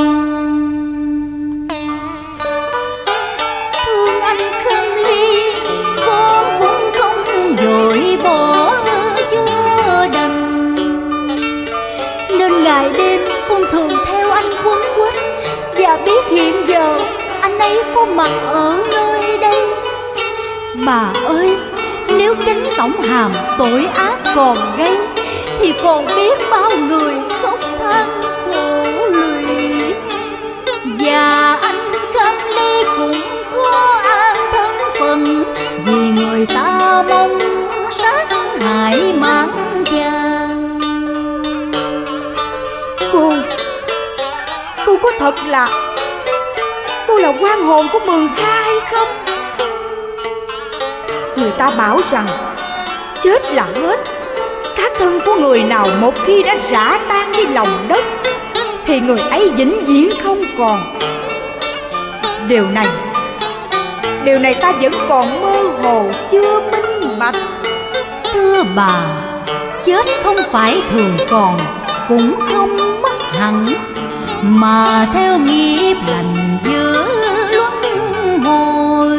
Thương anh Khâm Ly, con cũng không vội bỏ chưa đành, nên ngày đêm con thường theo anh quấn quýt, và biết hiện giờ anh ấy có mặt ở nơi đây. Bà ơi, nếu chính Tổng Hàm tội ác còn gây, thì còn biết bao người khóc than khổ lụy, và anh Khâm Ly cũng khó an thân phận, vì người ta mong sát hại mãn vàng. Cô có thật là cô là oan hồn của Mường Kha hay không? Người ta bảo rằng chết là hết, xác thân thân của người nào một khi đã rã tan đi lòng đất thì người ấy vĩnh viễn không còn. Điều này ta vẫn còn mơ hồ chưa minh bạch. Thưa bà, chết không phải thường còn, cũng không mất hẳn, mà theo nghiệp lành giữa luân hồi.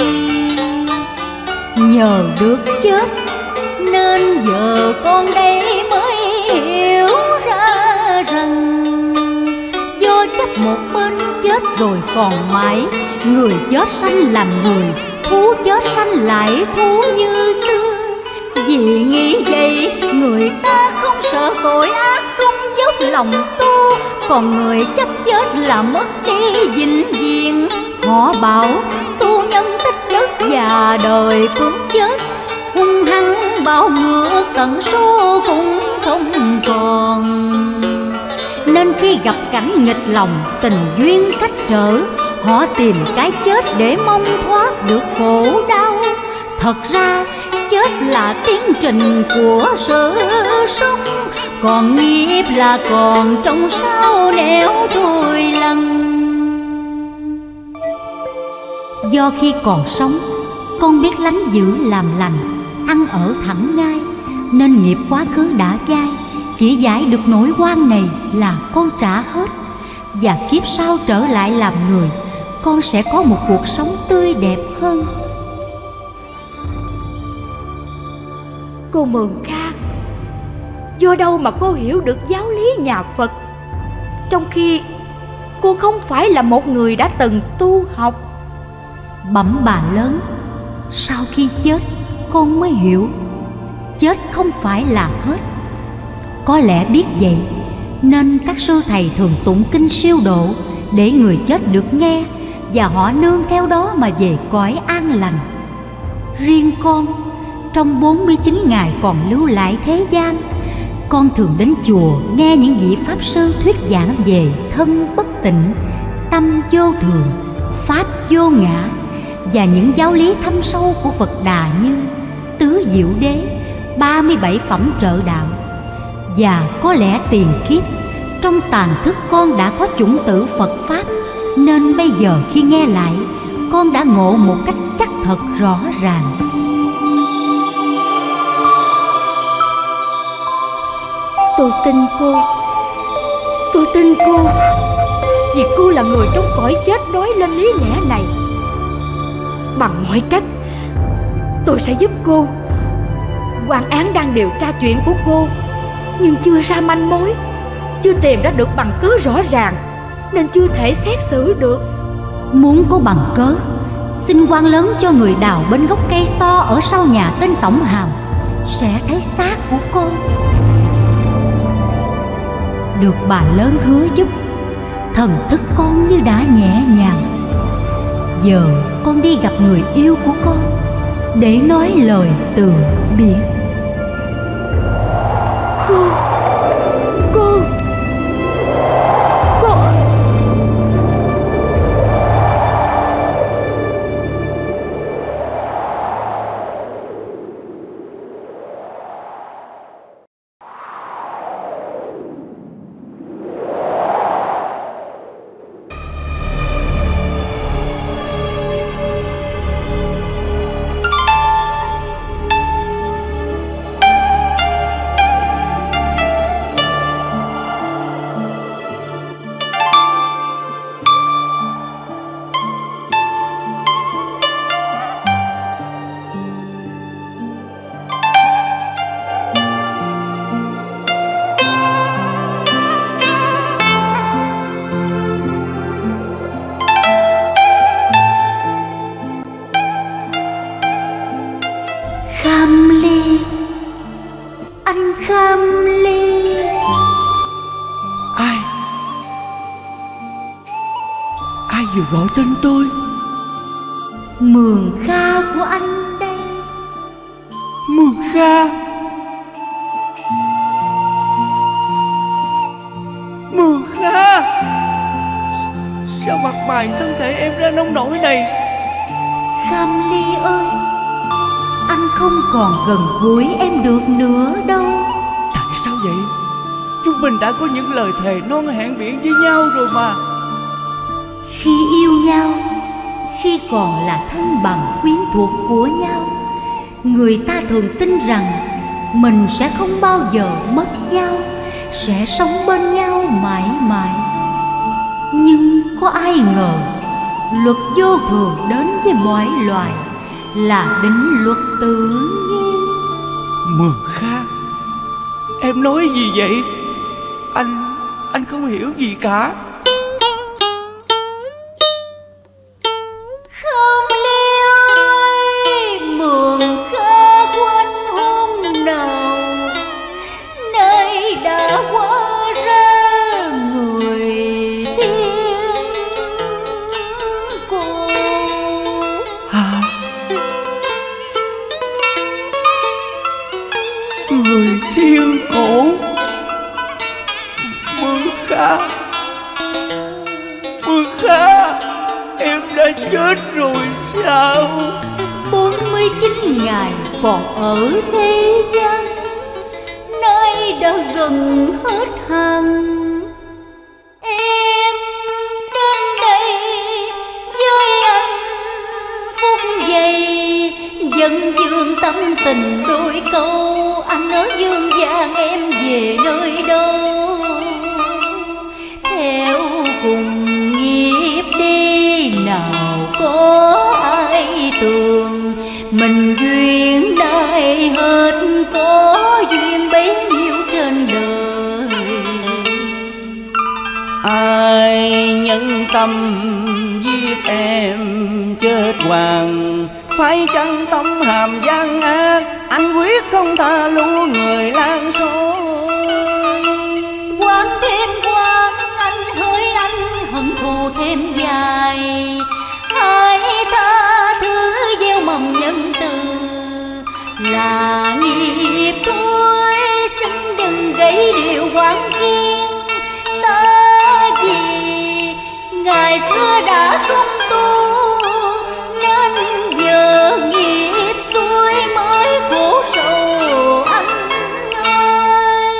Nhờ được chết nên giờ con đây mới hiểu ra rằng do chấp một bên chết rồi còn mãi. Người chết sanh làm người, thú chết sanh lại thú như xưa. Vì nghĩ vậy người ta không sợ tội ác, không dốc lòng tu. Còn người chấp chết là mất đi vĩnh viễn. Họ bảo tu nhân tích đức và đời cũng chết, hung hăng bao ngược tận số cũng không còn. Nên khi gặp cảnh nghịch lòng, tình duyên cách trở, họ tìm cái chết để mong thoát được khổ đau. Thật ra chết là tiến trình của sự sống, còn nghiệp là còn trong sao nẻo trôi lăn. Do khi còn sống, con biết lánh dữ làm lành, ăn ở thẳng ngay, nên nghiệp quá khứ đã dai, chỉ giải được nỗi oan này là con trả hết. Và kiếp sau trở lại làm người, con sẽ có một cuộc sống tươi đẹp hơn. Cô Mường Kha, do đâu mà cô hiểu được giáo lý nhà Phật, trong khi cô không phải là một người đã từng tu học? Bẩm bà lớn, sau khi chết con mới hiểu chết không phải là hết. Có lẽ biết vậy nên các sư thầy thường tụng kinh siêu độ để người chết được nghe, và họ nương theo đó mà về cõi an lành. Riêng con, trong 49 ngày còn lưu lại thế gian, con thường đến chùa nghe những vị pháp sư thuyết giảng về thân bất tịnh, tâm vô thường, pháp vô ngã, và những giáo lý thâm sâu của Phật Đà như tứ diệu đế, 37 phẩm trợ đạo. Và có lẽ tiền kiếp trong tàn thức con đã có chủng tử Phật Pháp, nên bây giờ khi nghe lại, con đã ngộ một cách chắc thật rõ ràng. Tôi tin cô, vì cô là người trong cõi chết nói lên lý lẽ này. Bằng mọi cách, tôi sẽ giúp cô. Quan án đang điều tra chuyện của cô, nhưng chưa ra manh mối, chưa tìm ra được bằng cớ rõ ràng, nên chưa thể xét xử được. Muốn có bằng cớ, xin quan lớn cho người đào bên gốc cây to ở sau nhà tên Tổng Hàm, sẽ thấy xác của con. Được bà lớn hứa giúp, thần thức con như đã nhẹ nhàng. Giờ con đi gặp người yêu của con để nói lời từ biệt. Cô Kham Ly. Ai vừa gọi tên tôi? Mường Kha của anh đây. Mường Kha? Mường Kha? Sao mặt mày thân thể em ra nông nổi này? Kham Ly ơi, anh không còn gần gũi em được nữa đâu. Sao vậy? Chúng mình đã có những lời thề non hẹn biển với nhau rồi mà. Khi yêu nhau, khi còn là thân bằng quyến thuộc của nhau, người ta thường tin rằng mình sẽ không bao giờ mất nhau, sẽ sống bên nhau mãi mãi. Nhưng có ai ngờ luật vô thường đến với mọi loài là định luật tự nhiên. Mường Kha, em nói gì vậy? Anh không hiểu gì cả. Không liêu Mường Kha quên hôm nào nay đã hóa ra người thiên cổ. Người thiên cổ. Mường Kha, em đã chết rồi sao? 49 ngày còn ở thế gian, nay đã gần hết hàng. Em đến đây với anh phút giây, dân dương tâm tình đôi câu. Anh ở dương gian, em về nơi đâu? Theo cùng nghiệp đi, nào có ai tường mình duyên nay hết, có duyên bấy nhiêu trên đời. Ai nhân tâm giết em chết hoàng, phải chăng tâm hàm gian ác, anh quyết không tha lũ người lan xối. Quán thêm quán, anh hỡi anh hận thù thêm dài. Hãy tha thứ gieo mầm nhân từ là nghiệp thôi, xin đừng gãy điều quán kiên. Ta vì ngày xưa đã không tu, nên giờ nghiệp xuôi mới khổ sầu anh ơi.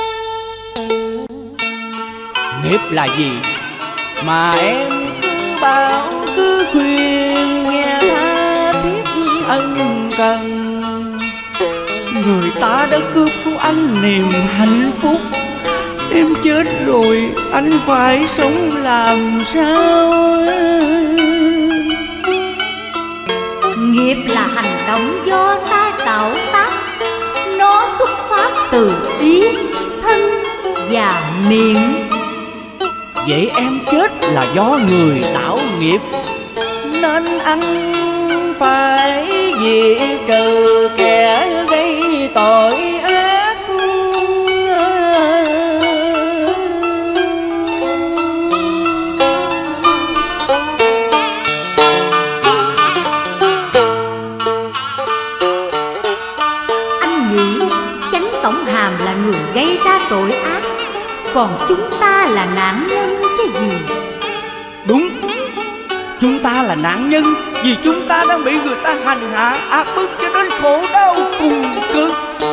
Nghiệp là gì mà em cứ bảo cứ khuyên, nghe tha thiết ân cần. Người ta đã cướp của anh niềm hạnh phúc, em chết rồi anh phải sống làm sao? Nghiệp là hành động do ta tạo tác, nó xuất phát từ ý, thân và miệng. Vậy em chết là do người tạo nghiệp, nên anh phải diệt trừ kẻ gây tội ác. Anh nghĩ Chánh Tổng Hàm là người gây ra tội ác, còn chúng ta là nạn nhân chứ gì. Đúng, chúng ta là nạn nhân vì chúng ta đang bị người ta hành hạ áp bức cho đến khổ đau cùng cực.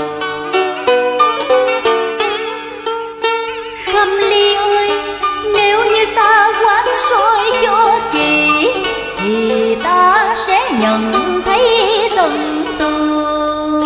Khâm Ly ơi, nếu như ta quán soi cho kỹ thì ta sẽ nhận thấy tận tường.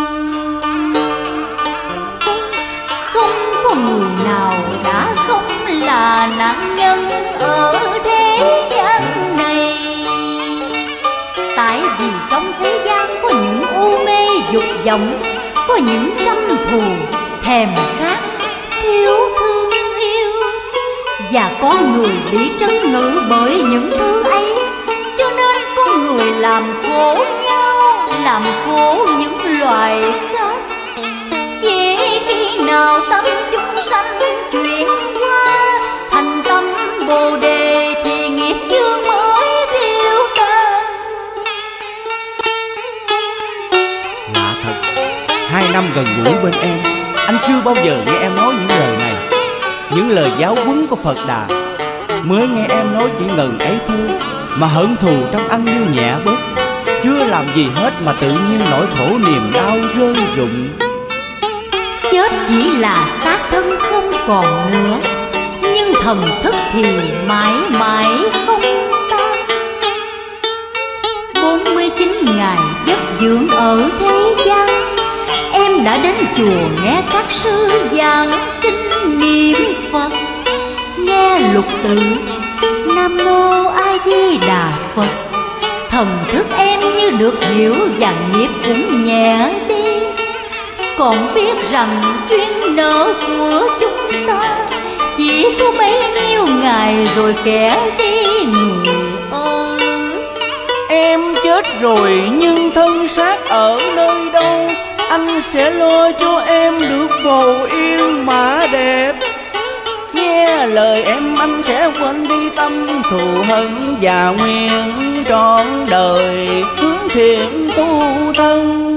Không có người nào đã không là nạn nhân ở thế gian này. Tại vì trong thế gian có những u mê dục vọng, có những căm thù thèm khát, thiếu thương yêu, và có người bị trấn ngự bởi những thứ ấy. Cho nên có người làm khổ nhau, làm khổ những loài khác. Chỉ khi nào tâm chúng sanh chuyển qua thành tâm Bồ Đề thì nghiệp chướng mới tiêu tan. Lạ thật, 2 năm gần gũi bên em, anh chưa bao giờ nghe em nói những lời này, những lời giáo huấn của Phật Đà. Mới nghe em nói chỉ ngần ấy thôi mà hận thù trong anh như nhẹ bớt, chưa làm gì hết mà tự nhiên nỗi khổ niềm đau rơi rụng. Chết chỉ là xác thân còn nữa, nhưng thần thức thì mãi mãi không tan. 49 ngày giấc dưỡng ở thế gian, em đã đến chùa nghe các sư giảng kinh niệm Phật, nghe lục tự Nam Mô A Di Đà Phật. Thần thức em như được hiểu và nghiệp cũng nhẹ đi. Còn biết rằng duyên nợ của chúng ta chỉ có bấy nhiêu ngày rồi kẻ đi người ơi. Em chết rồi nhưng thân xác ở nơi đâu, anh sẽ lo cho em được bầu yên mã đẹp. Nghe lời em anh sẽ quên đi tâm thù hận, và nguyện trọn đời hướng thiện tu thân.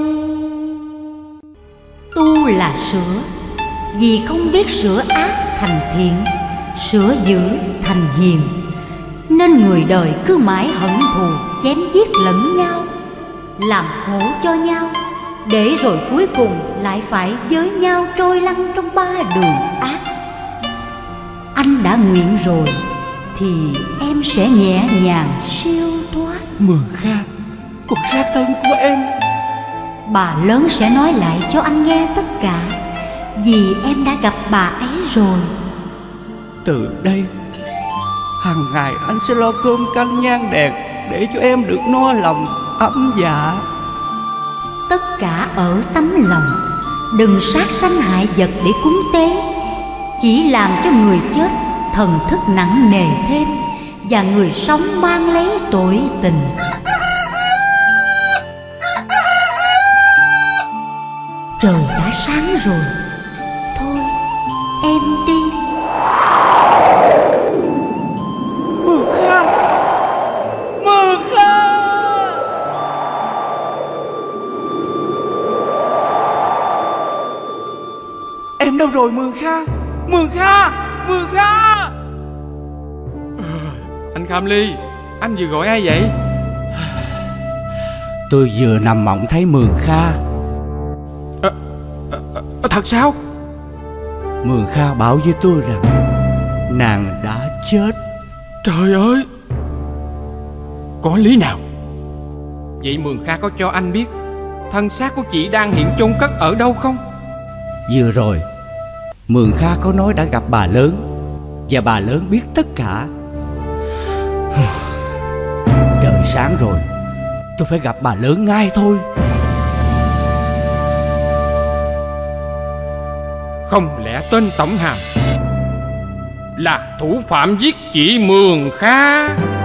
Tu là sửa, vì không biết sửa ác thành thiện, sửa dữ thành hiền, nên người đời cứ mãi hận thù chém giết lẫn nhau, làm khổ cho nhau, để rồi cuối cùng lại phải với nhau trôi lăn trong ba đường ác. Anh đã nguyện rồi thì em sẽ nhẹ nhàng siêu thoát. Mường Kha, con sát thân của em. Bà lớn sẽ nói lại cho anh nghe tất cả, vì em đã gặp bà ấy rồi. Từ đây hàng ngày anh sẽ lo cơm canh nhang đèn để cho em được no lòng ấm dạ. Tất cả ở tấm lòng, đừng sát sanh hại vật để cúng tế, chỉ làm cho người chết thần thức nặng nề thêm, và người sống mang lấy tội tình. Trời đã sáng rồi, thôi em đi. Mường Kha, Mường Kha. Em đâu rồi Mường Kha? Mường Kha, Mường Kha. Anh Kham Ly, anh vừa gọi ai vậy? Tôi vừa nằm mộng thấy Mường Kha. Thật sao? Mường Kha bảo với tôi rằng nàng đã chết. Trời ơi, có lý nào? Vậy Mường Kha có cho anh biết thân xác của chị đang hiện chôn cất ở đâu không? Vừa rồi Mường Kha có nói đã gặp bà lớn, và bà lớn biết tất cả. Trời sáng rồi, tôi phải gặp bà lớn ngay thôi. Không lẽ tên Tổng Hàm là thủ phạm giết chị Mường Kha?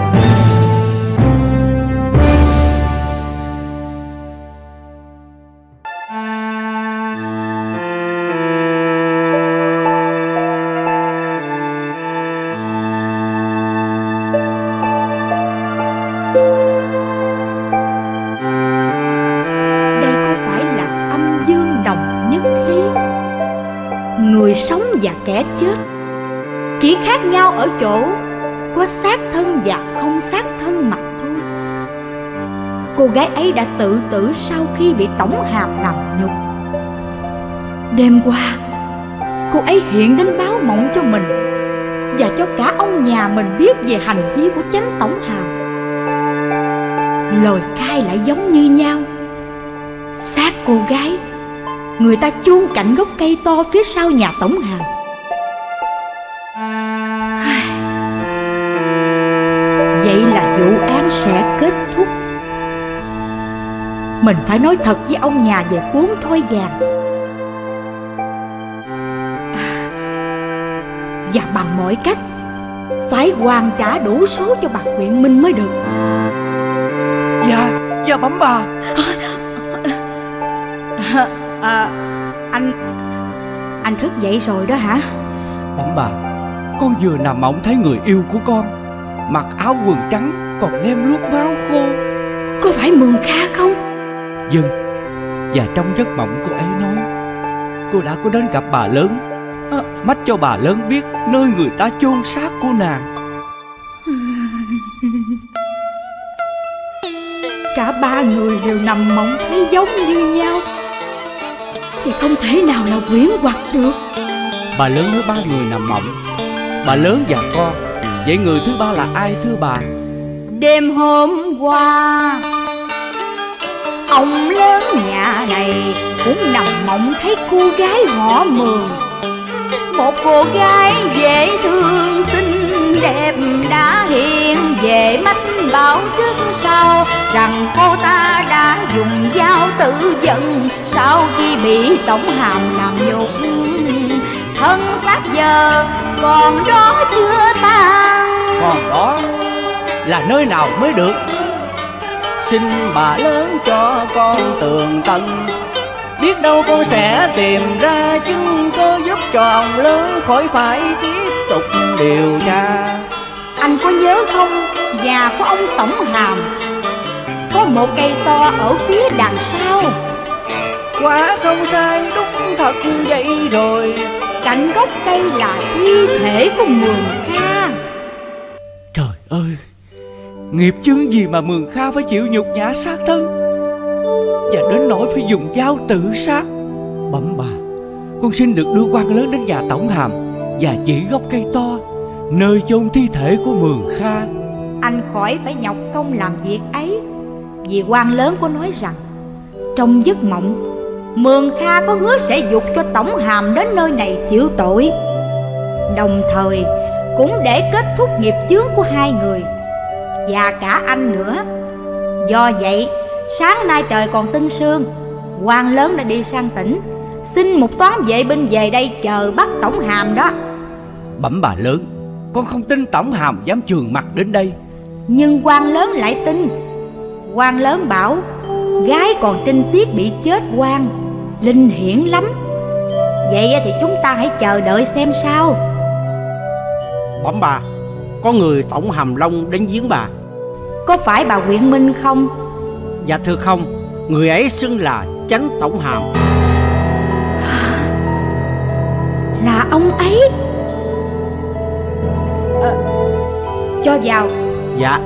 Đây có phải là âm dương đồng nhất lý? Người sống và kẻ chết chỉ khác nhau ở chỗ có xác thân và không xác thân mà thôi. Cô gái ấy đã tự tử sau khi bị Tổng Hàm làm nhục. Đêm qua cô ấy hiện đến báo mộng cho mình và cho cả ông nhà mình biết về hành vi của chánh Tổng Hàm. Lời khai lại giống như nhau. Xác cô gái người ta chôn cạnh gốc cây to phía sau nhà Tổng Hàm. Vậy là vụ án sẽ kết thúc. Mình phải nói thật với ông nhà về 4 thoi vàng, và bằng mọi cách phải hoàn trả đủ số cho bà Quyện Minh mới được. Dạ bẩm bà. Anh thức dậy rồi đó hả? Bẩm bà, con vừa nằm mộng thấy người yêu của con mặc áo quần trắng còn lem luốc máu khô. Có phải Mường Kha không? Vâng. Và trong giấc mộng cô ấy nói cô đã có đến gặp bà lớn, mách cho bà lớn biết nơi người ta chôn xác của nàng. Cả ba người đều nằm mộng thấy giống như nhau thì không thể nào là quyến hoặc được. Bà lớn nói 3 người nằm mộng, bà lớn và con. Vậy người thứ ba là ai thưa bà? Đêm hôm qua, ông lớn nhà này cũng nằm mộng thấy cô gái họ Mường. Một cô gái dễ thương xinh đẹp đã hiện về mách bảo trước sau rằng cô ta đã dùng dao tự giận sau khi bị Tổng Hàm làm nhục. Thân xác giờ còn đó chưa tan. Còn đó là nơi nào mới được? Xin bà lớn cho con tường tận, biết đâu con sẽ tìm ra chứng cứ giúp cho ông lớn khỏi phải tiếp tục điều tra. Anh có nhớ không, nhà của ông Tổng Hàm có một cây to ở phía đằng sau. Quả không sai, đúng thật vậy rồi. Cạnh gốc cây là thi thể của Mường Kha. Trời ơi, nghiệp chướng gì mà Mường Kha phải chịu nhục nhã sát thân và đến nỗi phải dùng dao tự sát. Bẩm bà, con xin được đưa quan lớn đến nhà Tổng Hàm và chỉ gốc cây to nơi chôn thi thể của Mường Kha. Anh khỏi phải nhọc công làm việc ấy, vì quan lớn có nói rằng trong giấc mộng Mường Kha có hứa sẽ giục cho Tổng Hàm đến nơi này chịu tội, đồng thời cũng để kết thúc nghiệp chướng của hai người và cả anh nữa. Do vậy sáng nay trời còn tinh sương, quan lớn đã đi sang tỉnh xin một toán vệ binh về đây chờ bắt Tổng Hàm đó. Bẩm bà lớn, con không tin Tổng Hàm dám trường mặt đến đây. Nhưng quan lớn lại tin. Quan lớn bảo gái còn trinh tiết bị chết oan, linh hiển lắm. Vậy thì chúng ta hãy chờ đợi xem sao. Bẩm bà, có người Tổng Hàm Long đến viếng bà. Có phải bà Quyện Minh không? Dạ thưa không, người ấy xưng là Chánh Tổng Hàm. Là ông ấy. Cho vào. Dạ.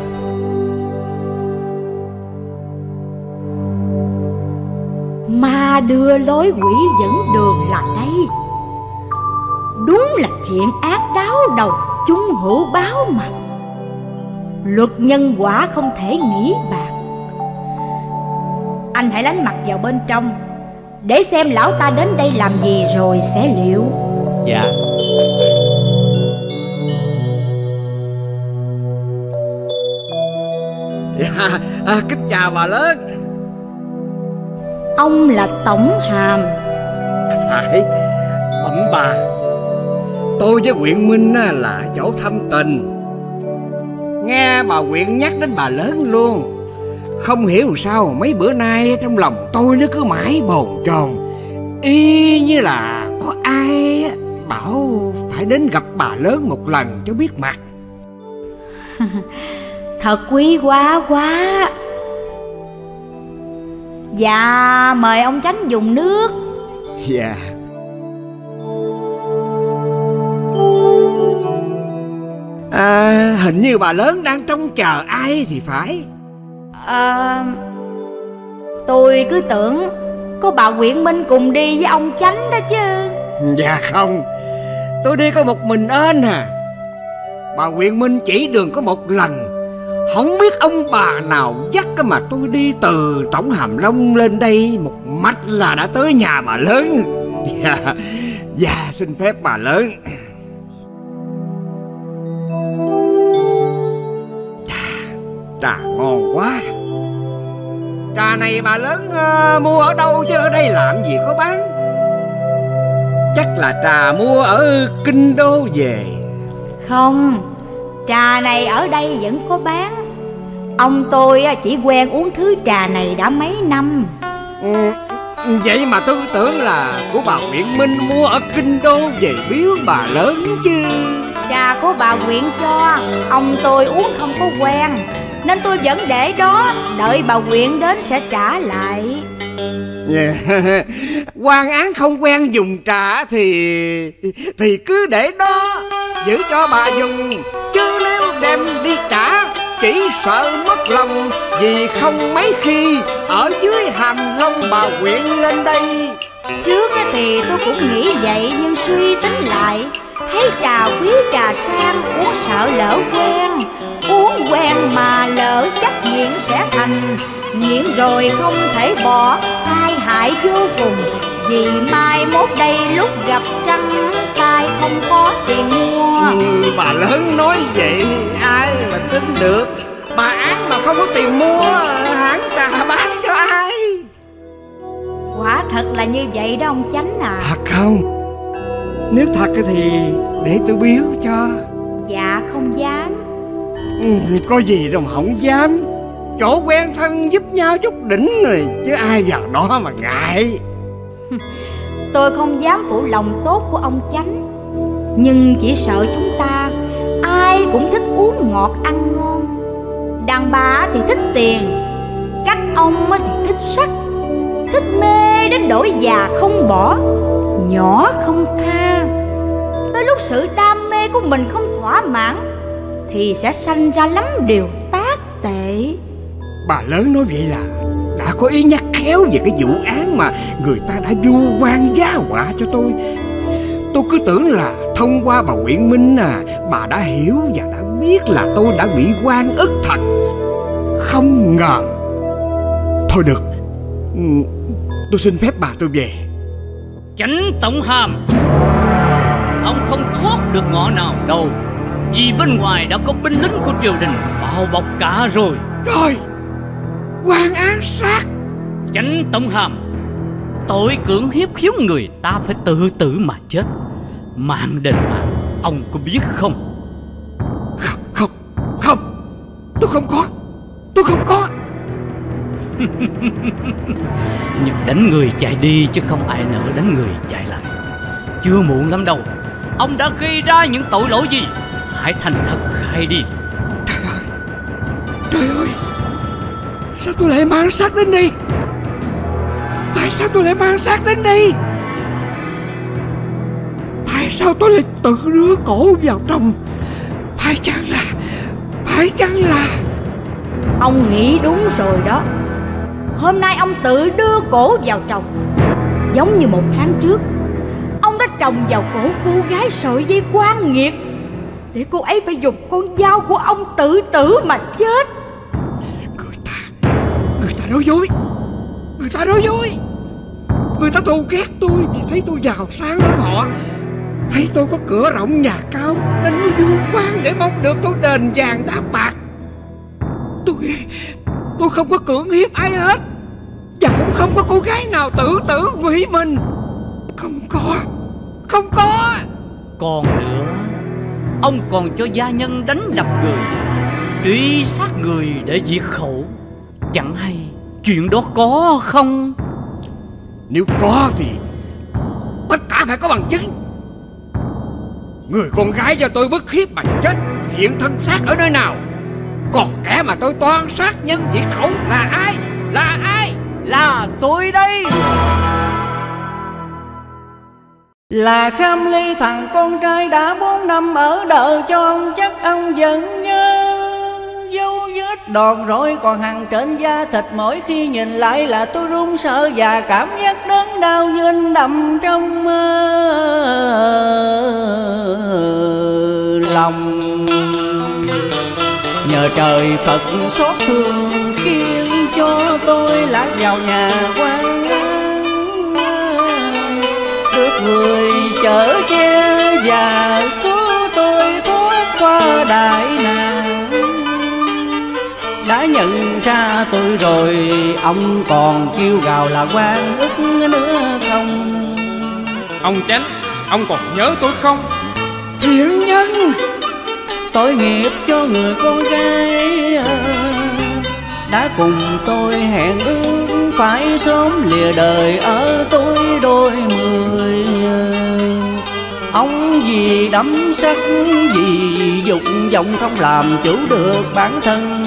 Ma đưa lối quỷ dẫn đường là đây. Đúng là thiện ác đáo đầu, chung hữu báo mà. Luật nhân quả không thể nghĩ bạc. Anh hãy lánh mặt vào bên trong để xem lão ta đến đây làm gì rồi sẽ liệu. Dạ. Kính chào bà lớn. Ông là Tổng Hàm? Phải, bẩm bà, tôi với Quyện Minh là chỗ thâm tình. Nghe bà Quyện nhắc đến bà lớn luôn. Không hiểu sao mấy bữa nay trong lòng tôi nó cứ mãi bồn chồn, y như là có ai bảo phải đến gặp bà lớn một lần cho biết mặt. Thật quý quá quá. Dạ, mời ông Chánh dùng nước. Dạ. Hình như bà lớn đang trông chờ ai thì phải. Tôi cứ tưởng có bà Quyện Minh cùng đi với ông Chánh đó chứ. Dạ không, tôi đi có một mình ên à. Bà Quyện Minh chỉ đường có một lần, không biết ông bà nào dắt mà tôi đi từ Tổng Hàm Long lên đây một mạch là đã tới nhà bà lớn. Dạ, xin phép bà lớn. Trà ngon quá. Trà này bà lớn mua ở đâu chứ ở đây làm gì có bán. Chắc là trà mua ở Kinh Đô về. Không, trà này ở đây vẫn có bán. Ông tôi chỉ quen uống thứ trà này đã mấy năm. Vậy mà tôi tưởng là của bà Quyện Minh mua ở Kinh Đô về biếu bà lớn chứ. Trà của bà Quyện cho, ông tôi uống không có quen, nên tôi vẫn để đó, đợi bà Quyện đến sẽ trả lại. Quan án không quen dùng trà thì cứ để đó, giữ cho bà dùng. Chứ nếu đem đi trả chỉ sợ mất lòng, vì không mấy khi ở dưới Hàm Long bà Quyện lên đây Trước thì tôi cũng nghĩ vậy, nhưng suy tính lại thấy trà quý trà sang, uống sợ lỡ quen. Uống quen mà lỡ chắc nghiện sẽ thành, nghiện rồi không thể bỏ, tai hại vô cùng. Vì mai mốt đây lúc gặp trắng tay không có tiền mua. Bà lớn nói vậy ai mà tin được. Bà án mà không có tiền mua, hãng trà bán cho ai? Quả thật là như vậy đó ông Chánh à. Thật không? Nếu thật thì để tôi biếu cho. Dạ không dám. Có gì đâu mà không dám. Chỗ quen thân giúp nhau chút đỉnh rồi, chứ ai vào đó mà ngại. Tôi không dám phụ lòng tốt của ông Chánh, nhưng chỉ sợ chúng ta ai cũng thích uống ngọt ăn ngon. Đàn bà thì thích tiền, các ông thì thích sắc, thích mê đến đổi già không bỏ, nhỏ không tha. Tới lúc sự đam mê của mình không thỏa mãn thì sẽ sanh ra lắm điều tác tệ. Bà lớn nói vậy là đã có ý nhắc khéo về cái vụ án mà người ta đã vu oan giá họa cho tôi. Tôi cứ tưởng là thông qua bà Quyện Minh bà đã hiểu và đã biết là tôi đã bị oan ức thật. Không ngờ. Thôi được, tôi xin phép bà tôi về. Chánh Tổng Hàm, ông không thoát được ngõ nào đâu, vì bên ngoài đã có binh lính của triều đình bao bọc cả rồi. Trời, quan án sát. Chánh Tổng Hàm, tội cưỡng hiếp khiếu người ta phải tự tử mà chết. Mạng đền mạng, ông có biết không? Không, tôi không có. Nhưng đánh người chạy đi chứ không ai nỡ đánh người chạy lại. Chưa muộn lắm đâu. Ông đã gây ra những tội lỗi gì? Hãy thành thật khai đi. Trời ơi, sao tôi lại mang xác đến đây? Tại sao tôi lại mang xác đến đây? Tại sao tôi lại tự đưa cổ vào trong? Phải chăng là Ông nghĩ đúng rồi đó. Hôm nay ông tự đưa cổ vào trồng. Giống như 1 tháng trước, ông đã trồng vào cổ cô gái sợi dây quan nghiệt, để cô ấy phải dùng con dao của ông tự tử mà chết. Người ta nói dối. Người ta thù ghét tôi vì thấy tôi giàu sang hơn họ, thấy tôi có cửa rộng nhà cao nên mới vu oan để mong được tôi đền vàng đáp bạc. Tôi không có cưỡng hiếp ai hết, và cũng không có cô gái nào tự tử hủy mình. Không có. Còn nữa, ông còn cho gia nhân đánh đập người, truy sát người để diệt khẩu. Chẳng hay chuyện đó có không? Nếu có thì tất cả phải có bằng chứng. Người con gái do tôi bức hiếp mà chết hiện thân xác ở nơi nào? Còn kẻ mà tôi toan sát nhân diệt khẩu là ai? Là tôi đây. Là Kham Ly, thằng con trai đã 4 năm ở đợi cho ông, chắc ông vẫn nhớ dấu vết đòn roi còn hằn trên da thịt. Mỗi khi nhìn lại là tôi run sợ và cảm giác đớn đau như anh đậm trong lòng. Nhờ trời Phật xót thương khiến cho tôi lạc vào nhà quan án, được người chở che và cứu tôi thoát qua đại nạn. Đã nhận ra tôi rồi, ông còn kêu gào là oan ức nữa không? Ông Chánh, ông còn nhớ tôi không? Thiện nhân, tội nghiệp cho người con gái đã cùng tôi hẹn ước phải sớm lìa đời ở tuổi đôi 10. Ông vì đắm sắc, vì dục vọng không làm chủ được bản thân,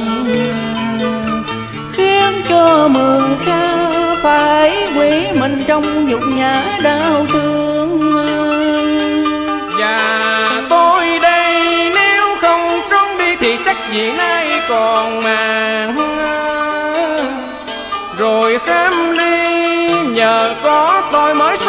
khiến cho Mường Kha phải quỷ mình trong nhục nhã đau thương. Và tôi đây nếu không trốn đi thì chắc gì nay còn màng. Rồi Kham Ly nhờ có tôi mới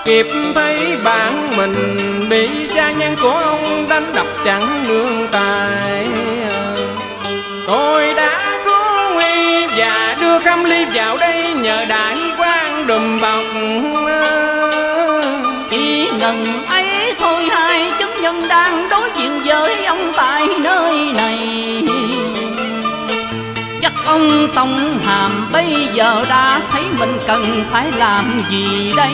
kịp thấy bạn mình bị gia nhân của ông đánh đập chẳng nương tay. Tôi đã cứu nguy và đưa Khâm Ly vào đây nhờ đại quan đùm bọc. Chỉ ngần ấy thôi hai chứng nhân đang đối diện với ông tại nơi này. Chắc ông Tông Hàm bây giờ đã thấy mình cần phải làm gì đây.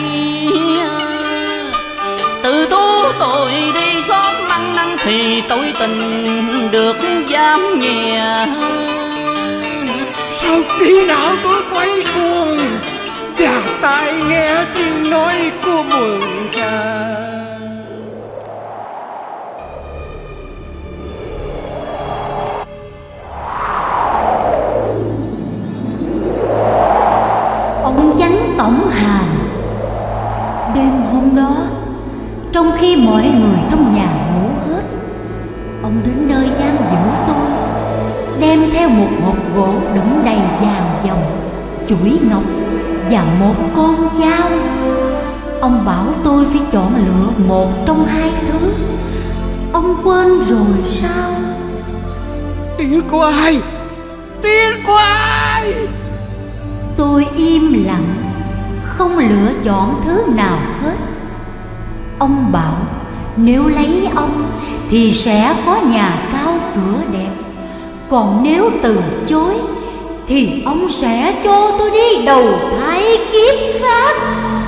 Từ thú tôi đi xót măng năng thì tôi tình được dám nhẹ. Sao khi nào tôi quay cuồng và tai nghe tiếng nói của Mường Kha. Ông Chánh Tổng Hàm. Đêm hôm đó, trong khi mọi người trong nhà ngủ hết, ông đến nơi giam giữ tôi, đem theo một hộp gỗ đựng đầy vàng dòng, chuỗi ngọc và một con dao. Ông bảo tôi phải chọn lựa một trong hai thứ. Ông quên rồi sao? Tiếng của ai? Tiếng của ai? Tôi im lặng, không lựa chọn thứ nào hết. Ông bảo nếu lấy ông thì sẽ có nhà cao cửa đẹp, còn nếu từ chối thì ông sẽ cho tôi đi đầu thai kiếp khác.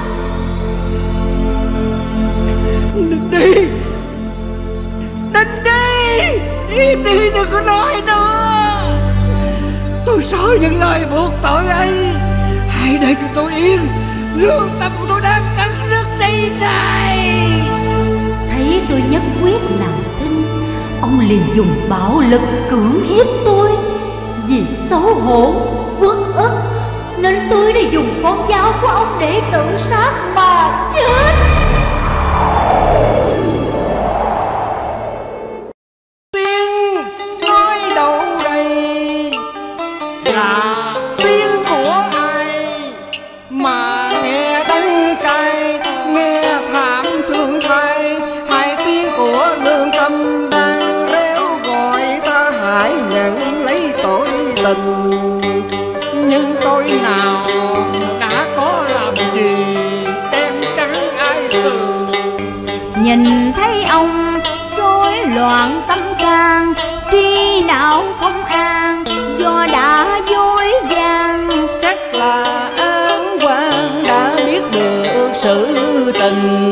Đừng đi, đừng đi, im đi, đừng có nói nữa. Tôi sợ những lời buộc tội ấy. Hãy để cho tôi yên, lương tâm của tôi đang cắn rứt đây này. Thấy tôi nhất quyết làm thinh, ông liền dùng bạo lực cưỡng hiếp tôi. Vì xấu hổ, uất ức nên tôi đã dùng con dao của ông để tự sát mà chết. Tiếng nói đâu đây? Là tiếng của ai mà nghe đắng cay, nghe thảm thương thay? Hai tiếng của lương tâm đang réo gọi ta hãy nhận lấy tội tình. Nhưng tôi nào đã có làm gì đem trắng ai từng. Nhìn thấy ông rối loạn tâm can, tri não không an do đã dối gian. Chắc là An Quan đã biết được sự tình.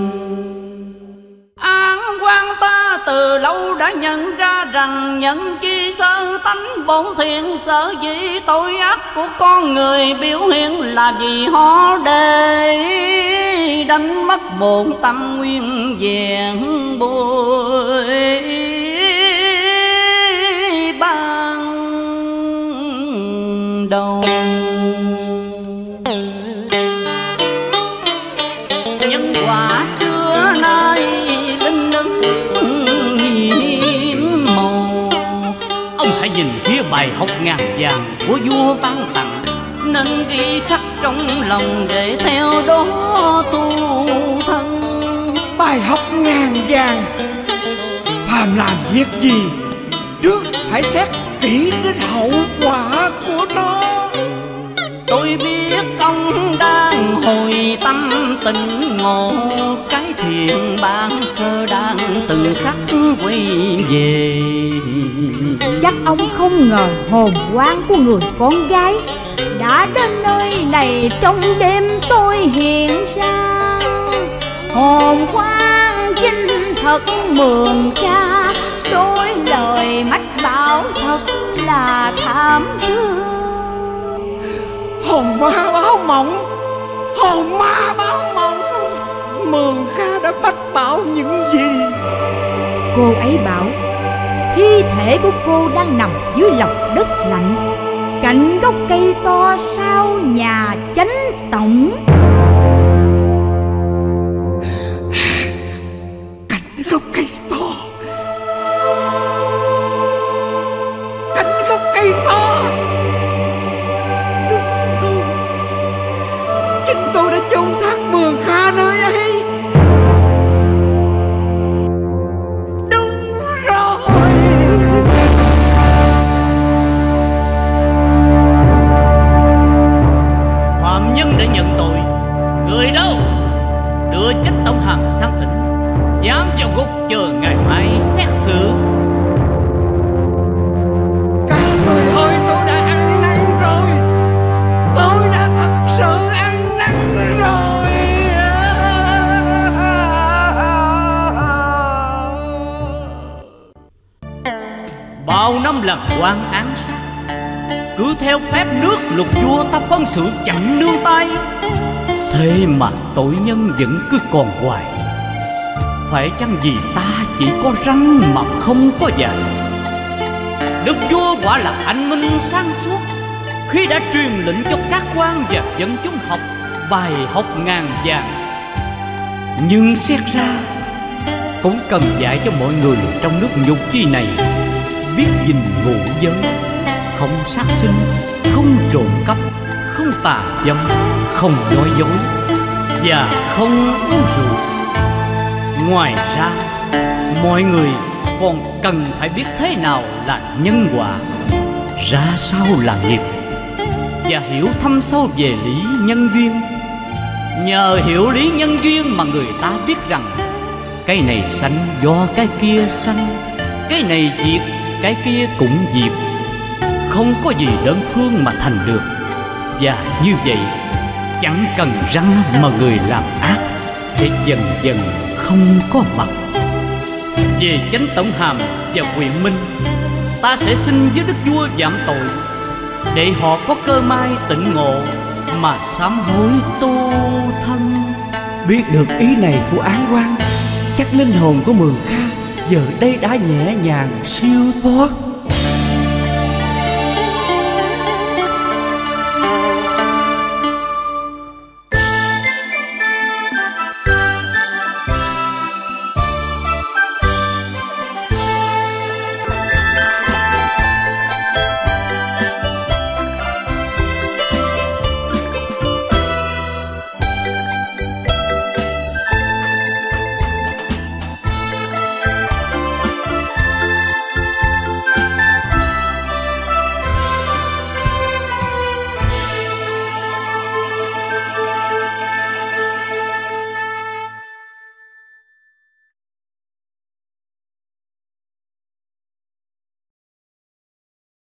An Quan ta từ lâu đã nhận ra rằng nhân chi sơ tánh bổn thiện, sở dĩ tội ác của con người biểu hiện là vì họ để đánh mất bổn tâm nguyên vẹn bội ban đầu. Nhân quả xưa nay linh ứng hiểm màu. Ông hãy nhìn phía bài học ngàn vàng của vua ban tặng, nên ghi khắc trong lòng để theo đó tu thân. Bài học ngàn vàng. Phàm làm việc gì trước hãy xét kỹ đến hậu quả của nó. Tôi biết ông đang hồi tâm tình ngộ, cái thiện bản sơ đang từng khắc quay về. Chắc ông không ngờ hồn quang của người con gái đã đến nơi này trong đêm tôi hiện ra. Hồn quang chinh thật Mường Kha, đôi lời mách bảo thật là thảm thương. Hồn ma báo mộng, hồn ma báo mộng. Mường Kha đã mách bảo những gì? Cô ấy bảo thi thể của cô đang nằm dưới lòng đất lạnh, cạnh gốc cây to sau nhà Chánh Tổng. Cạnh gốc cây to, cạnh gốc cây to. Chính tôi đã chôn xác Mường Kha nơi ấy. đưa Chánh Tổng Hàm sang tỉnh, dám vào ngục chờ ngày mai xét xử. Các người ơi, tôi đã ăn năn rồi. Tôi đã thật sự ăn năn rồi. Bao năm làm quan án sát, cứ theo phép nước luật vua ta phân xử chẳng nương tay. Thế mà tội nhân vẫn cứ còn hoài. Phải chăng vì ta chỉ có răng mà không có dài? Đức vua quả là anh minh sáng suốt khi đã truyền lệnh cho các quan và dân chúng học bài học ngàn vàng. Nhưng xét ra cũng cần dạy cho mọi người trong nước nhục chi này biết gìn ngụ giới, không sát sinh, không trộm cắp, không tà dâm, không nói dối và không uống rượu. Ngoài ra, mọi người còn cần phải biết thế nào là nhân quả, ra sao là nghiệp, và hiểu thâm sâu về lý nhân duyên. Nhờ hiểu lý nhân duyên mà người ta biết rằng cái này sanh do cái kia sanh, cái này diệt cái kia cũng diệt, không có gì đơn phương mà thành được. Và như vậy, chẳng cần răng mà người làm ác sẽ dần dần không có mặt. Về Chánh Tổng Hàm và Quyền Minh, ta sẽ xin với đức vua giảm tội, để họ có cơ may tỉnh ngộ mà sám hối tu thân. Biết được ý này của án quan, chắc linh hồn của Mường Kha giờ đây đã nhẹ nhàng siêu thoát.